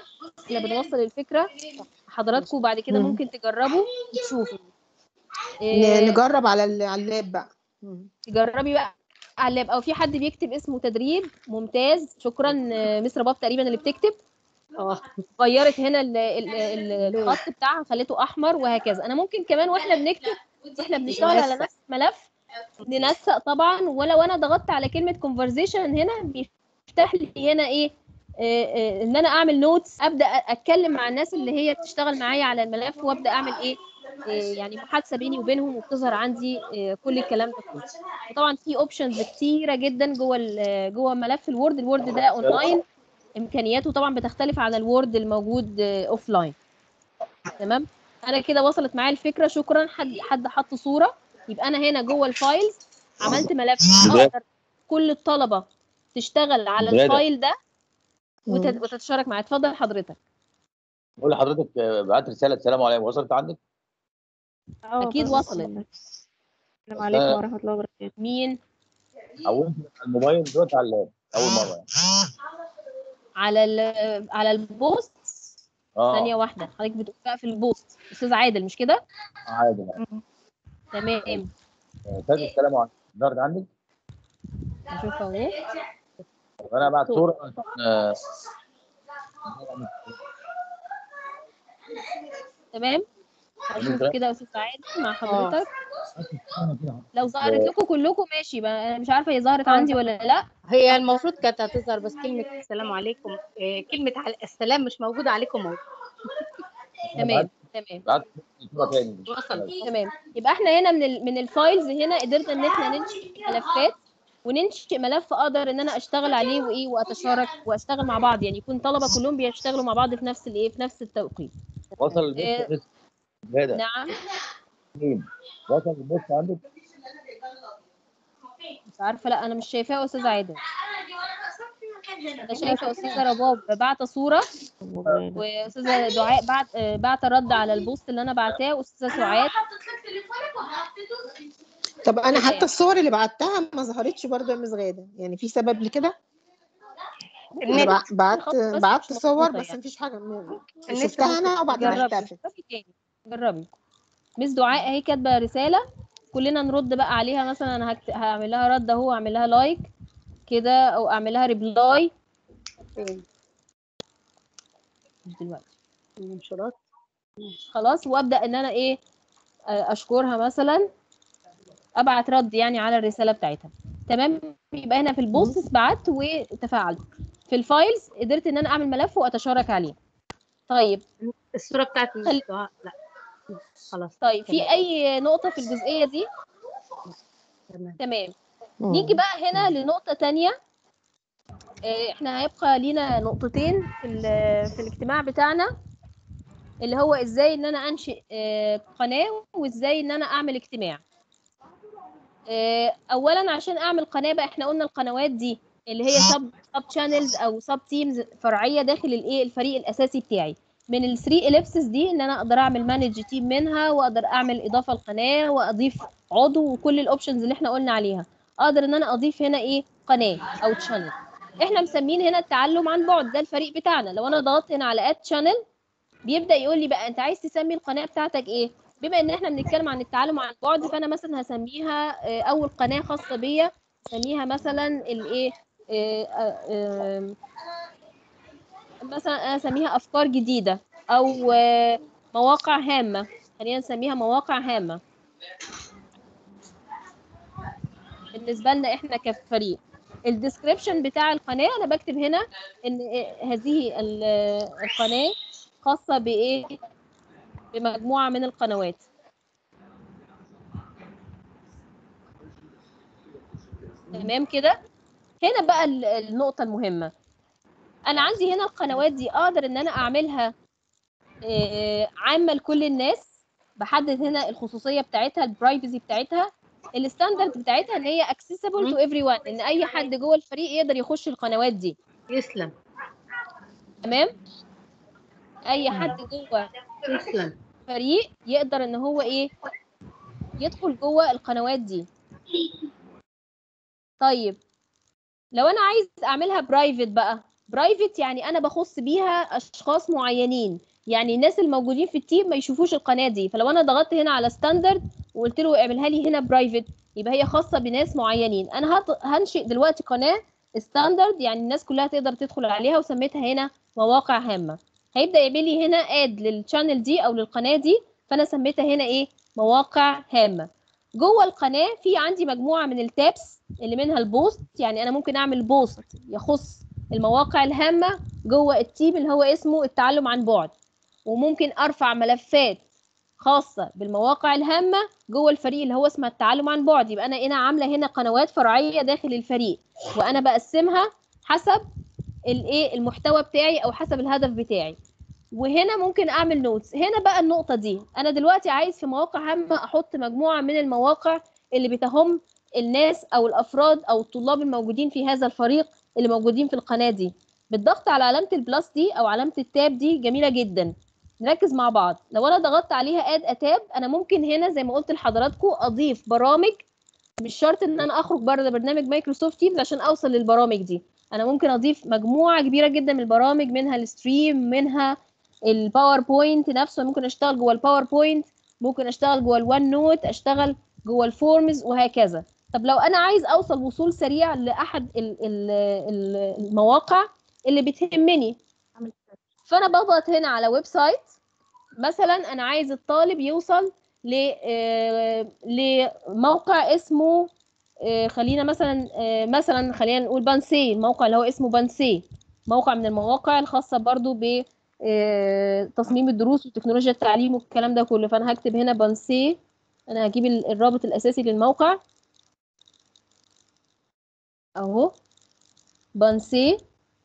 حضراتكم، وبعد كده ممكن تجربوا وتشوفوا. نجرب على اللاب بقى. تجربي بقى على اللاب، او في حد بيكتب اسمه تدريب ممتاز. شكرا مس رباب تقريبا اللي بتكتب. غيرت هنا الخط بتاعها، خليته احمر وهكذا. انا ممكن كمان واحنا بنكتب واحنا بنشتغل على نفس الملف ننسق طبعا، ولو انا ضغطت على كلمه كونفرزيشن هنا بيفتح لي هنا ايه، ان انا اعمل نوتس، ابدا اتكلم مع الناس اللي هي بتشتغل معايا على الملف، وابدا اعمل ايه، يعني محادثه بيني وبينهم، وبتظهر عندي كل الكلام ده كله. وطبعا في اوبشنز كتيره جدا جوه ملف الوورد. الوورد ده اونلاين، امكانياته طبعا بتختلف على الوورد الموجود اوف لاين. تمام. انا كده وصلت معايا الفكره. شكرا. حد حط صوره. يبقى انا هنا جوه الفايلز عملت ملف اقدر كل الطلبه تشتغل على الفايل ده وتتشارك معايا. اتفضل حضرتك. بقول لحضرتك بعت رساله السلام عليكم، وصلت عندك؟ اكيد وصلت. السلام عليكم ورحمه الله وبركاته. مين؟ حولت الموبايل دلوقتي على اللاب اول مره يعني. على البوست. ثانيه واحده، حضرتك بتقول بقى في البوست استاذ عادل مش كده؟ عادل. تمام. استاذ السلام عليكم ظهرت عندك؟ هشوف اهو. انا بعت صوره تمام. هشوف كده يا استاذ عادل مع حضرتك. لو ظهرت لكم كلكم ماشي بقى، انا مش عارفه هي ظهرت عندي ولا لا. هي المفروض كانت هتظهر، بس كلمه السلام عليكم، كلمه السلام مش موجوده، عليكم موجود. تمام. تمام. يبقى احنا هنا من الفايلز هنا قدرنا ان احنا ننشئ ملفات، وننشئ ملف اقدر ان انا اشتغل عليه وايه، واتشارك واشتغل مع بعض، يعني يكون طلبه كلهم بيشتغلوا مع بعض في نفس الايه، في نفس التوقيت. وصل البوست نعم. وصل البوست عندك؟ مش عارفه، لا انا مش شايفاه يا استاذ عادل. انا شايفه استاذه رباب بعت صوره، واستاذه دعاء بعت رد على البوست اللي انا بعتاه، واستاذه سعاد. طب انا حتى الصور اللي بعتها ما ظهرتش برضه يا مس غاده، يعني في سبب لكده؟ انا بعت صور بس يعني. مفيش حاجه شفتها انا وبعدين اختفت. جربي. مس دعاء اهي كاتبه رساله، كلنا نرد بقى عليها. مثلا انا هعمل لها رد اهو، اعمل لها لايك كده، او اعمل لها ريبلاي. مش دلوقتي المنشورات خلاص، وابدا ان انا ايه، اشكرها مثلا، ابعت رد يعني على الرساله بتاعتها. تمام. يبقى هنا في البوستس بعت وتفاعلت، في الفايلز قدرت ان انا اعمل ملف واتشارك عليه. طيب الصوره بتاعت لا خلاص. طيب في اي نقطه في الجزئيه دي؟ تمام. نيجي بقى هنا لنقطه تانية. احنا هيبقى لينا نقطتين في الاجتماع بتاعنا، اللي هو ازاي ان انا انشئ قناه، وازاي ان انا اعمل اجتماع. اولا عشان اعمل قناه بقى، احنا قلنا القنوات دي اللي هي سب شانلز او سب تيمز فرعيه داخل الايه، الفريق الاساسي بتاعي. من الثري اليبسز دي ان انا اقدر اعمل مانج تيم منها، واقدر اعمل اضافه لقناه، واضيف عضو، وكل الاوبشنز اللي احنا قلنا عليها. اقدر ان انا اضيف هنا ايه، قناه او تشانل. احنا مسمين هنا التعلم عن بعد، ده الفريق بتاعنا. لو انا ضغطت هنا على اد شانل، بيبدا يقول لي بقى انت عايز تسمي القناه بتاعتك ايه. بما ان احنا بنتكلم عن التعلم عن بعد، فانا مثلا هسميها اول قناه خاصه بيا، هسميها مثلا الايه، مثلا انا اسميها افكار جديده، او مواقع هامه. خلينا نسميها مواقع هامه بالنسبه لنا احنا كفريق. الديسكريبشن بتاع القناه انا بكتب هنا ان هذه القناه خاصه بايه؟ بمجموعه من القنوات. تمام كده. هنا بقى النقطه المهمه، انا عندي هنا القنوات دي اقدر ان انا اعملها عامه لكل الناس، بحدد هنا الخصوصيه بتاعتها، البرايفسي بتاعتها، الستاندرد بتاعتها ان هي accessible to everyone، ان اي حد جوه الفريق يقدر يخش القنوات دي. يسلم. تمام، اي حد جوه يسلم. الفريق يقدر ان هو ايه، يدخل جوه القنوات دي. طيب لو انا عايز اعملها برايفت بقى، برايفت يعني انا بخص بيها اشخاص معينين، يعني الناس الموجودين في التيم ما يشوفوش القناه دي. فلو انا ضغطت هنا على ستاندرد وقلت له اعملها لي هنا برايفت، يبقى هي خاصه بناس معينين. انا هنشئ دلوقتي قناه ستاندرد يعني الناس كلها تقدر تدخل عليها، وسميتها هنا مواقع هامه. هيبدا يعمل لي هنا اد للشانل دي او للقناه دي، فانا سميتها هنا ايه؟ مواقع هامه. جوه القناه في عندي مجموعه من التابس اللي منها البوست، يعني انا ممكن اعمل بوست يخص المواقع الهامه جوه التيم اللي هو اسمه التعلم عن بعد، وممكن ارفع ملفات خاصه بالمواقع الهامه جوه الفريق اللي هو اسمه التعلم عن بعد. يبقى انا عامله هنا قنوات فرعيه داخل الفريق، وانا بقسمها حسب الايه المحتوى بتاعي او حسب الهدف بتاعي. وهنا ممكن اعمل نوتس. هنا بقى النقطه دي، انا دلوقتي عايز في مواقع هامه احط مجموعه من المواقع اللي بتهم الناس او الافراد او الطلاب الموجودين في هذا الفريق اللي موجودين في القناه دي. بالضغط على علامه البلس دي او علامه التاب دي جميله جدا. نركز مع بعض. لو انا ضغطت عليها اد اتاب، انا ممكن هنا زي ما قلت لحضراتكم اضيف برامج. مش شرط ان انا اخرج بره برنامج مايكروسوفت تيمز عشان اوصل للبرامج دي. انا ممكن اضيف مجموعه كبيره جدا من البرامج، منها الستريم، منها الباوربوينت نفسه، ممكن اشتغل جوه الباوربوينت، ممكن اشتغل جوه الوان نوت، اشتغل جوه الفورمز وهكذا. طب لو انا عايز اوصل وصول سريع لاحد المواقع اللي بتهمني، فانا بضغط هنا على ويب سايت. مثلا انا عايز الطالب يوصل لموقع اسمه خلينا مثلا خلينا نقول بانسي، الموقع اللي هو اسمه بانسي، موقع من المواقع الخاصة برضو ب تصميم الدروس وتكنولوجيا التعليم والكلام ده كله. فانا هكتب هنا بانسي، انا هجيب الرابط الاساسي للموقع اهو، بانسي.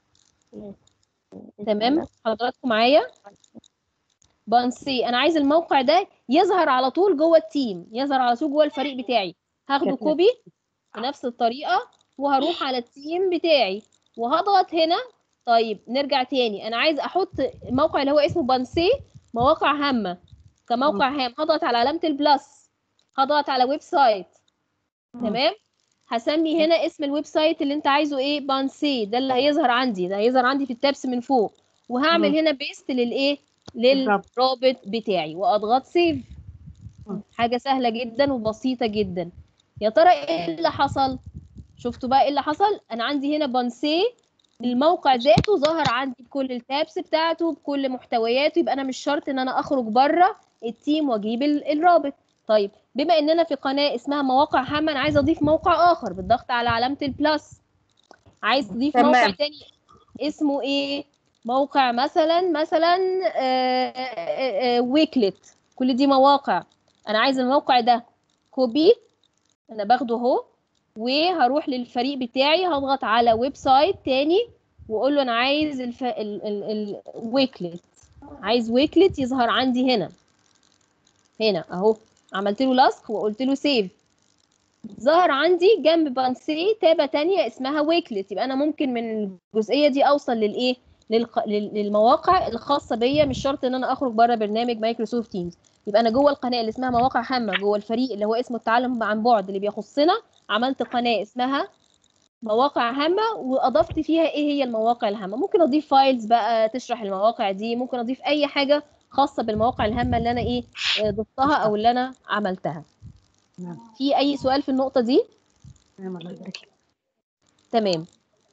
تمام حضراتكم معايا؟ بانسي، انا عايز الموقع ده يظهر على طول جوه التيم، يظهر على طول جوه الفريق بتاعي. هاخده كوبي بنفس الطريقه وهروح على التيم بتاعي وهضغط هنا. طيب نرجع تاني، انا عايز احط موقع اللي هو اسمه بانسي مواقع هامه كموقع هام. هضغط على علامه البلس، هضغط على ويب سايت. تمام، هسمي هنا اسم الويب سايت اللي انت عايزه ايه، بانسي. ده اللي هيظهر عندي، ده هيظهر عندي في التابس من فوق. وهعمل هنا بيست للايه، للرابط بتاعي، واضغط سيف. حاجه سهله جدا وبسيطه جدا. يا ترى ايه اللي حصل؟ شفتوا بقى ايه اللي حصل؟ انا عندي هنا بانسي الموقع ذاته ظهر عندي بكل التابس بتاعته بكل محتوياته. يبقى انا مش شرط ان انا اخرج بره التيم واجيب الرابط. طيب بما اننا في قناه اسمها مواقع هامه، انا عايزه اضيف موقع اخر. بالضغط على علامه البلس عايز تضيف موقع تاني اسمه ايه؟ موقع مثلا ويكلت. كل دي مواقع. انا عايز الموقع ده كوبي، انا باخده اهو وهروح للفريق بتاعي، هضغط على ويب سايت تاني واقول له انا عايز الويكلت، عايز ويكلت يظهر عندي هنا اهو. عملت له لاسك وقلت له سيف، ظهر عندي جنب بانسي تابة تانية اسمها ويكلت. يبقى انا ممكن من الجزئية دي اوصل للايه، للمواقع الخاصة بيا، مش شرط ان انا اخرج بره برنامج مايكروسوفت تيمز. يبقى انا جوه القناة اللي اسمها مواقع هامة جوه الفريق اللي هو اسمه التعلم عن بعد اللي بيخصنا، عملت قناة اسمها مواقع هامة واضفت فيها ايه هي المواقع الهامة. ممكن اضيف فايلز بقى تشرح المواقع دي، ممكن اضيف اي حاجة خاصة بالمواقع الهامة اللي انا ايه ضفتها او اللي انا عملتها. في اي سؤال في النقطة دي؟ الله يبارك لك. تمام.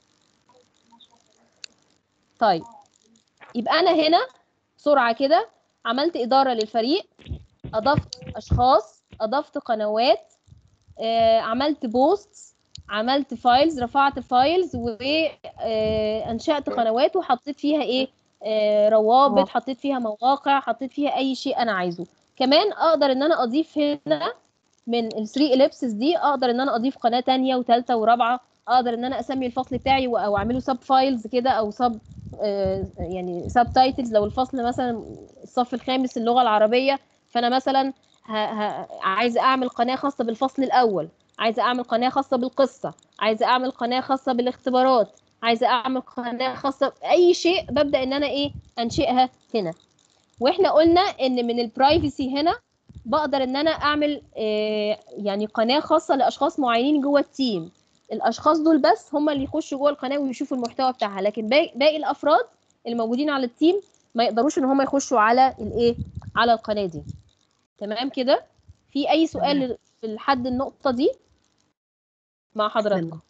طيب يبقى انا هنا بسرعة كده عملت إدارة للفريق، أضفت أشخاص، أضفت قنوات، عملت بوست، عملت فايلز، رفعت فايلز، وأنشأت قنوات وحطيت فيها إيه روابط، حطيت فيها مواقع، حطيت فيها اي شيء انا عايزه. كمان اقدر ان انا اضيف هنا من ال 3 ellipses دي، اقدر ان انا اضيف قناه تانية وثالثه ورابعه. اقدر ان انا اسمي الفصل بتاعي او اعمله سب فايلز كده، او سب يعني سب تايتلز. لو الفصل مثلا الصف الخامس اللغه العربيه، فانا مثلا عايزه اعمل قناه خاصه بالفصل الاول، عايزه اعمل قناه خاصه بالقصه، عايزه اعمل قناه خاصه بالاختبارات، عايزه اعمل قناه خاصه باي شيء، ببدا ان انا انشئها هنا. واحنا قلنا ان من البرايفسي هنا بقدر ان انا اعمل يعني قناه خاصه لاشخاص معينين جوه التيم. الاشخاص دول بس هم اللي يخشوا جوه القناه ويشوفوا المحتوى بتاعها، لكن باقي الافراد الموجودين على التيم ما يقدروش ان هم يخشوا على على القناه دي. تمام كده؟ في اي سؤال لحد النقطه دي مع حضراتكم؟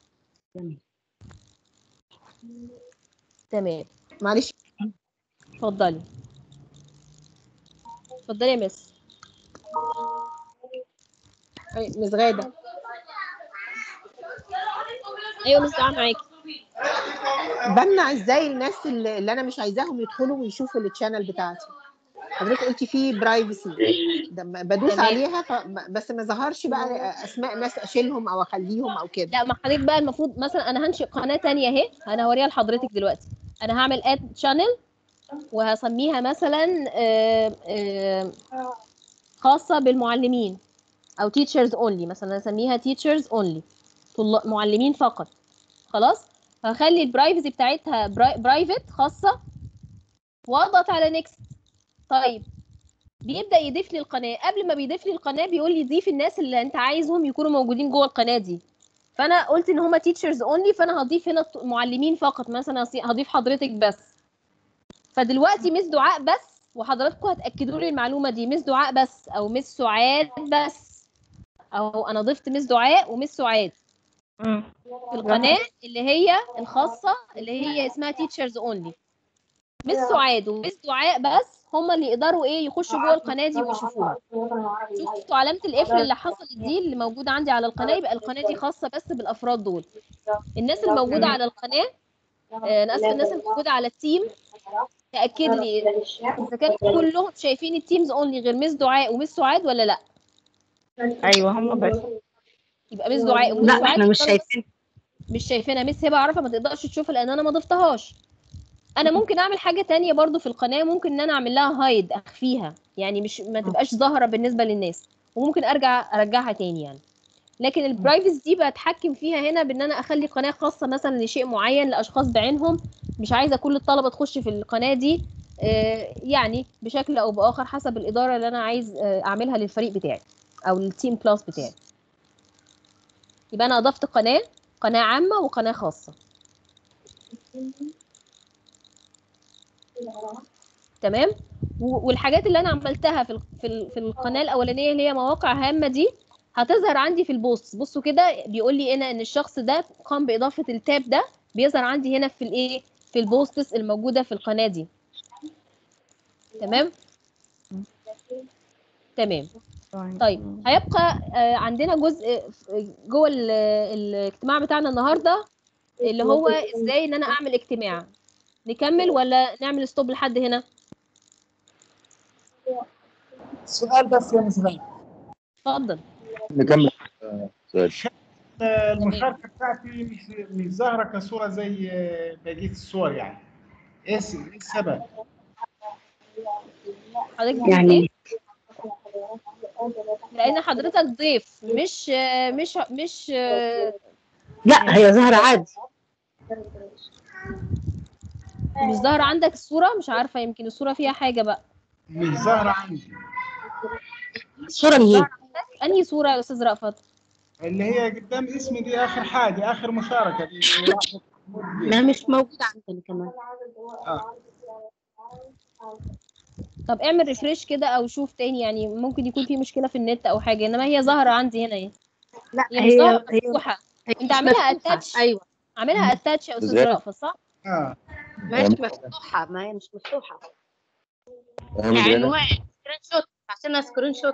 تمام. معلش اتفضلي اتفضلي يا مس. مس غاده. ايوه مس دعاء معاكي. بمنع ازاي الناس اللي انا مش عايزاهم يدخلوا ويشوفوا التشانل بتاعتي؟ حضرتك قلتي فيه برايفسي، لما بدوس تمام. عليها بس ما ظهرش بقى اسماء ناس اشيلهم او اخليهم او كده. لا، ما حضرتك بقى المفروض مثلا انا هنشئ قناه تانية اهي، انا هوريها لحضرتك دلوقتي. انا هعمل اد شانل وهسميها مثلا خاصه بالمعلمين او teachers only، مثلا هسميها teachers only، معلمين فقط. خلاص، هخلي البرايفسي بتاعتها برايفت خاصه، واضغط على نيكست. طيب بيبدا يضيف لي القناه. قبل ما بيضيف لي القناه بيقول لي ضيف الناس اللي انت عايزهم يكونوا موجودين جوه القناه دي. فانا قلت ان هما تيتشرز اونلي، فانا هضيف هنا معلمين فقط، مثلا هضيف حضرتك بس. فدلوقتي مس دعاء بس، وحضراتكم هتاكدوا لي المعلومه دي، مس دعاء بس او مس سعاد بس، او انا ضفت مس دعاء ومس سعاد في القناه اللي هي الخاصه اللي هي اسمها تيتشرز اونلي. مس سعاد ومس دعاء بس هما اللي يقدروا يخشوا جوه القناه دي ويشوفوها. شفتوا علامه القفل اللي حصلت دي اللي موجوده عندي على القناه؟ يبقى القناه دي خاصه بس بالافراد دول. الناس الموجوده على القناه، انا اسفه، الناس الموجوده على التيم تاكد لي اذا كانوا كلهم شايفين التيمز اونلي غير مس دعاء ومس سعاد ولا لا. ايوه هم بس. يبقى مس دعاء ومس لا سعاد احنا مش يقدروا شايفين. مش شايفينها. مس هبه عارفه ما تقدرش تشوفها لان انا ما ضفتهاش. انا ممكن اعمل حاجه تانية برضو في القناه، ممكن ان انا اعمل لها هايد، اخفيها، يعني مش ما تبقاش ظاهره بالنسبه للناس، وممكن ارجعها تاني يعني. لكن البرايفسي دي بتحكم فيها هنا بان انا اخلي قناه خاصه مثلا لشيء معين لاشخاص بعينهم، مش عايزه كل الطلبه تخش في القناه دي، يعني بشكل او باخر حسب الاداره اللي انا عايز اعملها للفريق بتاعي او للتيم كلاس بتاعي. يبقى انا اضفت قناه عامه وقناه خاصه. تمام. والحاجات اللي انا عملتها في القناه الاولانيه اللي هي مواقع هامه دي هتظهر عندي في البوست. بصوا كده بيقول لي هنا ان الشخص ده قام باضافه التاب ده، بيظهر عندي هنا في في البوستس الموجوده في القناه دي. تمام تمام. طيب هيبقى عندنا جزء جوه الاجتماع بتاعنا النهارده اللي هو ازاي ان انا اعمل اجتماع. نكمل ولا نعمل ستوب لحد هنا؟ سؤال بس يا مس غالي. اتفضل. نكمل سؤال. المشاركه بتاعتي مش ظاهره كصوره زي بقيه الصور، يعني ايه السبب؟ حضرتك يعني لان حضرتك ضيف، مش لا هي ظاهرة عادي. مش ظاهره عندك الصوره، مش عارفه، يمكن الصوره فيها حاجه بقى. مش ظاهره عندي. الصورة اللي هي انهي صوره يا استاذ رأفت؟ اللي هي قدام اسمي دي، اخر حاجه، اخر مشاركه دي. ما مش موجودة عندنا كمان. طب اعمل ريفريش كده او شوف تاني، يعني ممكن يكون في مشكله في النت او حاجه، انما هي ظاهره عندي هنا اهي. لا هي مش ظاهره هي مفتوحه. انت مش عاملها مفتوحة. اتاتش. ايوه عاملها اتاتش يا استاذ ازاي؟ رأفت صح؟ مش مفتوحة، ما هي مش مفتوحة. يعني سكرين شوت، عشان سكرين شوت.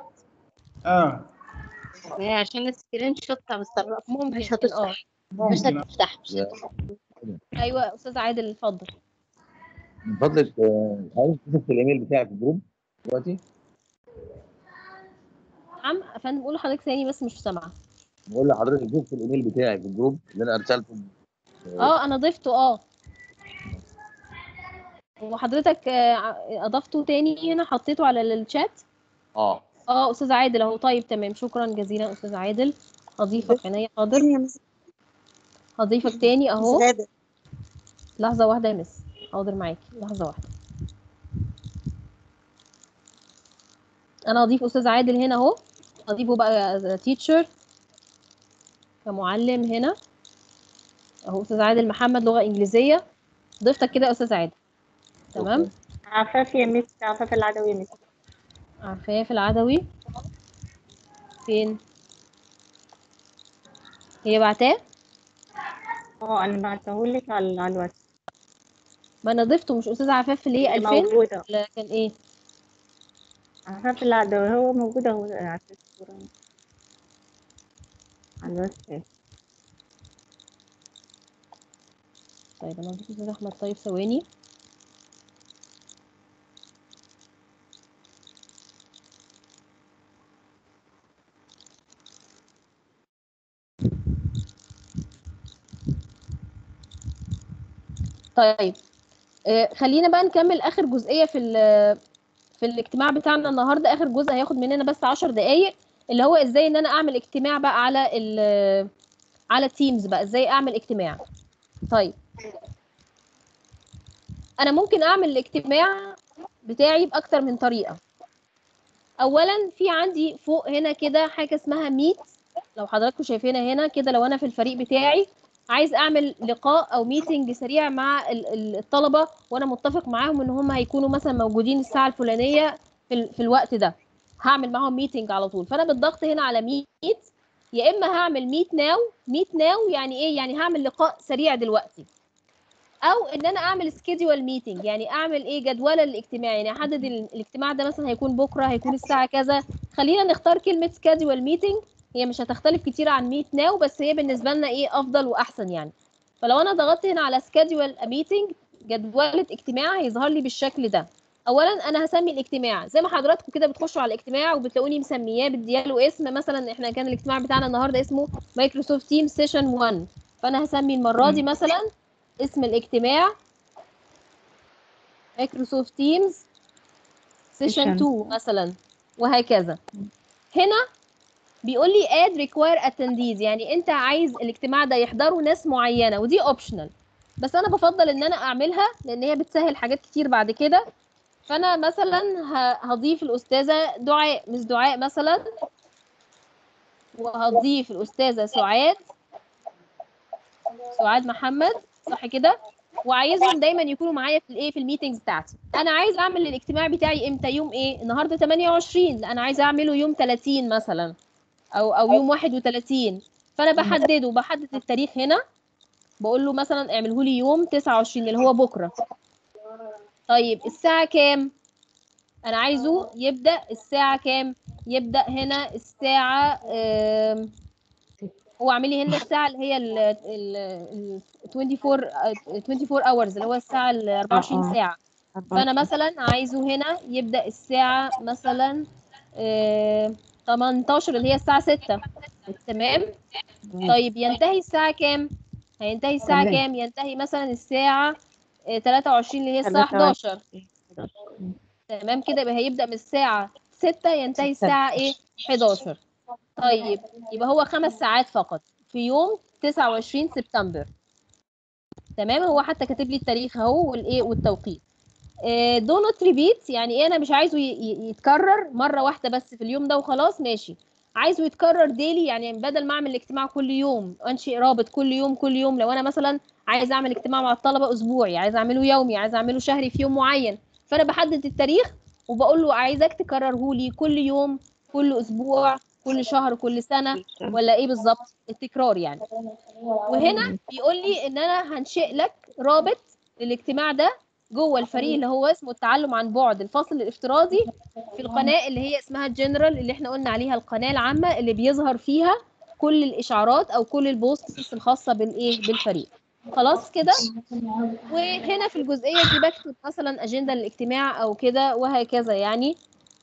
ما هي عشان سكرين شوت ممكن مش هتفتح. مش ممكن. هتفتح. ايوه استاذ عادل اتفضل. من فضلك عايز تشوف الايميل بتاعي في الجروب دلوقتي. نعم يا فندم، قول لحضرتك ثاني بس مش سامعه. بقول لحضرتك شوف الايميل بتاعي في الجروب اللي انا ارسلته. انا ضفته. وحضرتك اضفته تاني هنا، حطيته على الشات. استاذ عادل اهو. طيب تمام، شكرا جزيلا استاذ عادل. هضيفك عينيا، حاضر. هضيفك تاني اهو. لحظه واحده يا مس، حاضر معاكي لحظه واحده. انا هضيف استاذ عادل هنا اهو. هضيفه بقى تيتشر كمعلم هنا اهو. استاذ عادل محمد لغه انجليزيه. ضفتك كده يا استاذ عادل. تمام. عفاف يا مس، عفاف العدوي يا مس. عفاف العدوي فين؟ هي بعتاه؟ انا بعتهولك على الواتس. ما انا ضفته. مش استاذ عفاف ليه 2000 موجودة. ولا كان ايه؟ عفاف العدوي هو موجود اهو على الصورة على الواتس. طيب انا هضيف استاذ احمد. طيب ثواني. طيب خلينا بقى نكمل اخر جزئيه في الاجتماع بتاعنا النهارده. اخر جزء هياخد مننا بس 10 دقائق، اللي هو ازاي ان انا اعمل اجتماع بقى على تيمز. بقى ازاي اعمل اجتماع. طيب انا ممكن اعمل الاجتماع بتاعي باكتر من طريقه. اولا في عندي فوق هنا كده حاجه اسمها ميت، لو حضراتكم شايفينها هنا كده. لو انا في الفريق بتاعي عايز اعمل لقاء او ميتنج سريع مع الطلبه، وانا متفق معاهم ان هم هيكونوا مثلا موجودين الساعه الفلانيه في الوقت ده، هعمل معاهم ميتنج على طول. فانا بالضغط هنا على ميت، يا اما هعمل ميت ناو. ميت ناو يعني ايه؟ يعني هعمل لقاء سريع دلوقتي. او ان انا اعمل سكيدول ميتنج، يعني اعمل ايه؟ جدوله الاجتماع. يعني احدد الاجتماع ده مثلا هيكون بكره، هيكون الساعه كذا. خلينا نختار كلمه سكيدول ميتنج، هي مش هتختلف كتير عن ميت ناو، بس هي بالنسبه لنا ايه؟ افضل واحسن يعني. فلو انا ضغطت هنا على سكيدول ميتنج، جدوله اجتماع، هيظهر لي بالشكل ده. اولا انا هسمي الاجتماع زي ما حضراتكم كده بتخشوا على الاجتماع وبتلاقوني مسمياه بدياله اسم. مثلا احنا كان الاجتماع بتاعنا النهارده اسمه مايكروسوفت تيم سيشن 1، فانا هسمي المره دي مثلا اسم الاجتماع مايكروسوفت تيمز سيشن 2 مثلا، وهكذا. هنا بيقول لي add require attendees، يعني انت عايز الاجتماع ده يحضروا ناس معينه، ودي اوبشنال، بس انا بفضل ان انا اعملها لان هي بتسهل حاجات كتير بعد كده. فانا مثلا هضيف الاستاذه دعاء، مس دعاء مثلا، وهضيف الاستاذه سعاد محمد، صح كده؟ وعايزهم دايما يكونوا معايا في الايه، في الميتنجز بتاعتي. انا عايز اعمل الاجتماع بتاعي امتى؟ يوم ايه النهارده؟ 28، لا انا عايزه اعمله يوم 30 مثلا، او يوم 31. فانا بحدد التاريخ هنا، بقول له مثلا اعمله لي يوم 29 اللي هو بكره. طيب الساعه كام؟ انا عايزه يبدا الساعه كام؟ يبدا هنا الساعه هو عامل لي هنا الساعه اللي هي ال 24 hours، اللي هو الساعه ال 24 ساعه. فانا مثلا عايزه هنا يبدا الساعه مثلا 18 اللي هي الساعه 6. تمام. طيب ينتهي الساعه كام؟ هينتهي الساعه كام؟ ينتهي مثلا الساعه 23 اللي هي الساعه 11. تمام كده. يبقى هيبدا من الساعه 6 ينتهي الساعه ايه؟ 11. طيب يبقى هو 5 ساعات فقط في يوم 29 سبتمبر. تمام. هو حتى كاتب لي التاريخ اهو والايه والتوقيت. دو نوت ريبيت، يعني ايه؟ انا مش عايزه يتكرر مره واحده بس في اليوم ده وخلاص، ماشي. عايزه يتكرر ديلي، يعني بدل ما اعمل الاجتماع كل يوم انشئ رابط كل يوم كل يوم. لو انا مثلا عايز اعمل اجتماع مع الطلبه اسبوعي، عايز اعمله يومي، عايز اعمله شهري في يوم معين، فانا بحدد التاريخ وبقول له عايزك تكرره لي كل يوم، كل اسبوع، كل شهر، كل سنه، ولا ايه بالظبط التكرار يعني. وهنا بيقول لي ان انا هنشئ لك رابط للاجتماع ده جوه الفريق اللي هو اسمه التعلم عن بعد الفصل الافتراضي، في القناه اللي هي اسمها الجنرال، اللي احنا قلنا عليها القناه العامه اللي بيظهر فيها كل الاشعارات او كل البوستس الخاصه بالايه، بالفريق. خلاص كده. وهنا في الجزئيه دي بكتب مثلا اجنده للاجتماع او كده وهكذا يعني.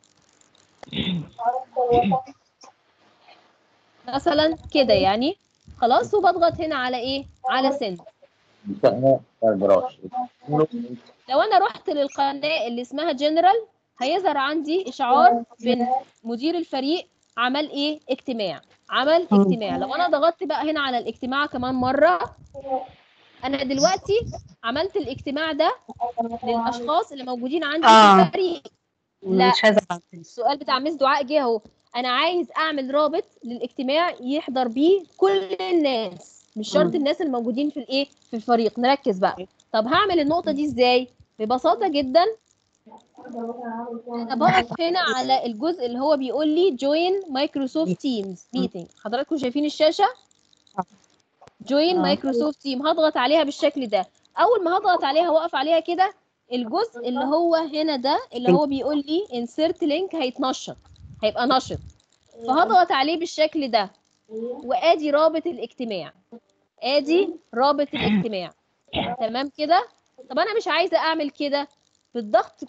مثلا كده يعني. خلاص، وبضغط هنا على ايه؟ على سند. لو انا رحت للقناه اللي اسمها جنرال هيظهر عندي اشعار بان مدير الفريق عمل ايه؟ اجتماع. عمل اجتماع. لو انا ضغطت بقى هنا على الاجتماع كمان مره، انا دلوقتي عملت الاجتماع ده للاشخاص اللي موجودين عندي في الفريق. لا، مش عايزه السؤال بتاع مس دعاء جه اهو. انا عايز اعمل رابط للاجتماع يحضر بيه كل الناس، مش شرط الناس الموجودين في الايه؟ في الفريق. نركز بقى. طب هعمل النقطه دي ازاي؟ ببساطه جدا، انا بقف هنا على الجزء اللي هو بيقول لي جوين مايكروسوفت تيمز ميتنج. حضراتكم شايفين الشاشه؟ جوين مايكروسوفت تيم. هضغط عليها بالشكل ده. اول ما هضغط عليها واقف عليها كده، الجزء اللي هو هنا ده اللي هو بيقول لي انسيرت لينك هيتنشط، هيبقى نشط. فهضغط عليه بالشكل ده، وادي رابط الاجتماع. ادي رابط الاجتماع. تمام كده. طب انا مش عايزه اعمل كده. بالضغط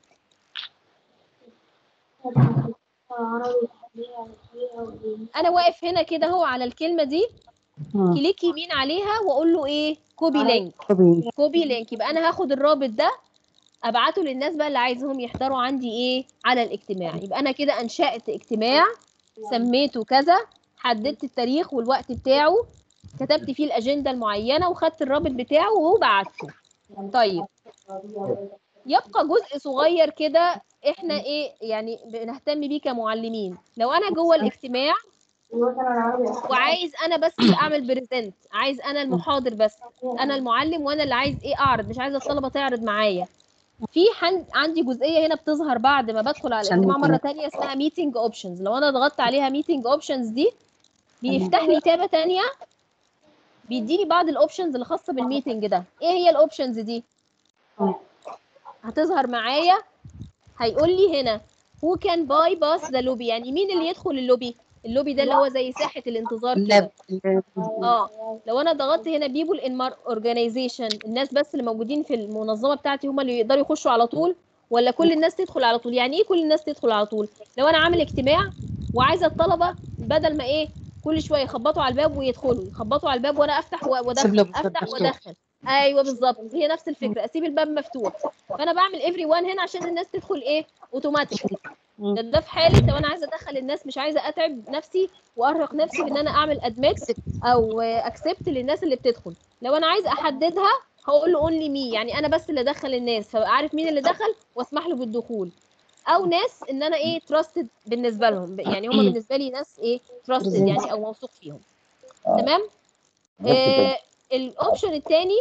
انا واقف هنا كده اهو على الكلمه دي، كليك يمين عليها واقول له ايه؟ كوبي لينك. كوبي لينك. يبقى انا هاخد الرابط ده ابعته للناس بقى اللي عايزهم يحضروا عندي ايه؟ على الاجتماع. يبقى انا كده انشأت اجتماع، سميته كذا، حددت التاريخ والوقت بتاعه، كتبت فيه الاجنده المعينه، وخدت الرابط بتاعه وبعته. طيب، يبقى جزء صغير كده احنا ايه يعني بنهتم بيه كمعلمين. لو انا جوه الاجتماع وعايز انا بس اللي اعمل بريزنت، عايز انا المحاضر بس، انا المعلم وانا اللي عايز ايه؟ اعرض، مش عايزه الطلبه تعرض معايا. في عندي جزئيه هنا بتظهر بعد ما بدخل على الاجتماع مره ثانيه اسمها ميتنج اوبشنز. لو انا ضغطت عليها ميتنج اوبشنز دي بيفتح لي تابه ثانيه، بيديني بعض الاوبشنز اللي خاصه بالميتنج ده. ايه هي الاوبشنز دي؟ هتظهر معايا. هيقول لي هنا who can bypass the lobby، يعني مين اللي يدخل اللوبي؟ اللوبي ده اللي هو زي ساحه الانتظار كده. لو انا ضغطت هنا people in organization، الناس بس اللي موجودين في المنظمه بتاعتي هم اللي يقدروا يخشوا على طول، ولا كل الناس تدخل على طول؟ يعني ايه كل الناس تدخل على طول؟ لو انا عامل اجتماع وعايزه الطلبه بدل ما ايه كل شويه يخبطوا على الباب ويدخلوا، يخبطوا على الباب وانا افتح وادخل، افتح وادخل. ايوه بالظبط، هي نفس الفكره، اسيب الباب مفتوح. فانا بعمل every one هنا عشان الناس تدخل ايه؟ اوتوماتيك. ده في حاله لو انا عايزه ادخل الناس، مش عايزه اتعب نفسي وارهق نفسي بان انا اعمل ادمت او اكسبت للناس اللي بتدخل. لو انا عايزه احددها هقول له اونلي مي، يعني انا بس اللي ادخل الناس، فبقى عارف مين اللي دخل واسمح له بالدخول. او ناس ان انا ايه تراستد بالنسبه لهم، يعني هم بالنسبه لي ناس ايه تراستد يعني او موثوق فيهم. تمام. الاوبشن الثاني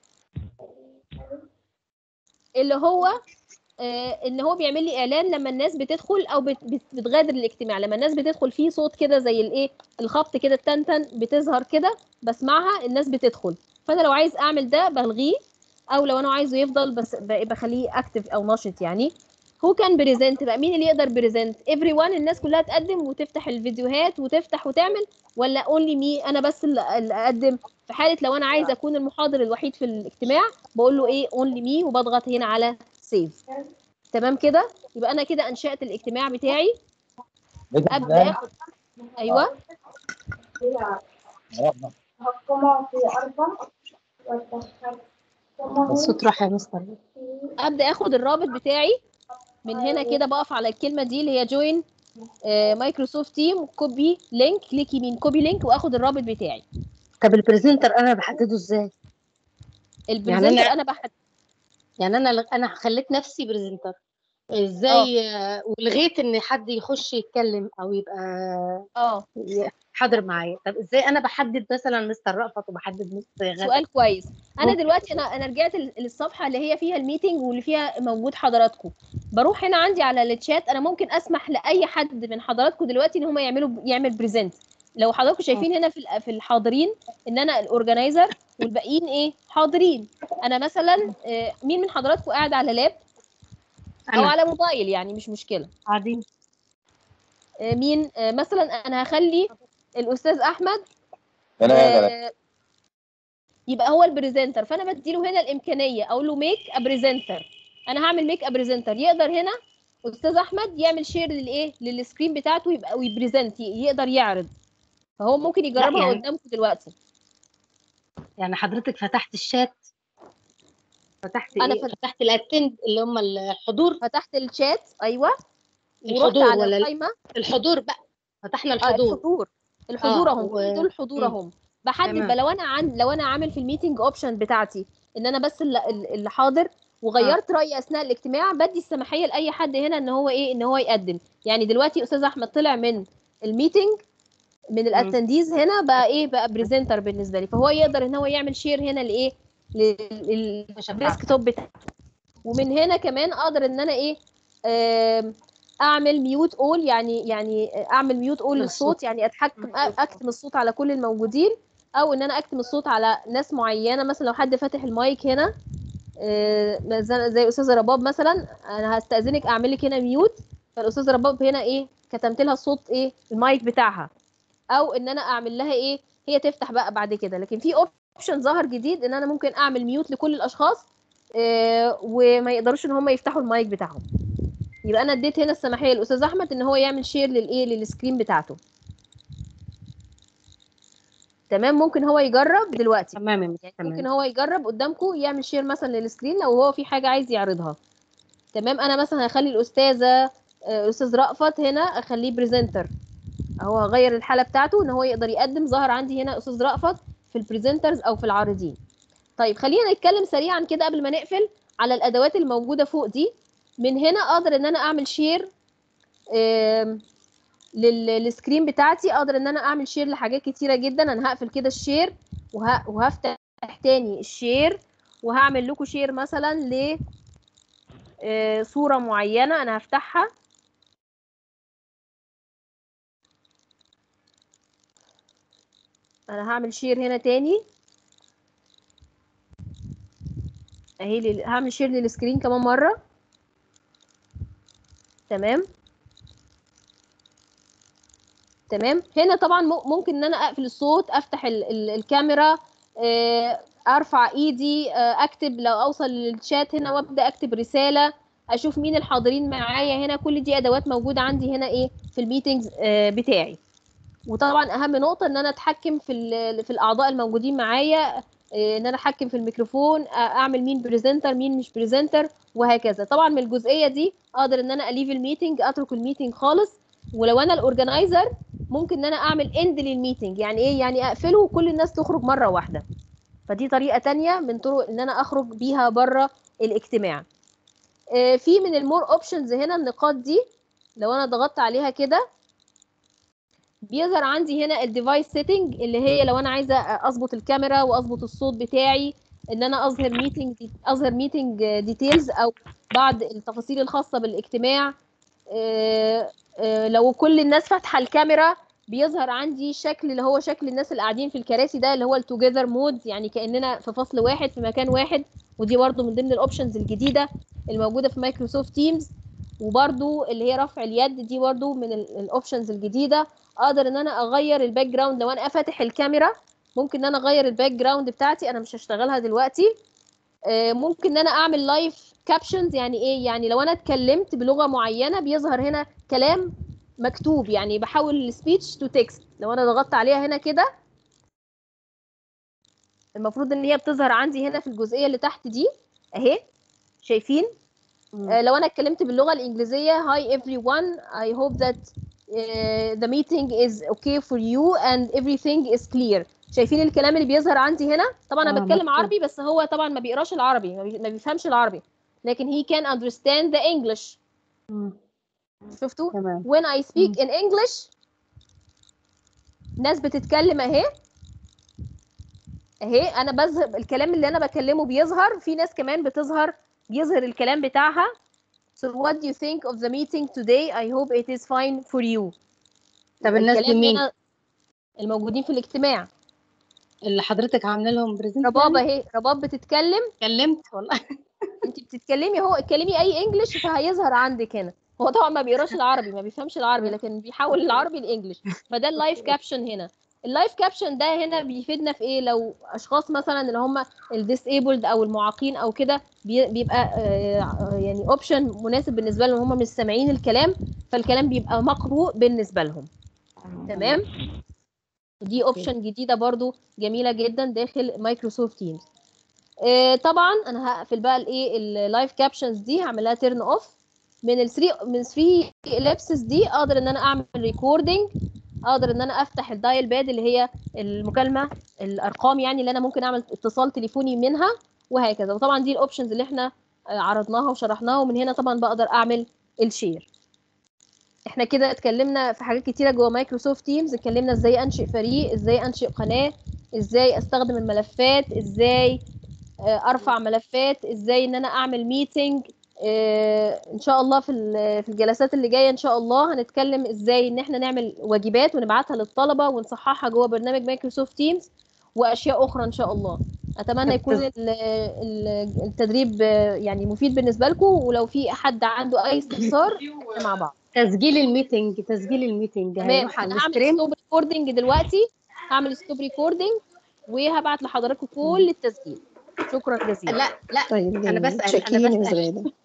اللي هو ان هو بيعمل لي اعلان لما الناس بتدخل او بتغادر الاجتماع. لما الناس بتدخل فيه صوت كده زي الايه الخبط كده، التنتن بتظهر كده بسمعها الناس بتدخل. فانا لو عايز اعمل ده بلغيه، او لو انا عايزه يفضل بس بخليه اكتف او نشط يعني. هو كان بريزنت بقى، مين اللي يقدر بريزنت؟ every one، الناس كلها تقدم وتفتح الفيديوهات وتفتح وتعمل، ولا اونلي مي انا بس اللي اقدم؟ في حاله لو انا عايزه اكون المحاضر الوحيد في الاجتماع بقول له ايه اونلي مي، وبضغط هنا على سيف. تمام كده. يبقى انا كده انشأت الاجتماع بتاعي. ابدا اخد ايوه الصوت راح يا مستر. ابدا اخد الرابط بتاعي من هنا كده، بقف على الكلمه دي اللي هي جوين مايكروسوفت تيم، كوبي لينك، كليك يمين كوبي لينك، واخد الرابط بتاعي. طب البريزنتر انا بحدده ازاي؟ البريزنتر انا بحدد، يعني انا خليت نفسي بريزنتر ازاي؟ ولغيت ان حد يخش يتكلم او يبقى حاضر معايا. طب ازاي انا بحدد مثلا مستر رأفت وبحدد مستر غدا؟ سؤال كويس. انا دلوقتي انا رجعت للصفحه اللي هي فيها الميتنج واللي فيها موجود حضراتكم. بروح هنا عندي على الشات، انا ممكن اسمح لاي حد من حضراتكم دلوقتي ان هم يعمل بريزنت. لو حضراتكم شايفين هنا في الحاضرين ان انا الاورجنايزر والباقيين ايه حاضرين. انا مثلا مين من حضراتكم قاعد على لاب او على موبايل؟ يعني مش مشكله. قاعدين. مين مثلا؟ انا هخلي الاستاذ احمد. انا يبقى هو البريزنتر. فانا بديله هنا الامكانيه، اقول له ميك ا بريزنتر، انا هعمل ميك ا بريزنتر. يقدر هنا استاذ احمد يعمل شير للايه، للسكرين بتاعته، يبقى ويبريزنت، يقدر يعرض. فهو ممكن لا يجربها يعني قدامكم دلوقتي. يعني حضرتك فتحت الشات، فتحت انا ايه، فتحت الاتند اللي هم الحضور، فتحت الشات ايوه، ورحت الحضور على ولا القايمه. الحضور بقى، فتحنا الحضور. الحضور اهم، كل دول حضور مم. اهم. بحدد تمام. بقى لو انا عامل في الميتنج اوبشن بتاعتي ان انا بس اللي حاضر، وغيرت رايي اثناء الاجتماع، بدي السماحيه لاي حد هنا ان هو ايه، ان هو يقدم. يعني دلوقتي استاذ احمد طلع من الميتنج، من الاتنديز هنا، بقى ايه، بقى بريزنتر بالنسبه لي. فهو يقدر ان هو يعمل شير هنا لايه، للديسك توب بتاعته. ومن هنا كمان اقدر ان انا ايه، اعمل ميوت اول، يعني اعمل ميوت اول للصوت، يعني اكتم الصوت على كل الموجودين، او ان انا اكتم الصوت على ناس معينه. مثلا لو حد فاتح المايك هنا، زي استاذه رباب مثلا، انا هستاذنك اعمل لك هنا ميوت، فالاستاذه رباب هنا ايه، كتمت لها الصوت ايه، المايك بتاعها. او ان انا اعمل لها ايه، هي تفتح بقى بعد كده. لكن في اوبشن ظهر جديد ان انا ممكن اعمل ميوت لكل الاشخاص، وما يقدروش ان هم يفتحوا المايك بتاعهم. يبقى انا اديت هنا السماحيه للاستاذ احمد ان هو يعمل شير للايه، للسكرين بتاعته. تمام، ممكن هو يجرب دلوقتي. تمام يعني تمام. ممكن هو يجرب قدامكم يعمل شير مثلا للسكرين لو هو في حاجه عايز يعرضها. تمام، انا مثلا هخلي الاستاذه استاذ رأفت هنا، اخليه بريزنتر، هو هغير الحاله بتاعته ان هو يقدر يقدم. ظهر عندي هنا استاذ رأفت في البريزنترز او في العارضين. طيب خلينا نتكلم سريعا كده قبل ما نقفل على الادوات الموجوده فوق دي. من هنا اقدر ان انا اعمل شير للسكرين بتاعتي، اقدر ان انا اعمل شير لحاجات كتيره جدا. انا هقفل كده الشير وهفتح تاني الشير، وهعمل لكم شير مثلا ل صوره معينه انا هفتحها. انا هعمل شير هنا تاني اهي، هعمل شير للسكرين كمان مره. تمام تمام. هنا طبعا ممكن ان انا اقفل الصوت، افتح الكاميرا، ارفع ايدي، اكتب، لو اوصل للشات هنا وابدا اكتب رساله، اشوف مين الحاضرين معايا هنا. كل دي ادوات موجوده عندي هنا ايه، في الميتنجز بتاعي. وطبعا اهم نقطه ان انا اتحكم في الاعضاء الموجودين معايا، ان انا اتحكم في الميكروفون، اعمل مين بريزنتر مين مش بريزنتر، وهكذا. طبعا من الجزئيه دي اقدر ان انا اليف الميتنج، اترك الميتنج خالص. ولو انا الاورجنايزر ممكن ان انا اعمل اند للميتنج. يعني ايه، يعني اقفله وكل الناس تخرج مره واحده. فدي طريقه تانية من طرق ان انا اخرج بيها بره الاجتماع. في من المور اوبشنز هنا النقاط دي، لو انا ضغطت عليها كده بيظهر عندي هنا الديفايس سيتنج، اللي هي لو انا عايزه اظبط الكاميرا واظبط الصوت بتاعي، ان انا اظهر ميتنج ديتيلز او بعض التفاصيل الخاصه بالاجتماع. لو كل الناس فاتحه الكاميرا بيظهر عندي شكل اللي هو شكل الناس اللي قاعدين في الكراسي ده، اللي هو التوجذر مود، يعني كاننا في فصل واحد في مكان واحد. ودي برضو من ضمن الاوبشنز الجديده الموجوده في مايكروسوفت تيمز. وبرضو اللي هي رفع اليد، دي برضو من الاوبشنز الجديده. اقدر ان انا اغير الباك جراوند لو انا فاتح الكاميرا، ممكن ان انا اغير الباك جراوند بتاعتي. انا مش هشتغلها دلوقتي. ممكن ان انا اعمل لايف كابشنز. يعني ايه، يعني لو انا اتكلمت بلغه معينه بيظهر هنا كلام مكتوب، يعني بحول السبيتش تو تكست. لو انا ضغطت عليها هنا كده المفروض ان هي بتظهر عندي هنا في الجزئيه اللي تحت دي اهي، شايفين؟ لو انا اتكلمت باللغه الانجليزيه hi everyone I hope that the meeting is okay for you and everything is clear. شايفين الكلام اللي بيظهر عندي هنا؟ طبعا انا بتكلم عربي، بس هو طبعا ما بيقراش العربي، ما بيفهمش العربي، لكن he can understand the English. شفتوا؟ when I speak in English ناس بتتكلم اهي انا بظهر الكلام اللي انا بكلمه، بيظهر في ناس كمان بيظهر الكلام بتاعها. So what do you think of the meeting today? I hope it is fine for you. طب الناس دي مين؟ الموجودين في الاجتماع اللي حضرتك عامله لهم بريزنت. رباب اهي، رباب بتتكلم. اتكلمت والله. انت بتتكلمي، هو اتكلمي اي انجلش فهيظهر عندك هنا. هو طبعا ما بيقراش العربي، ما بيفهمش العربي، لكن بيحول العربي لانجلش. فده اللايف كابشن هنا. اللايف كابشن ده هنا بيفيدنا في ايه؟ لو اشخاص مثلا اللي هم الديسيبلد او المعاقين او كده بيبقى يعني اوبشن مناسب بالنسبه لهم، هم مش سامعين الكلام، فالكلام بيبقى مقروء بالنسبه لهم. تمام. دي اوبشن جديده برضو جميله جدا داخل مايكروسوفت تيمز. طبعا انا هقفل بقى الايه اللايف كابشنز دي، هعملها تيرن اوف. من ال 3 اليبسز دي اقدر ان انا اعمل ريكوردنج، اقدر ان انا افتح الدايل باد اللي هي المكالمه، الارقام يعني اللي انا ممكن اعمل اتصال تليفوني منها، وهكذا. وطبعا دي الاوبشنز اللي احنا عرضناها وشرحناها. ومن هنا طبعا بقدر اعمل الشير. احنا كده اتكلمنا في حاجات كتيره جوه مايكروسوفت تيمز. اتكلمنا ازاي انشئ فريق، ازاي انشئ قناه، ازاي استخدم الملفات، ازاي ارفع ملفات، ازاي ان انا اعمل ميتنج. ان شاء الله في الجلسات اللي جايه ان شاء الله هنتكلم ازاي ان احنا نعمل واجبات ونبعتها للطلبه ونصححها جوه برنامج مايكروسوفت تيمز، واشياء اخرى ان شاء الله. اتمنى يكون التدريب يعني مفيد بالنسبه لكم، ولو في حد عنده اي استفسار مع بعض. تسجيل الميتنج تمام. هيروح على انا هعمل الستريم. ستوب ريكوردنج دلوقتي، هعمل ستوب ريكوردنج وهبعت لحضراتكم كل التسجيل. شكرا جزيلا. لا طيب انا جميل، بسأل متشكرين يا مس غادة.